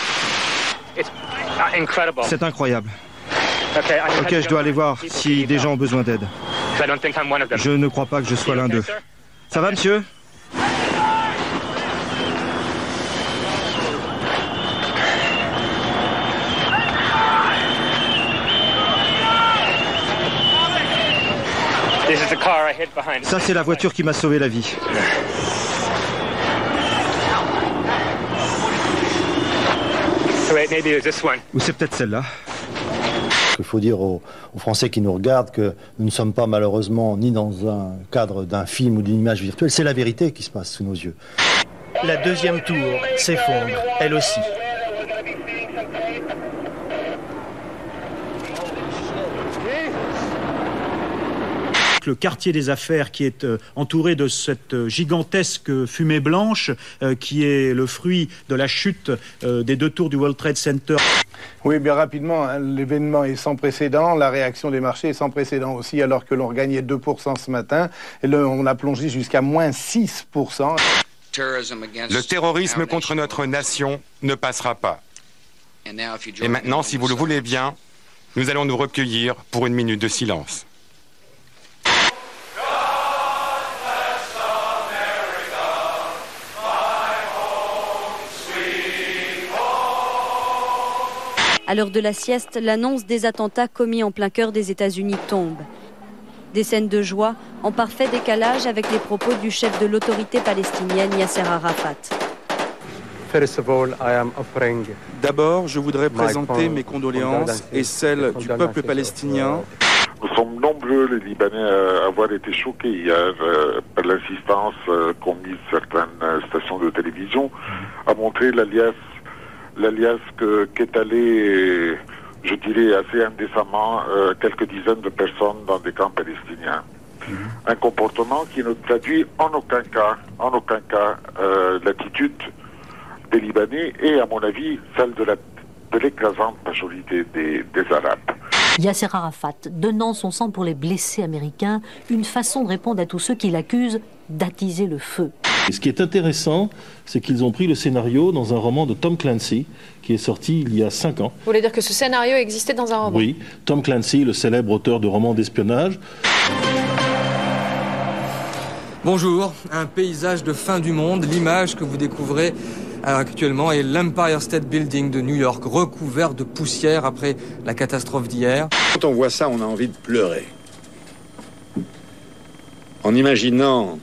C'est incroyable. Ok, je dois aller voir si des gens ont besoin d'aide. Je ne crois pas que je sois l'un d'eux. Ça va, monsieur ? Ça, c'est la voiture qui m'a sauvé la vie. Ou c'est peut-être celle-là. Il faut dire aux, aux Français qui nous regardent que nous ne sommes pas malheureusement ni dans un cadre d'un film ou d'une image virtuelle. C'est la vérité qui se passe sous nos yeux. La deuxième tour s'effondre, elle aussi. Le quartier des affaires qui est euh, entouré de cette euh, gigantesque fumée blanche euh, qui est le fruit de la chute euh, des deux tours du World Trade Center. Oui, bien rapidement, hein, l'événement est sans précédent, la réaction des marchés est sans précédent aussi, alors que l'on regagnait deux pour cent ce matin, et le, on a plongé jusqu'à moins six pour cent. Le terrorisme contre notre nation ne passera pas. Et maintenant, si vous le voulez bien, nous allons nous recueillir pour une minute de silence. À l'heure de la sieste, l'annonce des attentats commis en plein cœur des États-Unis tombe. Des scènes de joie en parfait décalage avec les propos du chef de l'autorité palestinienne Yasser Arafat. D'abord, je voudrais présenter mes condoléances et celles du peuple palestinien. Nous sommes nombreux, les Libanais, à avoir été choqués hier euh, par l'assistance euh, qu'ont mise certaines euh, stations de télévision à montrer l'alias l'alias qu'est allé, je dirais assez indécemment, euh, quelques dizaines de personnes dans des camps palestiniens. Mmh. Un comportement qui ne traduit en aucun cas, en aucun cas, euh, l'attitude des Libanais et, à mon avis, celle de la de l'écrasante majorité des, des Arabes. Yasser Arafat, donnant son sang pour les blessés américains, une façon de répondre à tous ceux qui l'accusent d'attiser le feu. Et ce qui est intéressant, c'est qu'ils ont pris le scénario dans un roman de Tom Clancy, qui est sorti il y a cinq ans. Vous voulez dire que ce scénario existait dans un roman? Oui, Tom Clancy, le célèbre auteur de romans d'espionnage. Bonjour, un paysage de fin du monde. L'image que vous découvrez actuellement est l'Empire State Building de New York, recouvert de poussière après la catastrophe d'hier. Quand on voit ça, on a envie de pleurer. En imaginant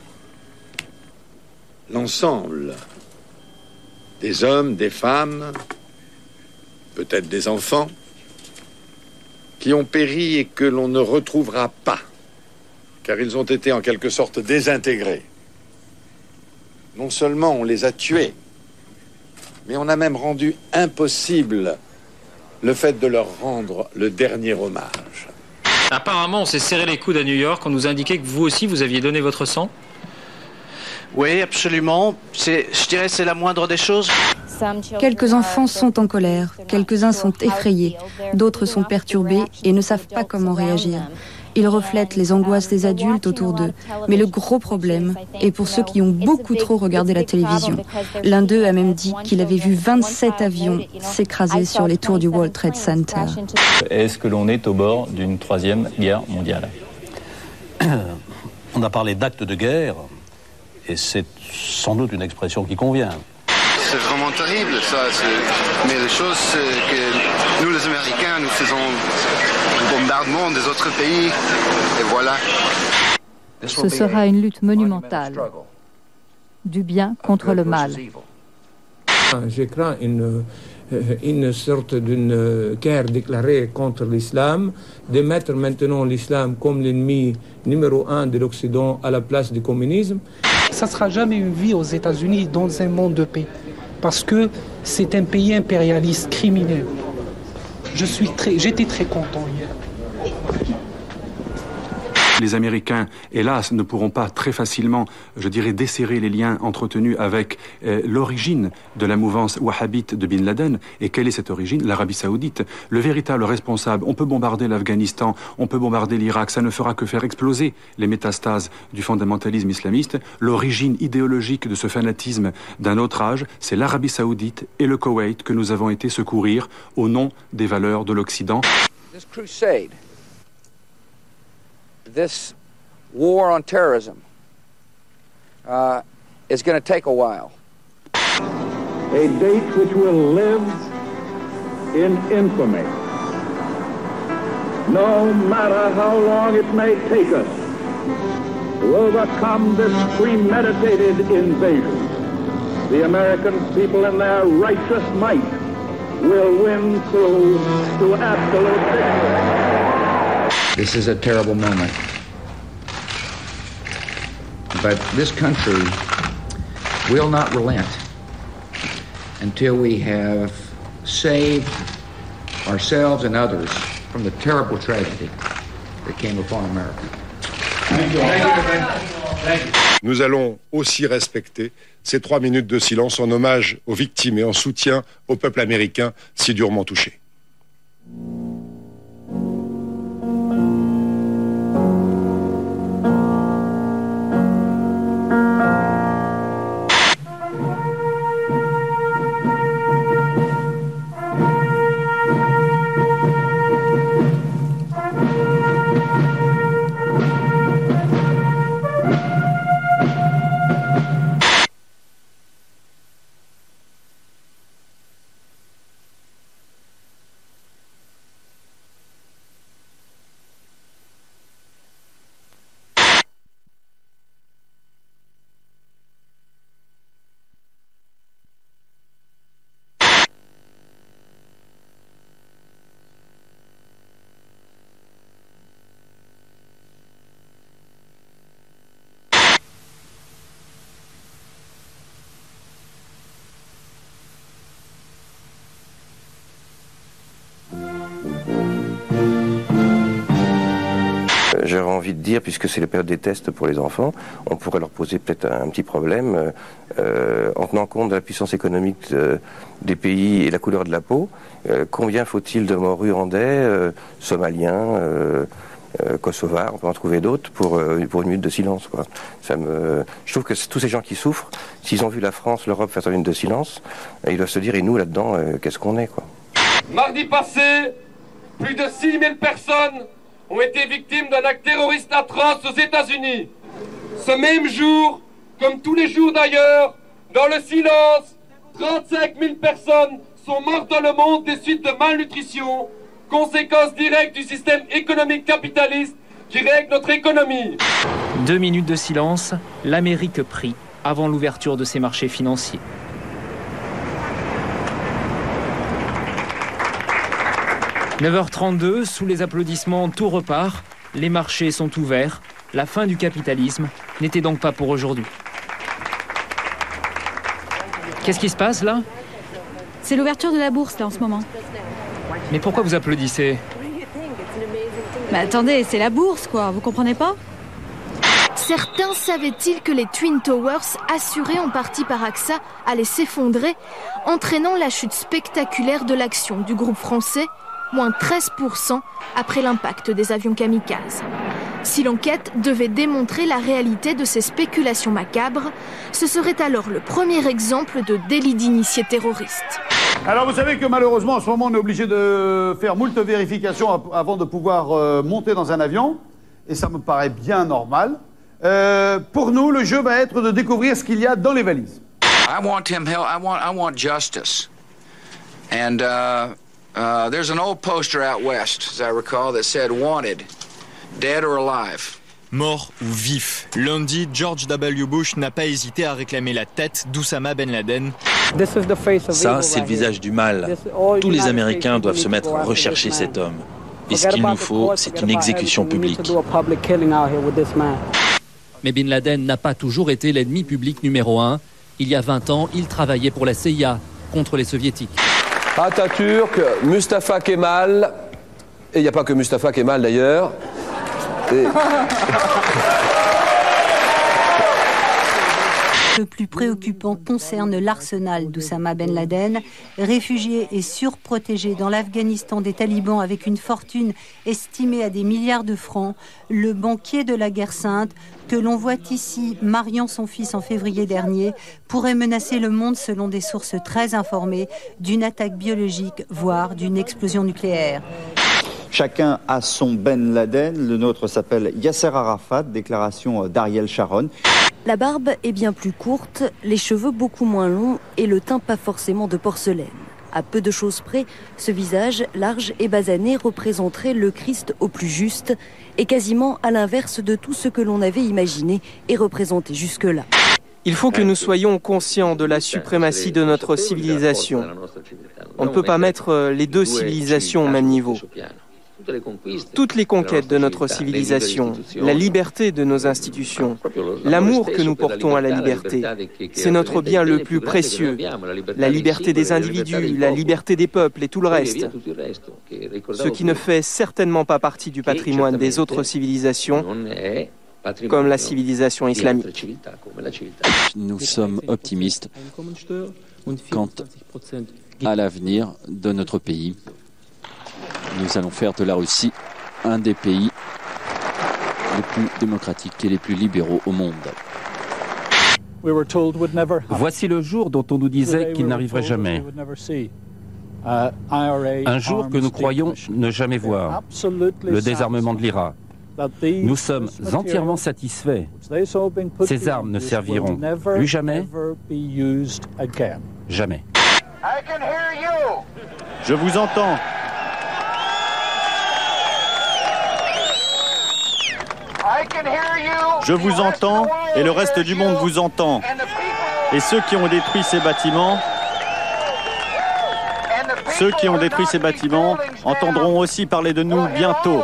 l'ensemble des hommes, des femmes, peut-être des enfants, qui ont péri et que l'on ne retrouvera pas, car ils ont été en quelque sorte désintégrés. Non seulement on les a tués, mais on a même rendu impossible le fait de leur rendre le dernier hommage. Apparemment, on s'est serré les coudes à New York, on nous indiquait que vous aussi, vous aviez donné votre sang. Oui, absolument. C'est, je dirais que c'est la moindre des choses. Quelques enfants sont en colère, quelques-uns sont effrayés, d'autres sont perturbés et ne savent pas comment réagir. Ils reflètent les angoisses des adultes autour d'eux. Mais le gros problème est pour ceux qui ont beaucoup trop regardé la télévision. L'un d'eux a même dit qu'il avait vu vingt-sept avions s'écraser sur les tours du World Trade Center. Est-ce que l'on est au bord d'une troisième guerre mondiale? On a parlé d'actes de guerre, et c'est sans doute une expression qui convient. C'est vraiment terrible, ça. Mais la chose, c'est que nous, les Américains, nous faisons le bombardement des autres pays, et voilà. Ce sera une lutte monumentale, du bien contre le mal. Je crains une, une sorte d'une guerre déclarée contre l'islam, de mettre maintenant l'islam comme l'ennemi numéro un de l'Occident à la place du communisme. Ça ne sera jamais une vie aux États-Unis dans un monde de paix, parce que c'est un pays impérialiste, criminel. Je suis très, j'étais très content hier. Les Américains, hélas, ne pourront pas très facilement, je dirais, desserrer les liens entretenus avec euh, l'origine de la mouvance wahhabite de Bin Laden. Et quelle est cette origine? L'Arabie Saoudite. Le véritable responsable, on peut bombarder l'Afghanistan, on peut bombarder l'Irak, ça ne fera que faire exploser les métastases du fondamentalisme islamiste. L'origine idéologique de ce fanatisme d'un autre âge, c'est l'Arabie Saoudite et le Koweït que nous avons été secourir au nom des valeurs de l'Occident. This crusade, this war on terrorism, uh, is going to take a while. A date which will live in infamy. No matter how long it may take us to overcome this premeditated invasion. The American people in their righteous might will win through to absolute victory. This is a terrible moment. But this country will not relent until we have saved ourselves and others from the terrible tragedy that came upon America. Nous allons aussi respecter ces trois minutes de silence en hommage aux victimes et en soutien au peuple américain si durement touché. J'aurais envie de dire, puisque c'est la période des tests pour les enfants, on pourrait leur poser peut-être un, un petit problème euh, en tenant compte de la puissance économique de, des pays et la couleur de la peau. Euh, combien faut-il de morts rwandais, euh, somaliens, euh, euh, kosovars, on peut en trouver d'autres pour, euh, pour une minute de silence, quoi. Ça me, je trouve que tous ces gens qui souffrent, s'ils ont vu la France, l'Europe faire une minute de silence, ils doivent se dire, et nous là-dedans, euh, qu'est-ce qu'on est, quoi. Mardi passé, plus de six mille personnes ont été victimes d'un acte terroriste atroce aux États-Unis. Ce même jour, comme tous les jours d'ailleurs, dans le silence, trente-cinq mille personnes sont mortes dans le monde des suites de malnutrition, conséquence directe du système économique capitaliste qui règle notre économie. Deux minutes de silence, l'Amérique prie avant l'ouverture de ses marchés financiers. neuf heures trente-deux, sous les applaudissements, tout repart. Les marchés sont ouverts. La fin du capitalisme n'était donc pas pour aujourd'hui. Qu'est-ce qui se passe là? C'est l'ouverture de la bourse là en ce moment. Mais pourquoi vous applaudissez? Mais attendez, c'est la bourse quoi, vous comprenez pas? Certains savaient-ils que les Twin Towers, assurés en partie par A X A, allaient s'effondrer, entraînant la chute spectaculaire de l'action du groupe français, moins treize pour cent après l'impact des avions kamikazes. Si l'enquête devait démontrer la réalité de ces spéculations macabres, ce serait alors le premier exemple de délit d'initié terroriste. Alors vous savez que malheureusement en ce moment on est obligé de faire moult vérifications avant de pouvoir euh, monter dans un avion, et ça me paraît bien normal. Euh, pour nous, le jeu va être de découvrir ce qu'il y a dans les valises. I want him held, I want, I want justice. And uh, uh, there's an old poster out west, as I recall, that said wanted, dead or alive. Mort ou vif, lundi, George W. Bush n'a pas hésité à réclamer la tête d'Oussama Ben Laden. Ça, c'est le visage du mal. Tous les Américains doivent se mettre à rechercher cet homme. Et ce qu'il nous faut, c'est une exécution publique. Mais Bin Laden n'a pas toujours été l'ennemi public numéro un. Il y a vingt ans, il travaillait pour la C I A, contre les soviétiques. Atatürk, Mustafa Kemal, et il n'y a pas que Mustafa Kemal d'ailleurs. Et... Le plus préoccupant concerne l'arsenal d'Oussama Ben Laden, réfugié et surprotégé dans l'Afghanistan des talibans avec une fortune estimée à des milliards de francs. Le banquier de la guerre sainte, que l'on voit ici mariant son fils en février dernier, pourrait menacer le monde selon des sources très informées d'une attaque biologique, voire d'une explosion nucléaire. Chacun a son Ben Laden, le nôtre s'appelle Yasser Arafat, déclaration d'Ariel Sharon. La barbe est bien plus courte, les cheveux beaucoup moins longs et le teint pas forcément de porcelaine. À peu de choses près, ce visage, large et basané, représenterait le Christ au plus juste et quasiment à l'inverse de tout ce que l'on avait imaginé et représenté jusque-là. Il faut que nous soyons conscients de la suprématie de notre civilisation. On ne peut pas mettre les deux civilisations au même niveau. Toutes les conquêtes de notre civilisation, la liberté de nos institutions, l'amour que nous portons à la liberté, c'est notre bien le plus précieux. La liberté des individus, la liberté des peuples et tout le reste. Ce qui ne fait certainement pas partie du patrimoine des autres civilisations, comme la civilisation islamique. Nous sommes optimistes quant à l'avenir de notre pays. Nous allons faire de la Russie un des pays les plus démocratiques et les plus libéraux au monde. Voici le jour dont on nous disait qu'il n'arriverait jamais. Un jour que nous croyons ne jamais voir. Le désarmement de l'Irak. Nous sommes entièrement satisfaits. Ces armes ne serviront plus jamais. Jamais. Je vous entends. Je vous entends et le reste du monde vous entend. Et ceux qui ont détruit ces bâtiments, ceux qui ont détruit ces bâtiments entendront aussi parler de nous bientôt.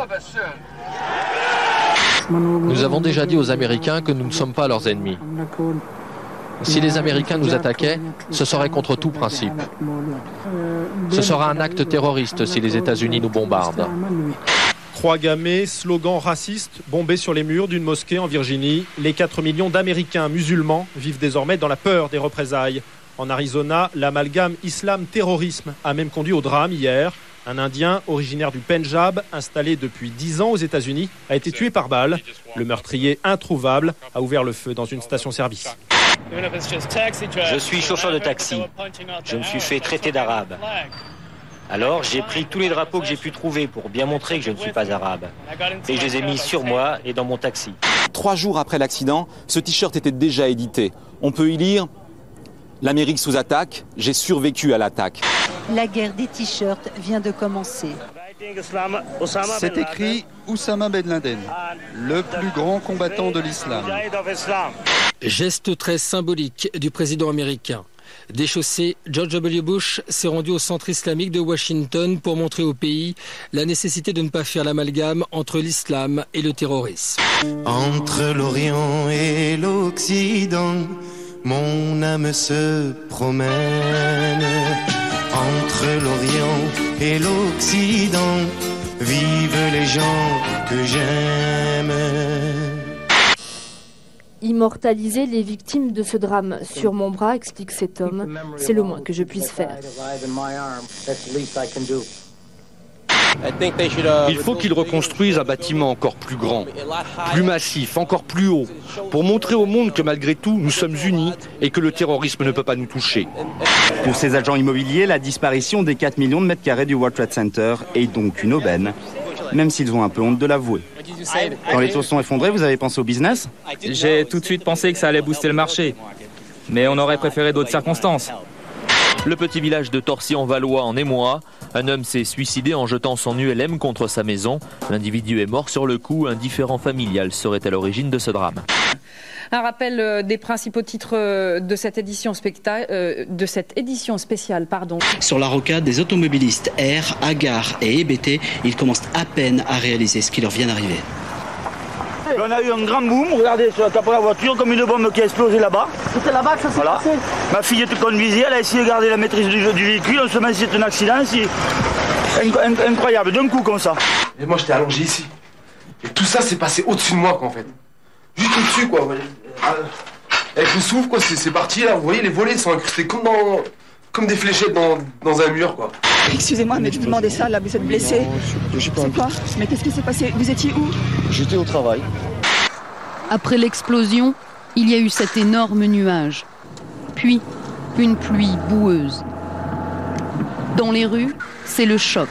Nous avons déjà dit aux Américains que nous ne sommes pas leurs ennemis. Si les Américains nous attaquaient, ce serait contre tout principe. Ce sera un acte terroriste si les États-Unis nous bombardent. Croix gammée, slogan raciste, bombé sur les murs d'une mosquée en Virginie. Les quatre millions d'Américains musulmans vivent désormais dans la peur des représailles. En Arizona, l'amalgame islam-terrorisme a même conduit au drame hier. Un Indien originaire du Pendjab, installé depuis dix ans aux États-Unis, a été tué par balle. Le meurtrier introuvable a ouvert le feu dans une station-service. Je suis chauffeur de taxi. Je me suis fait traiter d'arabe. Alors j'ai pris tous les drapeaux que j'ai pu trouver pour bien montrer que je ne suis pas arabe. Et je les ai mis sur moi et dans mon taxi. Trois jours après l'accident, ce t-shirt était déjà édité. On peut y lire « L'Amérique sous attaque, j'ai survécu à l'attaque ». La guerre des t-shirts vient de commencer. C'est écrit Oussama Ben Laden, le plus grand combattant de l'islam. Geste très symbolique du président américain. Déchaussé, George W. Bush s'est rendu au centre islamique de Washington pour montrer au pays la nécessité de ne pas faire l'amalgame entre l'islam et le terrorisme. Entre l'Orient et l'Occident, mon âme se promène. Entre l'Orient et l'Occident, vivent les gens que j'aime. Immortaliser les victimes de ce drame sur mon bras, explique cet homme, c'est le moins que je puisse faire. Il faut qu'ils reconstruisent un bâtiment encore plus grand, plus massif, encore plus haut, pour montrer au monde que malgré tout, nous sommes unis et que le terrorisme ne peut pas nous toucher. Pour ces agents immobiliers, la disparition des quatre millions de mètres carrés du World Trade Center est donc une aubaine, même s'ils ont un peu honte de l'avouer. Quand les taux sont effondrés, vous avez pensé au business ? J'ai tout de suite pensé que ça allait booster le marché, mais on aurait préféré d'autres circonstances. Le petit village de Torcy-en-Valois en émoi. Un homme s'est suicidé en jetant son U L M contre sa maison. L'individu est mort sur le coup. Un différend familial serait à l'origine de ce drame. Un rappel des principaux titres de cette édition, specta- euh, de cette édition spéciale. Pardon. Sur la rocade des automobilistes R, Agar et E B T, ils commencent à peine à réaliser ce qui leur vient d'arriver. On a eu un grand boom, regardez sur le capot de la voiture, comme une bombe qui a explosé là-bas. C'était là-bas que ça s'est voilà. passé. Ma fille était conduisait, elle a essayé de garder la maîtrise du, du véhicule, on se met c'est un accident, c'est incroyable, d'un coup comme ça. Et moi j'étais allongé ici. Et tout ça s'est passé au-dessus de moi quoi en fait. Juste au-dessus quoi. Avec le souffle quoi, c'est parti là, vous voyez les volets sont incrustés comme dans... comme des fléchettes dans, dans un mur quoi. Excusez-moi, mais je vous demandais ça, là, vous êtes blessé. C'est quoi? Mais qu'est-ce qui s'est passé? Vous étiez où? J'étais au travail. Après l'explosion, il y a eu cet énorme nuage. Puis, une pluie boueuse. Dans les rues, c'est le choc.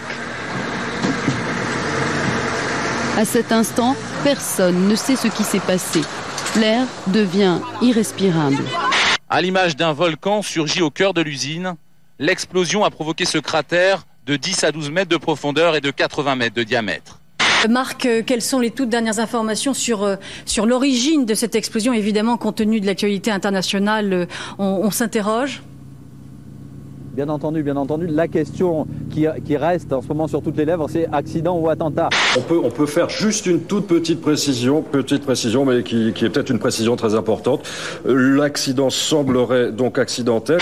À cet instant, personne ne sait ce qui s'est passé. L'air devient irrespirable. À l'image d'un volcan surgi au cœur de l'usine, L'explosion a provoqué ce cratère de dix à douze mètres de profondeur et de quatre-vingts mètres de diamètre. Marc, quelles sont les toutes dernières informations sur, sur l'origine de cette explosion? Évidemment, compte tenu de l'actualité internationale, on, on s'interroge. Bien entendu, bien entendu, la question qui, qui reste en ce moment sur toutes les lèvres, c'est accident ou attentat. On peut, on peut faire juste une toute petite précision, petite précision, mais qui, qui est peut-être une précision très importante. L'accident semblerait donc accidentel.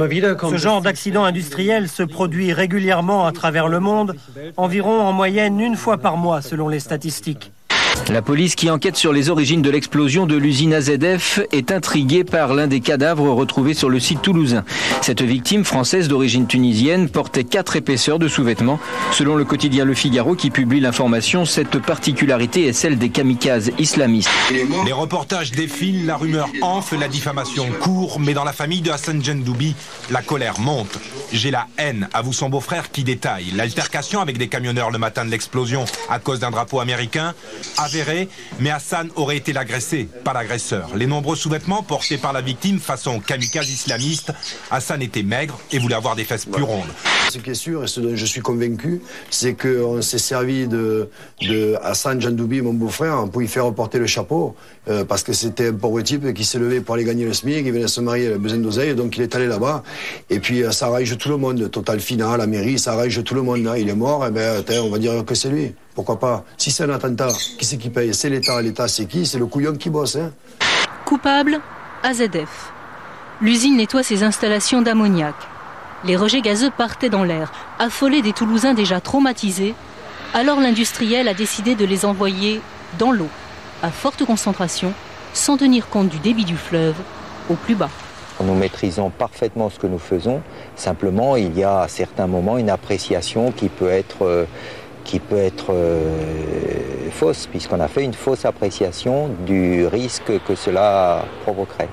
Ce genre d'accident industriel se produit régulièrement à travers le monde, environ en moyenne une fois par mois selon les statistiques. La police qui enquête sur les origines de l'explosion de l'usine A Z F est intriguée par l'un des cadavres retrouvés sur le site toulousain. Cette victime française d'origine tunisienne portait quatre épaisseurs de sous-vêtements. Selon le quotidien Le Figaro qui publie l'information, cette particularité est celle des kamikazes islamistes. Les reportages défilent, la rumeur enfle, la diffamation court, mais dans la famille de Hassan Djendoubi, la colère monte. J'ai la haine, avoue son beau-frère qui détaille l'altercation avec des camionneurs le matin de l'explosion à cause d'un drapeau américain. Avéré, mais Hassan aurait été l'agressé, pas l'agresseur. Les nombreux sous-vêtements portés par la victime façon kamikaze islamiste, Hassan était maigre et voulait avoir des fesses plus rondes. Ce qui est sûr et ce dont je suis convaincu, c'est qu'on s'est servi de, de Hassan Djendoubi, mon beau-frère, pour lui faire porter le chapeau, euh, parce que c'était un pauvre type qui s'est levé pour aller gagner le SMIC, il venait se marier, il avait besoin d'oseille, donc il est allé là-bas. Et puis euh, ça rage tout le monde, Total Final, la mairie, ça rage tout le monde. Hein. Il est mort, et ben, on va dire que c'est lui. Pourquoi pas? Si c'est un attentat, qui c'est qui paye? C'est l'État. L'État, c'est qui? C'est le couillon qui bosse. Hein. Coupable, A Z F. L'usine nettoie ses installations d'ammoniac. Les rejets gazeux partaient dans l'air, affolés des Toulousains déjà traumatisés. Alors l'industriel a décidé de les envoyer dans l'eau, à forte concentration, sans tenir compte du débit du fleuve, au plus bas. Nous maîtrisons parfaitement ce que nous faisons. Simplement, il y a à certains moments une appréciation qui peut être... Euh, qui peut être euh, fausse, puisqu'on a fait une fausse appréciation du risque que cela provoquerait.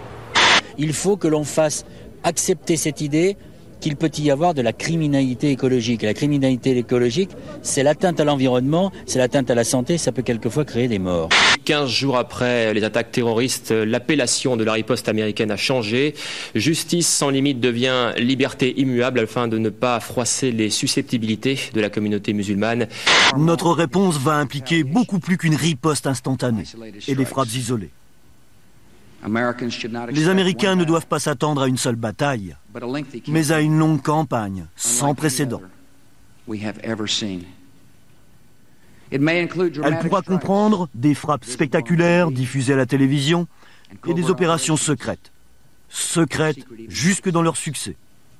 Il faut que l'on fasse accepter cette idée qu'il peut y avoir de la criminalité écologique. Et la criminalité écologique, c'est l'atteinte à l'environnement, c'est l'atteinte à la santé, ça peut quelquefois créer des morts. quinze jours après les attaques terroristes, l'appellation de la riposte américaine a changé. Justice sans limite devient liberté immuable afin de ne pas froisser les susceptibilités de la communauté musulmane. Notre réponse va impliquer beaucoup plus qu'une riposte instantanée et des frappes isolées. Les Américains ne doivent pas s'attendre à une seule bataille, mais à une longue campagne sans précédent. Elle pourra comprendre des frappes spectaculaires diffusées à la télévision et des opérations secrètes, secrètes jusque dans leur succès.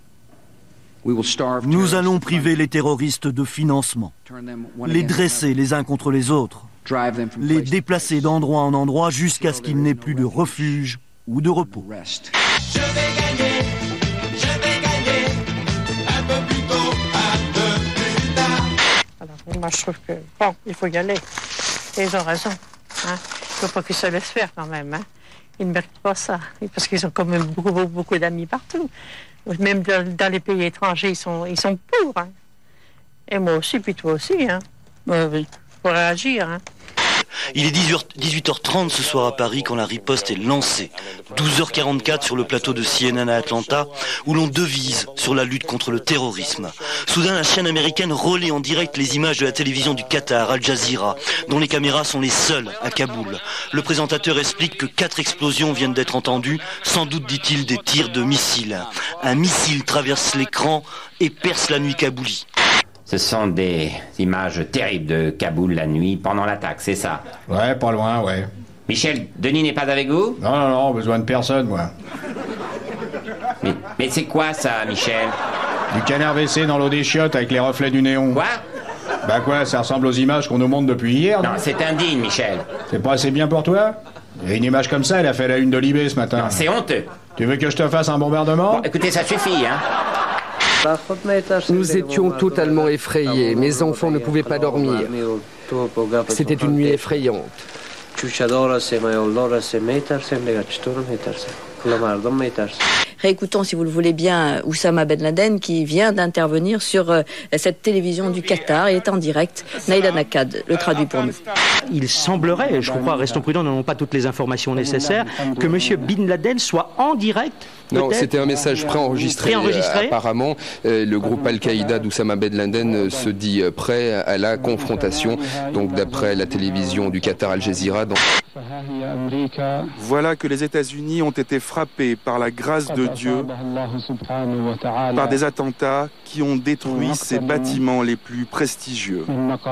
Nous allons priver les terroristes de financement, les dresser les uns contre les autres, les déplacer d'endroit en endroit jusqu'à ce qu'ils n'aient plus de refuge ou de repos. Je vais gagner, je vais gagner, un peu plus tôt, un peu plus tard. Alors, moi, je trouve que, bon, il faut y aller. Et ils ont raison. Hein. Il ne faut pas qu'ils se laissent faire quand même. Hein. Ils ne méritent pas ça. Parce qu'ils ont quand même beaucoup, beaucoup, beaucoup d'amis partout. Même dans, dans les pays étrangers, ils sont, ils sont pour. Hein. Et moi aussi, puis toi aussi. Hein. Euh, oui. Pour réagir. Hein. Il est dix-huit heures trente ce soir à Paris quand la riposte est lancée. douze heures quarante-quatre sur le plateau de C N N à Atlanta où l'on devise sur la lutte contre le terrorisme. Soudain, la chaîne américaine relaie en direct les images de la télévision du Qatar, Al Jazeera, dont les caméras sont les seules à Kaboul. Le présentateur explique que quatre explosions viennent d'être entendues, sans doute, dit-il, des tirs de missiles. Un missile traverse l'écran et perce la nuit kaboulie. Ce sont des images terribles de Kaboul la nuit pendant l'attaque, c'est ça? Ouais, pas loin, ouais. Michel, Denis n'est pas avec vous? Non, non, non, besoin de personne, moi. Mais, mais c'est quoi ça, Michel? Du canard W C dans l'eau des chiottes avec les reflets du néon. Quoi? Bah quoi, ça ressemble aux images qu'on nous montre depuis hier? Non, non c'est indigne, Michel. C'est pas assez bien pour toi? Et une image comme ça, elle a fait la une de l'I B ce matin. Non, c'est honteux. Tu veux que je te fasse un bombardement? Bon, écoutez, ça suffit, hein. Nous étions totalement effrayés. Mes enfants ne pouvaient pas dormir. C'était une nuit effrayante. Réécoutons, si vous le voulez bien, Oussama Ben Laden qui vient d'intervenir sur euh, cette télévision du Qatar. Il est en direct. Naïda Nakad le traduit pour nous. Il semblerait, je crois, restons prudents, nous n'avons pas toutes les informations nécessaires, que M. Bin Laden soit en direct Non, c'était un message préenregistré. Préenregistré. Euh, apparemment, euh, le groupe Al-Qaïda d'Oussama Ben Laden euh, se dit euh, prêt à la confrontation. Donc, d'après la télévision du Qatar Al Jazeera. Dans... Voilà que les États-Unis ont été frappés par la grâce de Dieu, par des attentats qui ont détruit ses bâtiments les plus prestigieux.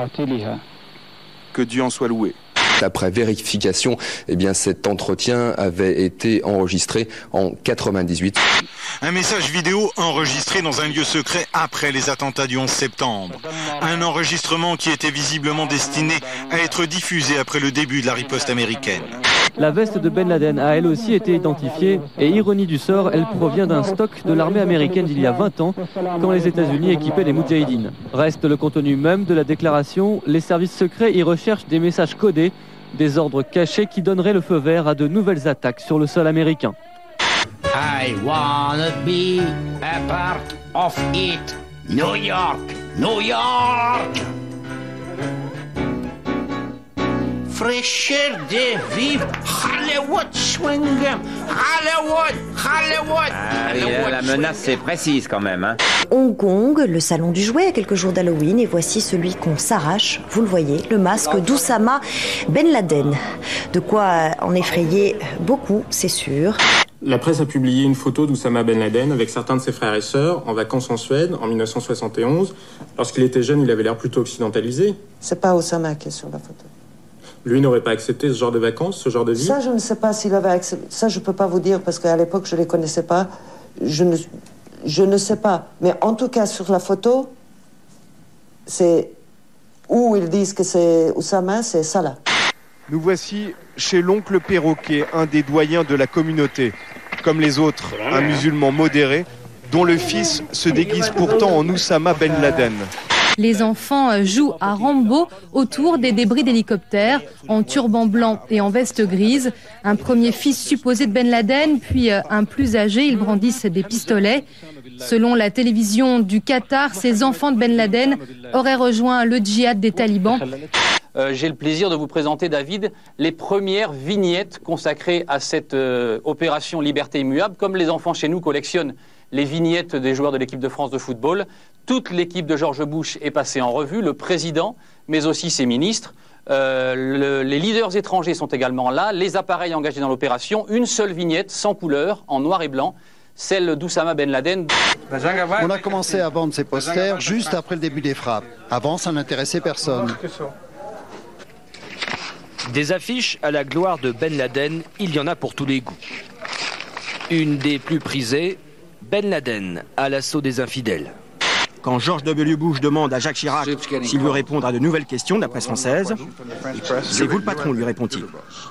Que Dieu en soit loué. Après vérification, eh bien, cet entretien avait été enregistré en quatre-vingt-dix-huit. Un message vidéo enregistré dans un lieu secret après les attentats du onze septembre. Un enregistrement qui était visiblement destiné à être diffusé après le début de la riposte américaine. La veste de Ben Laden a elle aussi été identifiée et ironie du sort, elle provient d'un stock de l'armée américaine d'il y a vingt ans quand les États-Unis équipaient les Moudjahidines. Reste le contenu même de la déclaration, les services secrets y recherchent des messages codés, des ordres cachés qui donneraient le feu vert à de nouvelles attaques sur le sol américain. I wanna be a part of it. New York, New York. Fraîcheur de vivre, Hollywood Swingham, Hollywood, Hollywood. Ah, oui, la, la menace c'est précise quand même. Hein. Hong Kong, le salon du jouet à quelques jours d'Halloween, et voici celui qu'on s'arrache, vous le voyez, le masque d'Oussama Ben Laden. De quoi en effrayer beaucoup, c'est sûr. La presse a publié une photo d'Oussama Ben Laden avec certains de ses frères et sœurs en vacances en Suède en mille neuf cent soixante et onze. Lorsqu'il était jeune, il avait l'air plutôt occidentalisé. C'est pas Oussama qui est sur la photo. Lui n'aurait pas accepté ce genre de vacances, ce genre de vie? Ça, je ne sais pas s'il avait accepté. Ça, je peux pas vous dire parce qu'à l'époque, je les connaissais pas. Je ne, je ne sais pas. Mais en tout cas, sur la photo, c'est où ils disent que c'est Oussama, c'est ça là. Nous voici chez l'oncle Perroquet, un des doyens de la communauté. Comme les autres, un musulman modéré, dont le fils se déguise pourtant en Oussama Ben Laden. Les enfants jouent à Rambo autour des débris d'hélicoptères, en turban blanc et en veste grise. Un premier fils supposé de Ben Laden, puis un plus âgé, ils brandissent des pistolets. Selon la télévision du Qatar, ces enfants de Ben Laden auraient rejoint le djihad des talibans. Euh, j'ai le plaisir de vous présenter, David, les premières vignettes consacrées à cette euh, opération Liberté immuable. Comme les enfants chez nous collectionnent les vignettes des joueurs de l'équipe de France de football, toute l'équipe de George Bush est passée en revue, le président, mais aussi ses ministres. Euh, le, les leaders étrangers sont également là, les appareils engagés dans l'opération, une seule vignette sans couleur, en noir et blanc, celle d'Oussama Ben Laden. On a commencé à vendre ces posters juste après le début des frappes. Avant, ça n'intéressait personne. Des affiches à la gloire de Ben Laden, il y en a pour tous les goûts. Une des plus prisées, Ben Laden à l'assaut des infidèles. Quand George W. Bush demande à Jacques Chirac s'il veut répondre à de nouvelles questions de la presse française, c'est vous le patron, lui répond-il.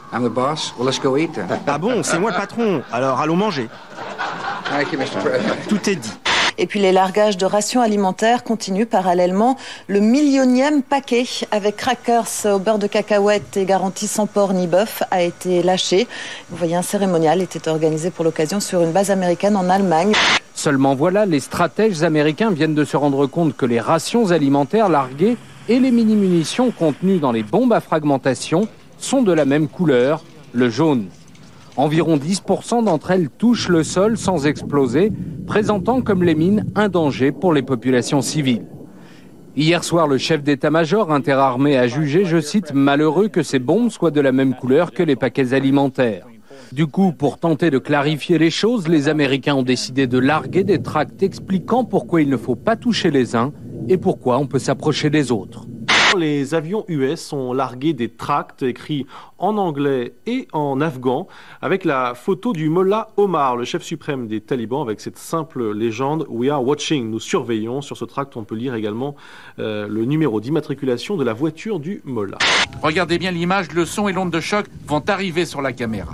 Ah bon, c'est moi le patron, alors allons manger. Tout est dit. Et puis les largages de rations alimentaires continuent parallèlement. Le millionième paquet avec crackers au beurre de cacahuète et garantie sans porc ni bœuf a été lâché. Vous voyez, un cérémonial était organisé pour l'occasion sur une base américaine en Allemagne. Seulement voilà, les stratèges américains viennent de se rendre compte que les rations alimentaires larguées et les mini-munitions contenues dans les bombes à fragmentation sont de la même couleur, le jaune. Environ dix pour cent d'entre elles touchent le sol sans exploser, présentant comme les mines un danger pour les populations civiles. Hier soir, le chef d'état-major interarmé a jugé, je cite, « malheureux que ces bombes soient de la même couleur que les paquets alimentaires ». Du coup, pour tenter de clarifier les choses, les Américains ont décidé de larguer des tracts expliquant pourquoi il ne faut pas toucher les uns et pourquoi on peut s'approcher des autres. Les avions U S ont largué des tracts écrits en anglais et en afghan avec la photo du Mollah Omar, le chef suprême des talibans, avec cette simple légende « We are watching », nous surveillons. Sur ce tract, on peut lire également euh, le numéro d'immatriculation de la voiture du Mollah. Regardez bien l'image, le son et l'onde de choc vont arriver sur la caméra.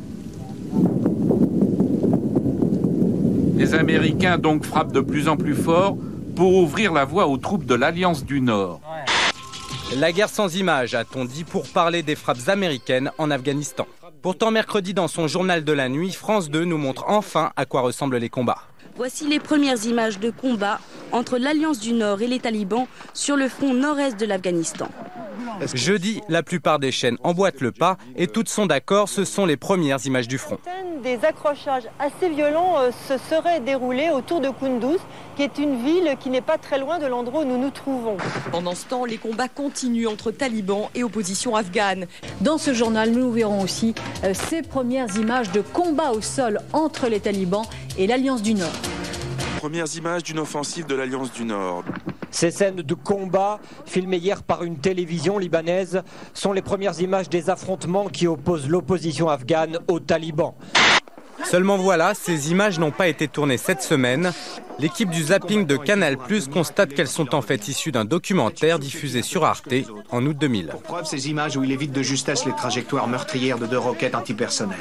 Les Américains donc frappent de plus en plus fort pour ouvrir la voie aux troupes de l'Alliance du Nord. La guerre sans images, a-t-on dit, pour parler des frappes américaines en Afghanistan. Pourtant, mercredi, dans son journal de la nuit, France deux nous montre enfin à quoi ressemblent les combats. Voici les premières images de combat entre l'Alliance du Nord et les talibans sur le front nord-est de l'Afghanistan. Jeudi, la plupart des chaînes emboîtent le pas et toutes sont d'accord, ce sont les premières images du front. Des accrochages assez violents euh, se seraient déroulés autour de Kunduz, qui est une ville qui n'est pas très loin de l'endroit où nous nous trouvons. Pendant ce temps, les combats continuent entre talibans et opposition afghane. Dans ce journal, nous verrons aussi euh, ces premières images de combat au sol entre les talibans et l'Alliance du Nord. Premières images d'une offensive de l'Alliance du Nord. Ces scènes de combat, filmées hier par une télévision libanaise, sont les premières images des affrontements qui opposent l'opposition afghane aux talibans. Seulement voilà, ces images n'ont pas été tournées cette semaine. L'équipe du zapping de Canal plus, constate qu'elles sont en fait issues d'un documentaire diffusé sur Arte en août deux mille. Pour preuve, ces images où il évite de justesse les trajectoires meurtrières de deux roquettes antipersonnelles.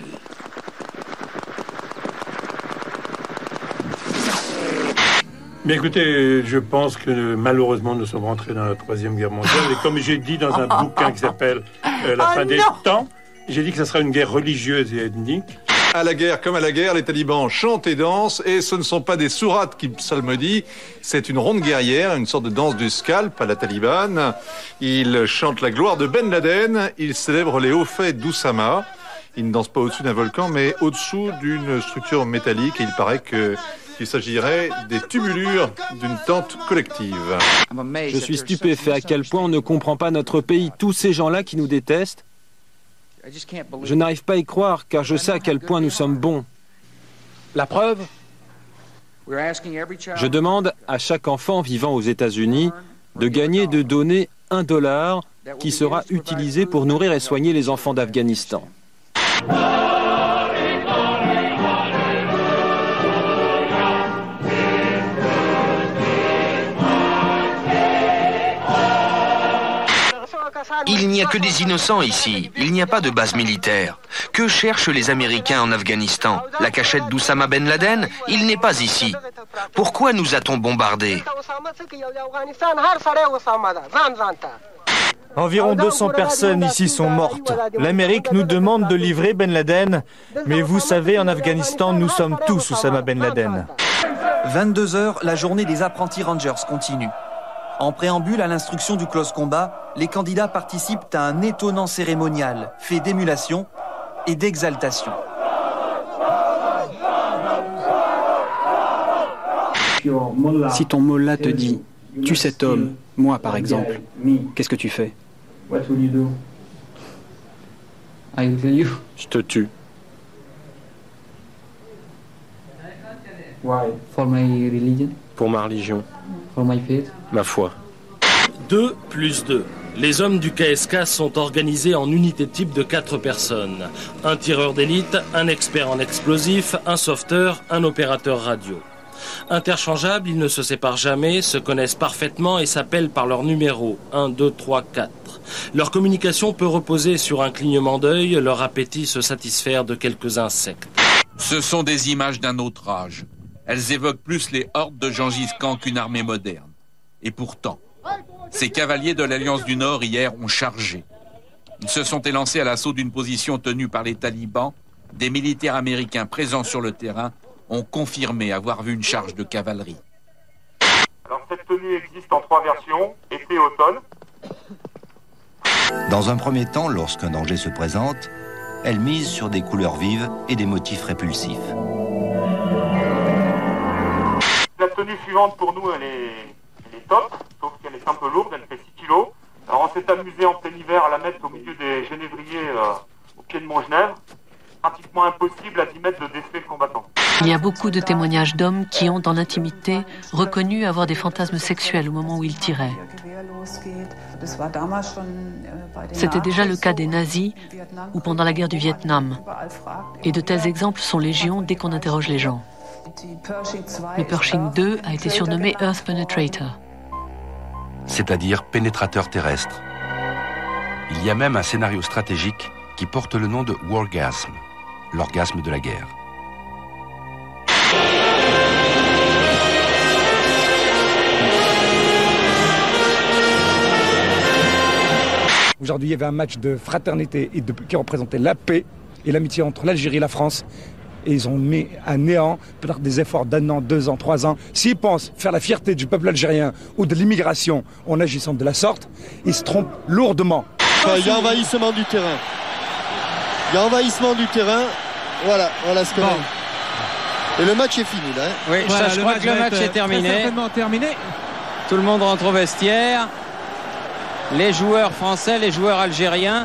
Mais écoutez, je pense que malheureusement nous sommes rentrés dans la troisième guerre mondiale et comme j'ai dit dans un bouquin qui s'appelle euh, La fin des temps, j'ai dit que ce sera une guerre religieuse et ethnique. À la guerre comme à la guerre, les talibans chantent et dansent et ce ne sont pas des sourates qui psalmodient, c'est une ronde guerrière, une sorte de danse du scalp à la talibane. Ils chantent la gloire de Ben Laden, ils célèbrent les hauts faits d'Oussama. Ils ne dansent pas au-dessus d'un volcan mais au-dessous d'une structure métallique et il paraît que il s'agirait des tumulures d'une tente collective. Je suis stupéfait à quel point on ne comprend pas notre pays. Tous ces gens-là qui nous détestent, je n'arrive pas à y croire car je sais à quel point nous sommes bons. La preuve ? Je demande à chaque enfant vivant aux États-Unis de gagner et de donner un dollar qui sera utilisé pour nourrir et soigner les enfants d'Afghanistan. Il n'y a que des innocents ici, il n'y a pas de base militaire. Que cherchent les Américains en Afghanistan? La cachette d'Oussama Ben Laden? Il n'est pas ici. Pourquoi nous a-t-on bombardés? Environ deux cents personnes ici sont mortes. L'Amérique nous demande de livrer Ben Laden, mais vous savez, en Afghanistan, nous sommes tous Oussama Ben Laden. vingt-deux heures, la journée des apprentis Rangers continue. En préambule à l'instruction du close combat, les candidats participent à un étonnant cérémonial, fait d'émulation et d'exaltation. Si ton mollah te dit « tue cet homme », moi par exemple, qu'est-ce que tu fais? Je te tue. Pour ma religion. Ma foi. deux plus deux. Les hommes du K S K sont organisés en unités type de quatre personnes. Un tireur d'élite, un expert en explosifs, un sauveteur, un opérateur radio. Interchangeables, ils ne se séparent jamais, se connaissent parfaitement et s'appellent par leur numéro un, deux, trois, quatre. Leur communication peut reposer sur un clignement d'œil, leur appétit se satisfaire de quelques insectes. Ce sont des images d'un autre âge. Elles évoquent plus les hordes de Gengis Khan qu'une armée moderne. Et pourtant, ces cavaliers de l'Alliance du Nord hier ont chargé. Ils se sont élancés à l'assaut d'une position tenue par les talibans. Des militaires américains présents sur le terrain ont confirmé avoir vu une charge de cavalerie. Alors cette tenue existe en trois versions, été et automne. Dans un premier temps, lorsqu'un danger se présente, elle mise sur des couleurs vives et des motifs répulsifs. La tenue suivante pour nous, elle est, elle est top, sauf qu'elle est un peu lourde, elle fait six kilos. Alors on s'est amusé en plein hiver à la mettre au milieu des genévriers euh, au pied de Montgenèvre. Pratiquement impossible à dix mètres de défait le combattant. Il y a beaucoup de témoignages d'hommes qui ont, dans l'intimité, reconnu avoir des fantasmes sexuels au moment où ils tiraient. C'était déjà le cas des nazis ou pendant la guerre du Vietnam. Et de tels exemples sont légion dès qu'on interroge les gens. Le Pershing deux a été surnommé Earth Penetrator. C'est-à-dire pénétrateur terrestre. Il y a même un scénario stratégique qui porte le nom de Wargasm, l'orgasme de la guerre. Aujourd'hui, il y avait un match de fraternité et de, qui représentait la paix et l'amitié entre l'Algérie et la France. et ils ont mis à néant par des efforts d'un an, deux ans, trois ans. S'ils pensent faire la fierté du peuple algérien ou de l'immigration en agissant de la sorte, ils se trompent lourdement. Il y a envahissement du terrain. Il y a envahissement du terrain. Voilà, voilà ce qu'on bon. a. Et le match est fini là. Hein. Oui, voilà, ça, je crois que le match est terminé. Certainement terminé. Tout le monde rentre au vestiaire. Les joueurs français, les joueurs algériens.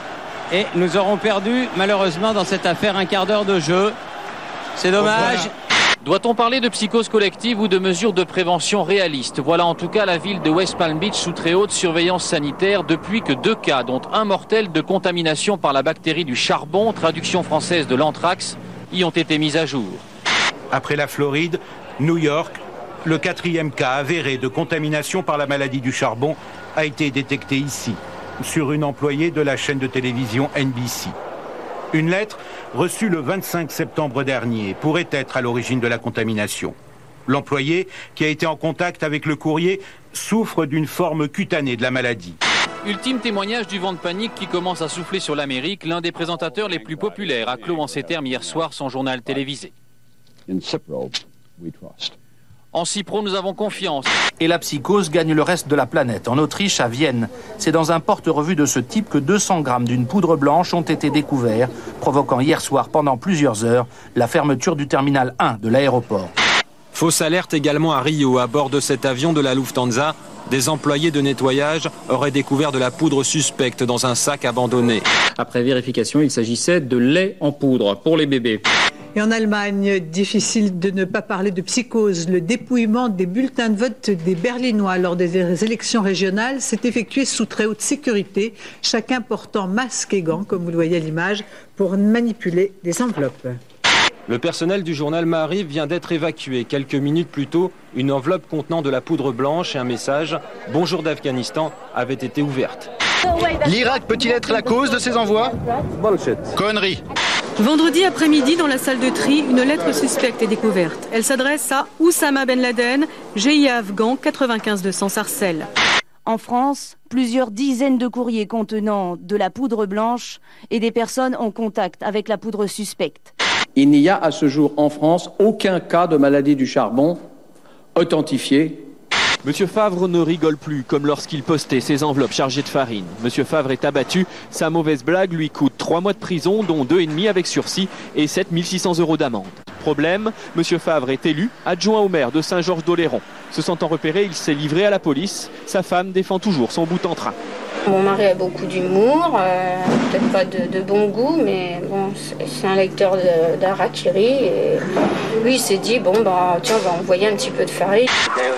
Et nous aurons perdu, malheureusement, dans cette affaire, un quart d'heure de jeu. C'est dommage. Voilà. Doit-on parler de psychose collective ou de mesures de prévention réalistes? Voilà en tout cas la ville de West Palm Beach sous très haute surveillance sanitaire depuis que deux cas, dont un mortel de contamination par la bactérie du charbon, traduction française de l'anthrax, y ont été mis à jour. Après la Floride, New York, le quatrième cas avéré de contamination par la maladie du charbon a été détecté ici, sur une employée de la chaîne de télévision N B C. Une lettre reçue le vingt-cinq septembre dernier pourrait être à l'origine de la contamination. L'employé, qui a été en contact avec le courrier, souffre d'une forme cutanée de la maladie. Ultime témoignage du vent de panique qui commence à souffler sur l'Amérique. L'un des présentateurs les plus populaires a clos en ces termes hier soir son journal télévisé. In Cipro, we trust. En Cipro, nous avons confiance. Et la psychose gagne le reste de la planète. En Autriche, à Vienne, c'est dans un porte-revue de ce type que deux cents grammes d'une poudre blanche ont été découverts, provoquant hier soir pendant plusieurs heures la fermeture du terminal un de l'aéroport. Fausse alerte également à Rio. À bord de cet avion de la Lufthansa, des employés de nettoyage auraient découvert de la poudre suspecte dans un sac abandonné. Après vérification, il s'agissait de lait en poudre pour les bébés. Et en Allemagne, difficile de ne pas parler de psychose. Le dépouillement des bulletins de vote des Berlinois lors des élections régionales s'est effectué sous très haute sécurité, chacun portant masque et gants, comme vous le voyez à l'image, pour manipuler des enveloppes. Le personnel du journal Maariv vient d'être évacué. Quelques minutes plus tôt, une enveloppe contenant de la poudre blanche et un message « Bonjour d'Afghanistan » avait été ouverte. L'Irak peut-il être la cause de ces envois? Connerie. Vendredi après-midi, dans la salle de tri, une lettre suspecte est découverte. Elle s'adresse à Oussama Ben Laden, G I A afghan quatre-vingt-quinze deux cents Sarcelles. En France, plusieurs dizaines de courriers contenant de la poudre blanche et des personnes en contact avec la poudre suspecte. Il n'y a à ce jour en France aucun cas de maladie du charbon authentifié. Monsieur Favre ne rigole plus, comme lorsqu'il postait ses enveloppes chargées de farine. Monsieur Favre est abattu, sa mauvaise blague lui coûte trois mois de prison, dont deux et demi avec sursis et sept mille six cents euros d'amende. Problème, Monsieur Favre est élu adjoint au maire de Saint-Georges-d'Oléron. Se sentant repéré, il s'est livré à la police. Sa femme défend toujours son bout en train. Mon mari a beaucoup d'humour, euh, peut-être pas de, de bon goût, mais bon, c'est un lecteur d'Harakiri. Et lui, il s'est dit, bon, bah, tiens, on va envoyer un petit peu de farine.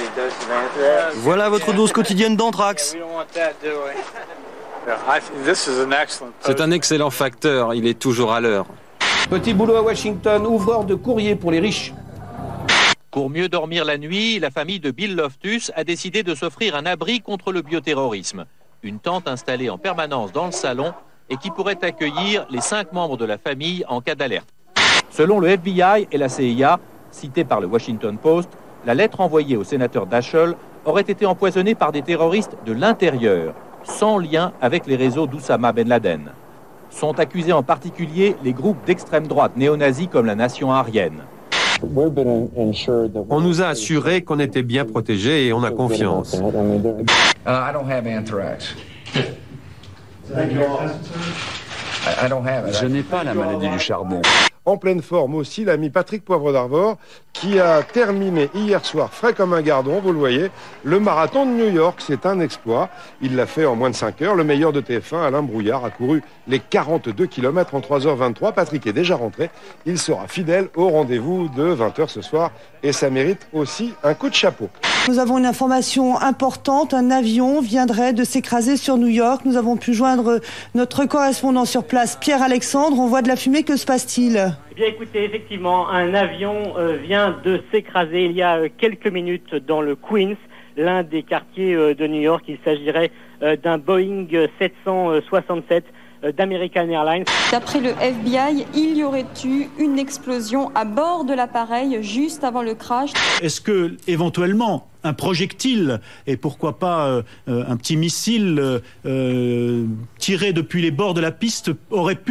Voilà votre dose quotidienne d'anthrax. C'est un excellent facteur, il est toujours à l'heure. Petit boulot à Washington, ouvreur de courrier pour les riches. Pour mieux dormir la nuit, la famille de Bill Loftus a décidé de s'offrir un abri contre le bioterrorisme. Une tente installée en permanence dans le salon et qui pourrait accueillir les cinq membres de la famille en cas d'alerte. Selon le F B I et la C I A, citée par le Washington Post, la lettre envoyée au sénateur Daschle aurait été empoisonnée par des terroristes de l'intérieur, sans lien avec les réseaux d'Oussama Ben Laden. Sont accusés en particulier les groupes d'extrême droite néo-nazis comme la Nation Aryenne. On nous a assuré qu'on était bien protégés et on a confiance. Je n'ai pas la maladie du charbon. En pleine forme aussi, l'ami Patrick Poivre d'Arvor, qui a terminé hier soir frais comme un gardon, vous le voyez, le marathon de New York. C'est un exploit. Il l'a fait en moins de cinq heures. Le meilleur de T F un, Alain Brouillard, a couru les quarante-deux kilomètres en trois heures vingt-trois. Patrick est déjà rentré. Il sera fidèle au rendez-vous de vingt heures ce soir et ça mérite aussi un coup de chapeau. Nous avons une information importante. Un avion viendrait de s'écraser sur New York. Nous avons pu joindre notre correspondant sur place, Pierre Alexandre. On voit de la fumée. Que se passe-t-il ? Eh bien, écoutez, effectivement, un avion euh, vient de s'écraser il y a euh, quelques minutes dans le Queens, l'un des quartiers euh, de New York. Il s'agirait euh, d'un Boeing sept cent soixante-sept euh, d'American Airlines. D'après le F B I, il y aurait eu une explosion à bord de l'appareil juste avant le crash. Est-ce que, éventuellement, un projectile et pourquoi pas euh, un petit missile euh, tiré depuis les bords de la piste aurait pu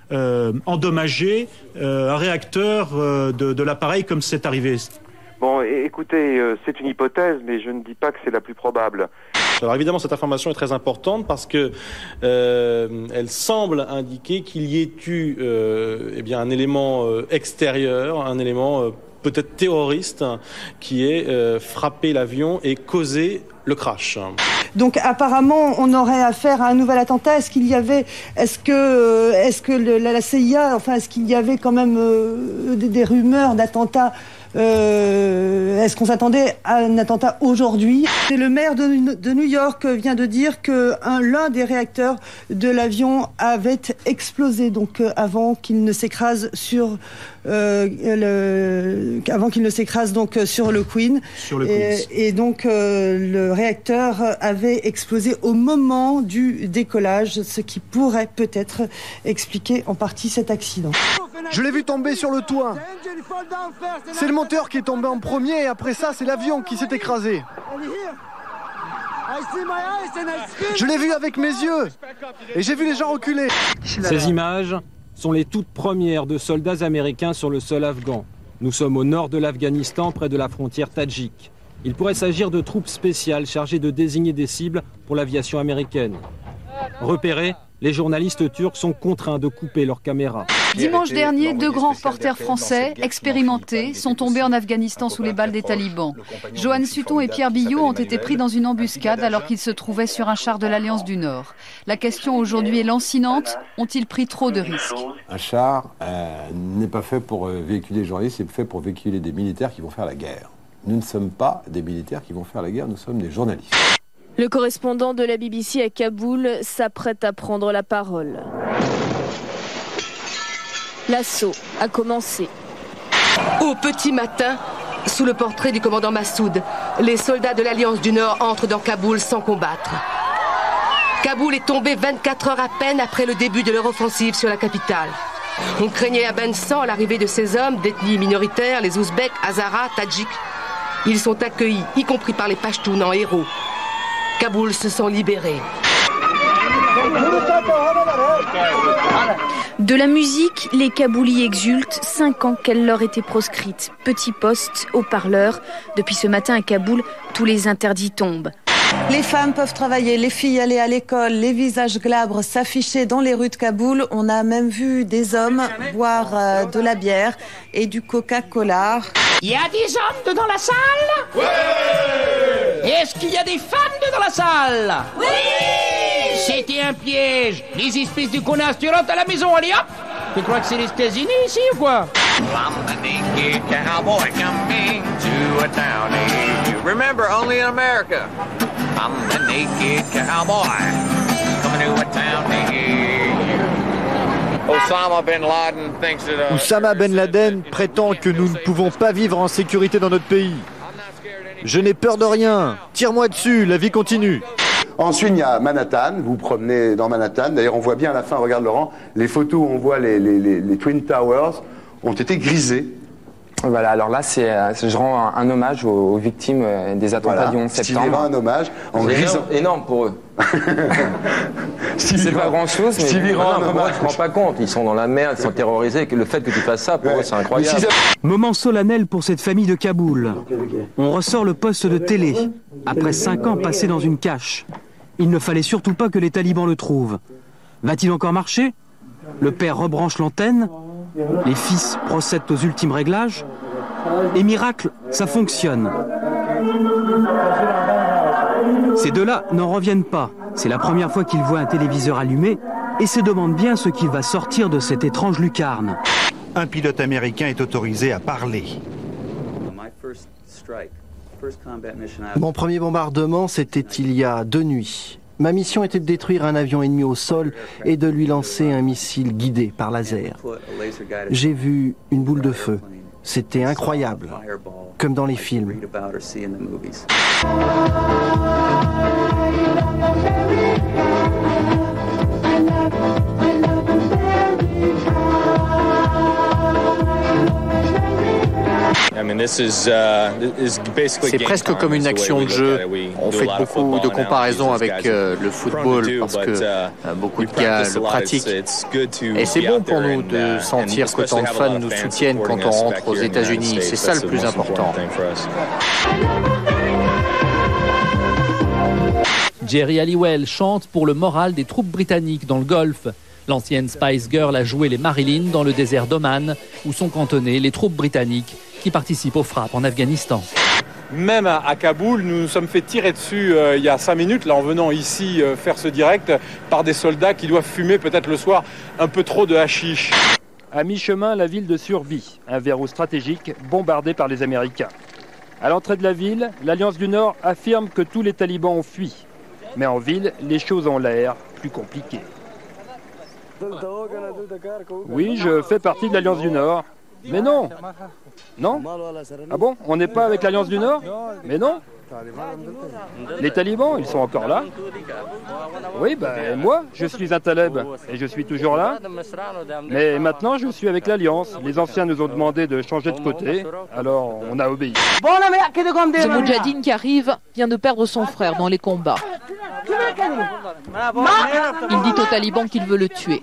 euh, endommager euh, un réacteur euh, de, de l'appareil comme c'est arrivé? Bon, écoutez, euh, c'est une hypothèse, mais je ne dis pas que c'est la plus probable. Alors évidemment, cette information est très importante parce que euh, elle semble indiquer qu'il y ait eu euh, eh bien un élément euh, extérieur, un élément euh, peut-être terroriste qui ait euh, frappé l'avion et causé le crash. Donc apparemment, on aurait affaire à un nouvel attentat. Est-ce qu'il y avait, est-ce que, est-ce que le, la, la C I A, enfin, est-ce qu'il y avait quand même euh, des, des rumeurs d'attentats? Euh, est-ce qu'on s'attendait à un attentat aujourd'hui? Et le maire de, de New York vient de dire que un, l'un des réacteurs de l'avion avait explosé, donc euh, avant qu'il ne s'écrase sur euh, le, avant qu'il ne s'écrase donc sur le Queen. Sur le et, Queens. et donc euh, le réacteur avait explosé au moment du décollage, ce qui pourrait peut-être expliquer en partie cet accident. Je l'ai vu tomber sur le toit. C'est le moteur qui est tombé en premier et après ça, c'est l'avion qui s'est écrasé. Je l'ai vu avec mes yeux et j'ai vu les gens reculer. Ces images sont les toutes premières de soldats américains sur le sol afghan. Nous sommes au nord de l'Afghanistan, près de la frontière tadjike. Il pourrait s'agir de troupes spéciales chargées de désigner des cibles pour l'aviation américaine. Repérés, les journalistes turcs sont contraints de couper leurs caméras. Dimanche dernier, deux grands reporters français, expérimentés, sont tombés en Afghanistan sous les balles des talibans. Johan Sutton et Pierre Billot ont été pris dans une embuscade alors qu'ils se trouvaient sur un char de l'Alliance du Nord. La question aujourd'hui est lancinante, ont-ils pris trop de risques? Un char euh, n'est pas fait pour euh, véhiculer des journalistes, c'est fait pour véhiculer des militaires qui vont faire la guerre. Nous ne sommes pas des militaires qui vont faire la guerre, nous sommes des journalistes. Le correspondant de la B B C à Kaboul s'apprête à prendre la parole. L'assaut a commencé. Au petit matin, sous le portrait du commandant Massoud, les soldats de l'Alliance du Nord entrent dans Kaboul sans combattre. Kaboul est tombé vingt-quatre heures à peine après le début de leur offensive sur la capitale. On craignait à bain de sang l'arrivée de ces hommes d'ethnie minoritaire, les Ouzbeks, Hazaras, Tadjiks. Ils sont accueillis, y compris par les Pashtuns, en héros. Kaboul se sent libéré. De la musique, les Kaboulis exultent, cinq ans qu'elle leur était proscrite. Petit poste, haut-parleur. Depuis ce matin à Kaboul, tous les interdits tombent. Les femmes peuvent travailler, les filles aller à l'école, les visages glabres s'afficher dans les rues de Kaboul. On a même vu des hommes boire euh, de la bière et du Coca-Cola. Il y a des hommes dans la salle? Oui! Est-ce qu'il y a des femmes dans la salle? Oui! C'était un piège. Les espèces de connasses, tu rentres à la maison, allez hop! Tu crois que c'est les États-Unis ici ou quoi? Remember, only in America. I'm the naked cowboy coming to a town near you. Osama bin Laden thinks that, uh, Oussama Ben Laden prétend que nous ne pouvons pas vivre en sécurité dans notre pays. Je n'ai peur de rien. Tire-moi dessus, la vie continue. Ensuite, il y a Manhattan. Vous vous promenez dans Manhattan. D'ailleurs, on voit bien à la fin, regarde Laurent, les photos où on voit les, les, les, les Twin Towers ont été grisées. Voilà, alors là, c'est, je rends un, un hommage aux, aux victimes des attentats voilà, du onze septembre. Stevie rend un hommage en c'est grisant. Énorme, énorme pour eux. C'est pas grand-chose, mais Stevie rend un non, hommage. Tu te rends pas compte, ils sont dans la merde, ils sont terrorisés. Le fait que tu fasses ça, pour ouais. eux, c'est incroyable. Moment solennel pour cette famille de Kaboul. On ressort le poste de télé, après cinq ans passés dans une cache. Il ne fallait surtout pas que les talibans le trouvent. Va-t-il encore marcher? Le père rebranche l'antenne. Les fils procèdent aux ultimes réglages. Et miracle, ça fonctionne. Ces deux-là n'en reviennent pas. C'est la première fois qu'ils voient un téléviseur allumé et se demandent bien ce qu'il va sortir de cette étrange lucarne. Un pilote américain est autorisé à parler. Mon premier bombardement, c'était il y a deux nuits. Ma mission était de détruire un avion ennemi au sol et de lui lancer un missile guidé par laser. J'ai vu une boule de feu. C'était incroyable, comme dans les films. C'est presque comme une action de jeu. On fait beaucoup de comparaisons avec euh, le football parce que euh, beaucoup de gars le pratiquent. Et c'est bon pour nous de sentir qu'autant de fans nous soutiennent quand on rentre aux États-Unis. C'est ça le plus important. Jerry Halliwell chante pour le moral des troupes britanniques dans le Golfe. L'ancienne Spice Girl a joué les Marilyn dans le désert d'Oman, où sont cantonnées les troupes britanniques qui participent aux frappes en Afghanistan. Même à, à Kaboul, nous nous sommes fait tirer dessus euh, il y a cinq minutes, là, en venant ici euh, faire ce direct, par des soldats qui doivent fumer peut-être le soir un peu trop de hashish. À mi-chemin, la ville de Surbi, un verrou stratégique bombardé par les Américains. À l'entrée de la ville, l'Alliance du Nord affirme que tous les talibans ont fui. Mais en ville, les choses ont l'air plus compliquées. Oui, je fais partie de l'Alliance du Nord. Mais non. Non? Ah bon? On n'est pas avec l'Alliance du Nord? Mais non. Les talibans, ils sont encore là? Oui, ben moi, je suis un talib et je suis toujours là. Mais maintenant, je suis avec l'Alliance. Les anciens nous ont demandé de changer de côté, alors on a obéi. Ce Moudjahidine qui arrive vient de perdre son frère dans les combats. Il dit aux talibans qu'il veut le tuer.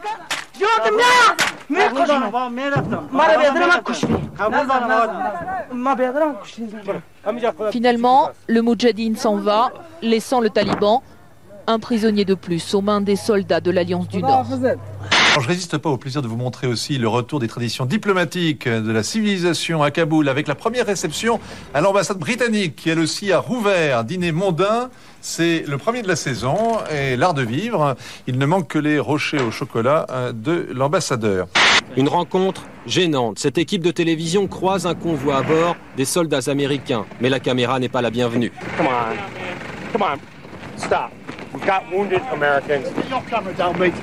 Finalement, le Moudjahidine s'en va, laissant le taliban, un prisonnier de plus aux mains des soldats de l'Alliance du Nord. Alors, je résiste pas au plaisir de vous montrer aussi le retour des traditions diplomatiques de la civilisation à Kaboul, avec la première réception à l'ambassade britannique, qui elle aussi a rouvert. Dîner mondain, c'est le premier de la saison, et l'art de vivre. Il ne manque que les rochers au chocolat de l'ambassadeur. Une rencontre gênante. Cette équipe de télévision croise un convoi à bord des soldats américains, mais la caméra n'est pas la bienvenue. Come on, come on, stop. We've got wounded Americans. Your camera down, mate.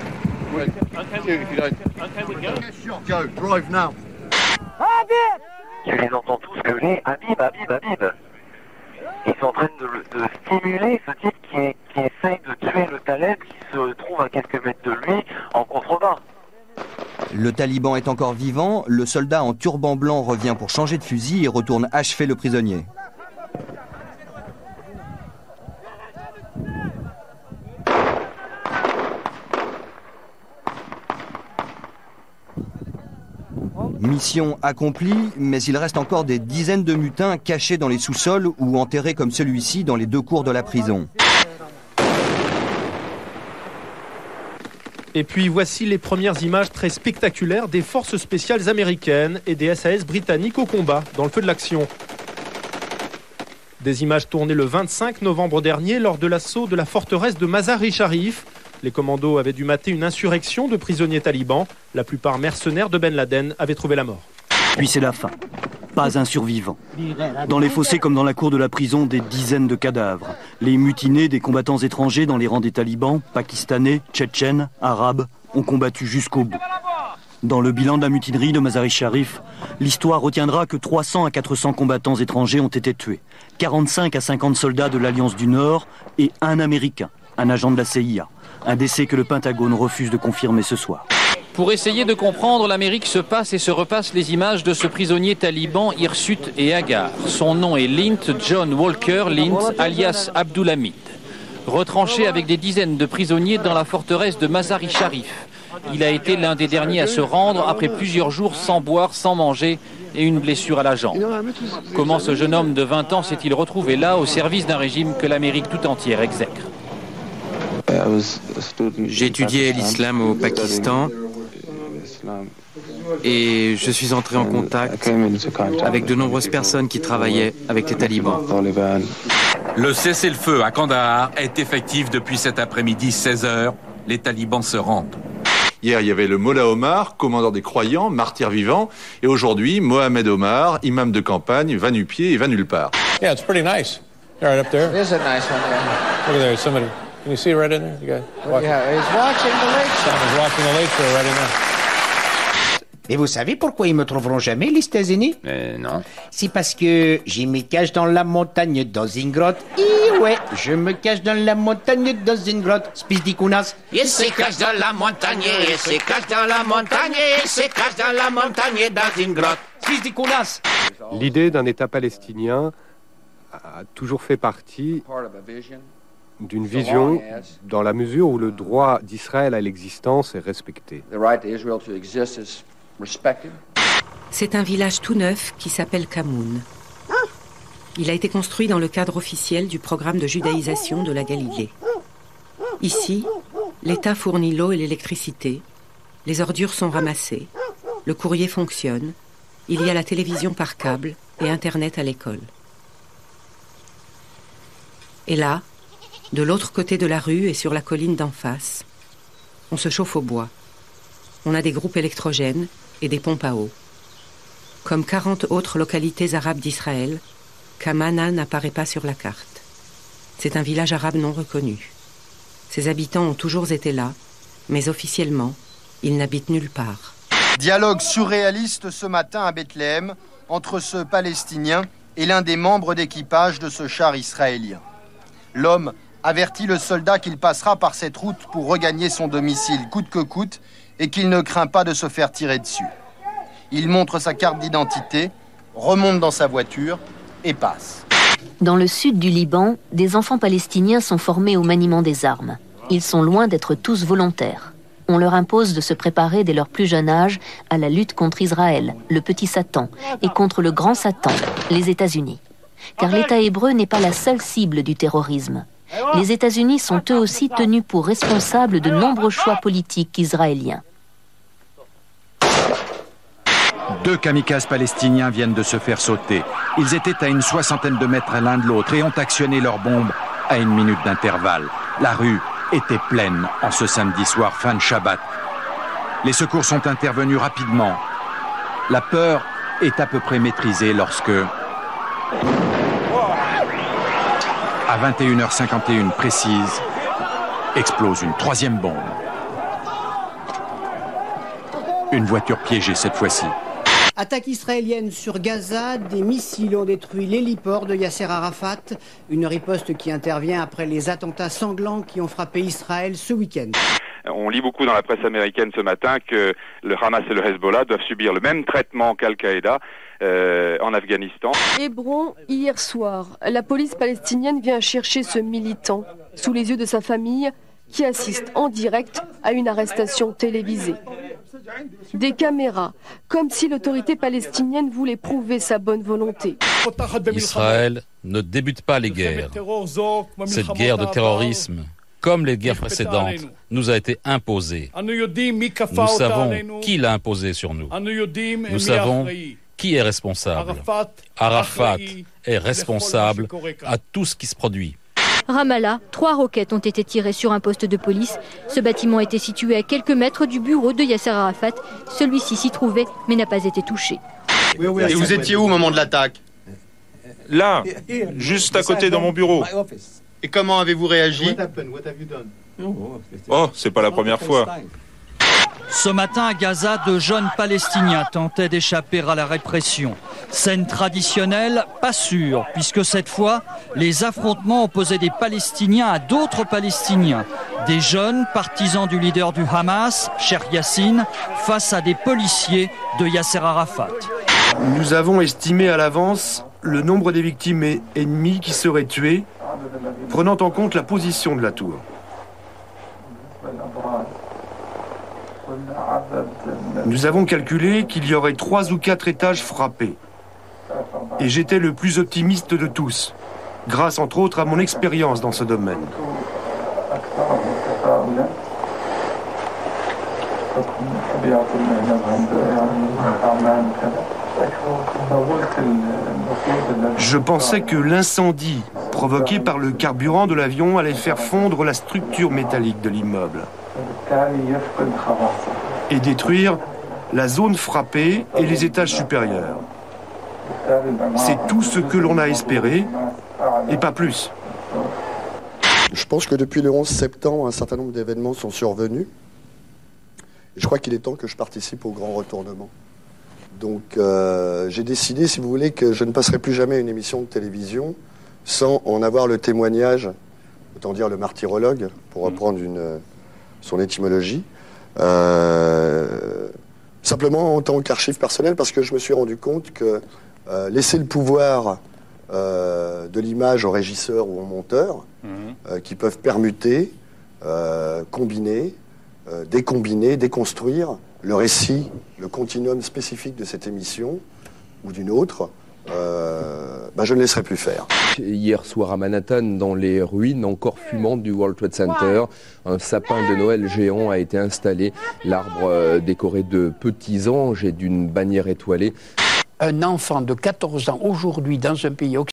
Joe, drive now. Tu les entends tous gueuler Habib, Habib, Habib. Ils sont en train de, de stimuler ce type qui, est, qui essaye de tuer le Taleb qui se trouve à quelques mètres de lui en contrebas. Le taliban est encore vivant, le soldat en turban blanc revient pour changer de fusil et retourne achever le prisonnier. Mission accomplie, mais il reste encore des dizaines de mutins cachés dans les sous-sols ou enterrés comme celui-ci dans les deux cours de la prison. Et puis voici les premières images très spectaculaires des forces spéciales américaines et des S A S britanniques au combat, dans le feu de l'action. Des images tournées le vingt-cinq novembre dernier lors de l'assaut de la forteresse de Mazar-i-Sharif. Les commandos avaient dû mater une insurrection de prisonniers talibans. La plupart mercenaires de Ben Laden avaient trouvé la mort. Puis c'est la fin. Pas un survivant. Dans les fossés comme dans la cour de la prison, des dizaines de cadavres. Les mutinés des combattants étrangers dans les rangs des talibans, pakistanais, tchétchènes, arabes, ont combattu jusqu'au bout. Dans le bilan de la mutinerie de Mazar-i-Sharif, l'histoire retiendra que trois cents à quatre cents combattants étrangers ont été tués, quarante-cinq à cinquante soldats de l'Alliance du Nord et un Américain, un agent de la C I A. Un décès que le Pentagone refuse de confirmer ce soir. Pour essayer de comprendre, l'Amérique se passe et se repasse les images de ce prisonnier taliban hirsute et hagard. Son nom est Lint John Walker Lint, alias Abdulhamid. Retranché avec des dizaines de prisonniers dans la forteresse de Mazar-i-Sharif. Il a été l'un des derniers à se rendre après plusieurs jours sans boire, sans manger et une blessure à la jambe. Comment ce jeune homme de vingt ans s'est-il retrouvé là au service d'un régime que l'Amérique tout entière exècre? J'ai l'islam au Pakistan et je suis entré en contact avec de nombreuses personnes qui travaillaient avec les talibans. Le cessez-le-feu à Kandahar est effectif depuis cet après-midi seize heures. Les talibans se rendent. Hier, il y avait le Mollah Omar, commandant des croyants, martyr vivant. Et aujourd'hui, Mohamed Omar, imam de campagne, va nu-pied et va nulle part. Yeah, it's pretty nice. Right up there. It is a nice one there. Look at there, somebody. Can you see it right in there? You got yeah, he's watching the lake show. He's watching the lake show right in there. Et vous savez pourquoi ils me trouveront jamais, les États-Unis? Euh, non. C'est parce que je me cache dans la montagne, dans une grotte. Et ouais, je me cache dans la montagne, dans une grotte. Spizdikounas. Il se cache dans la montagne, il se cache dans la montagne, il se cache dans la montagne, dans une grotte. Spizdikounas. L'idée d'un État palestinien a toujours fait partie d'une vision dans la mesure où le droit d'Israël à l'existence est respecté. C'est un village tout neuf qui s'appelle Kamoun. Il a été construit dans le cadre officiel du programme de judaïsation de la Galilée. Ici, l'État fournit l'eau et l'électricité, les ordures sont ramassées, le courrier fonctionne, il y a la télévision par câble et Internet à l'école. Et là, de l'autre côté de la rue et sur la colline d'en face, on se chauffe au bois. On a des groupes électrogènes et des pompes à eau. Comme quarante autres localités arabes d'Israël, Kamana n'apparaît pas sur la carte. C'est un village arabe non reconnu. Ses habitants ont toujours été là, mais officiellement, ils n'habitent nulle part. Dialogue surréaliste ce matin à Bethléem entre ce Palestinien et l'un des membres d'équipage de ce char israélien. L'homme avertit le soldat qu'il passera par cette route pour regagner son domicile coûte que coûte et qu'il ne craint pas de se faire tirer dessus. Il montre sa carte d'identité, remonte dans sa voiture et passe. Dans le sud du Liban, des enfants palestiniens sont formés au maniement des armes. Ils sont loin d'être tous volontaires. On leur impose de se préparer dès leur plus jeune âge à la lutte contre Israël, le petit Satan, et contre le grand Satan, les États-Unis. Car l'État hébreu n'est pas la seule cible du terrorisme. Les États-Unis sont eux aussi tenus pour responsables de nombreux choix politiques israéliens. Deux kamikazes palestiniens viennent de se faire sauter. Ils étaient à une soixantaine de mètres l'un de l'autre et ont actionné leurs bombes à une minute d'intervalle. La rue était pleine en ce samedi soir fin de Shabbat. Les secours sont intervenus rapidement. La peur est à peu près maîtrisée lorsque, à vingt et une heures cinquante et une précise, explose une troisième bombe. Une voiture piégée cette fois-ci. Attaque israélienne sur Gaza, des missiles ont détruit l'héliport de Yasser Arafat, une riposte qui intervient après les attentats sanglants qui ont frappé Israël ce week-end. On lit beaucoup dans la presse américaine ce matin que le Hamas et le Hezbollah doivent subir le même traitement qu'Al-Qaïda euh, en Afghanistan. Hébron, hier soir, la police palestinienne vient chercher ce militant sous les yeux de sa famille qui assiste en direct à une arrestation télévisée. Des caméras, comme si l'autorité palestinienne voulait prouver sa bonne volonté. Israël ne débute pas les guerres. Cette guerre de terrorisme, comme les guerres précédentes, nous a été imposée. Nous savons qui l'a imposée sur nous. Nous savons qui est responsable. Arafat est responsable à tout ce qui se produit. Ramallah, trois roquettes ont été tirées sur un poste de police. Ce bâtiment était situé à quelques mètres du bureau de Yasser Arafat. Celui-ci s'y trouvait, mais n'a pas été touché. Et vous étiez où au moment de l'attaque? Là, juste à côté dans mon bureau. Et comment avez-vous réagi? Oh, c'est pas la première fois. Ce matin à Gaza, de jeunes Palestiniens tentaient d'échapper à la répression. Scène traditionnelle, pas sûre, puisque cette fois, les affrontements opposaient des Palestiniens à d'autres Palestiniens. Des jeunes partisans du leader du Hamas, Cheikh Yassine, face à des policiers de Yasser Arafat. Nous avons estimé à l'avance le nombre des victimes ennemies qui seraient tuées, prenant en compte la position de la tour. Nous avons calculé qu'il y aurait trois ou quatre étages frappés. Et j'étais le plus optimiste de tous, grâce entre autres à mon expérience dans ce domaine. Je pensais que l'incendie provoqué par le carburant de l'avion allait faire fondre la structure métallique de l'immeuble et détruire la zone frappée et les étages supérieurs. C'est tout ce que l'on a espéré, et pas plus. Je pense que depuis le onze septembre, un certain nombre d'événements sont survenus. Je crois qu'il est temps que je participe au grand retournement. Donc euh, j'ai décidé, si vous voulez, que je ne passerai plus jamais une émission de télévision sans en avoir le témoignage, autant dire le martyrologue, pour reprendre une, son étymologie. Euh, simplement en tant qu'archive personnelle, parce que je me suis rendu compte que euh, laisser le pouvoir euh, de l'image au régisseur ou au monteur, mmh. euh, qui peuvent permuter, euh, combiner, euh, décombiner, déconstruire le récit, le continuum spécifique de cette émission ou d'une autre, euh, bah je ne laisserai plus faire. Hier soir à Manhattan, dans les ruines encore fumantes du World Trade Center, un sapin de Noël géant a été installé, l'arbre euh, décoré de petits anges et d'une bannière étoilée. Un enfant de quatorze ans aujourd'hui dans un pays occidental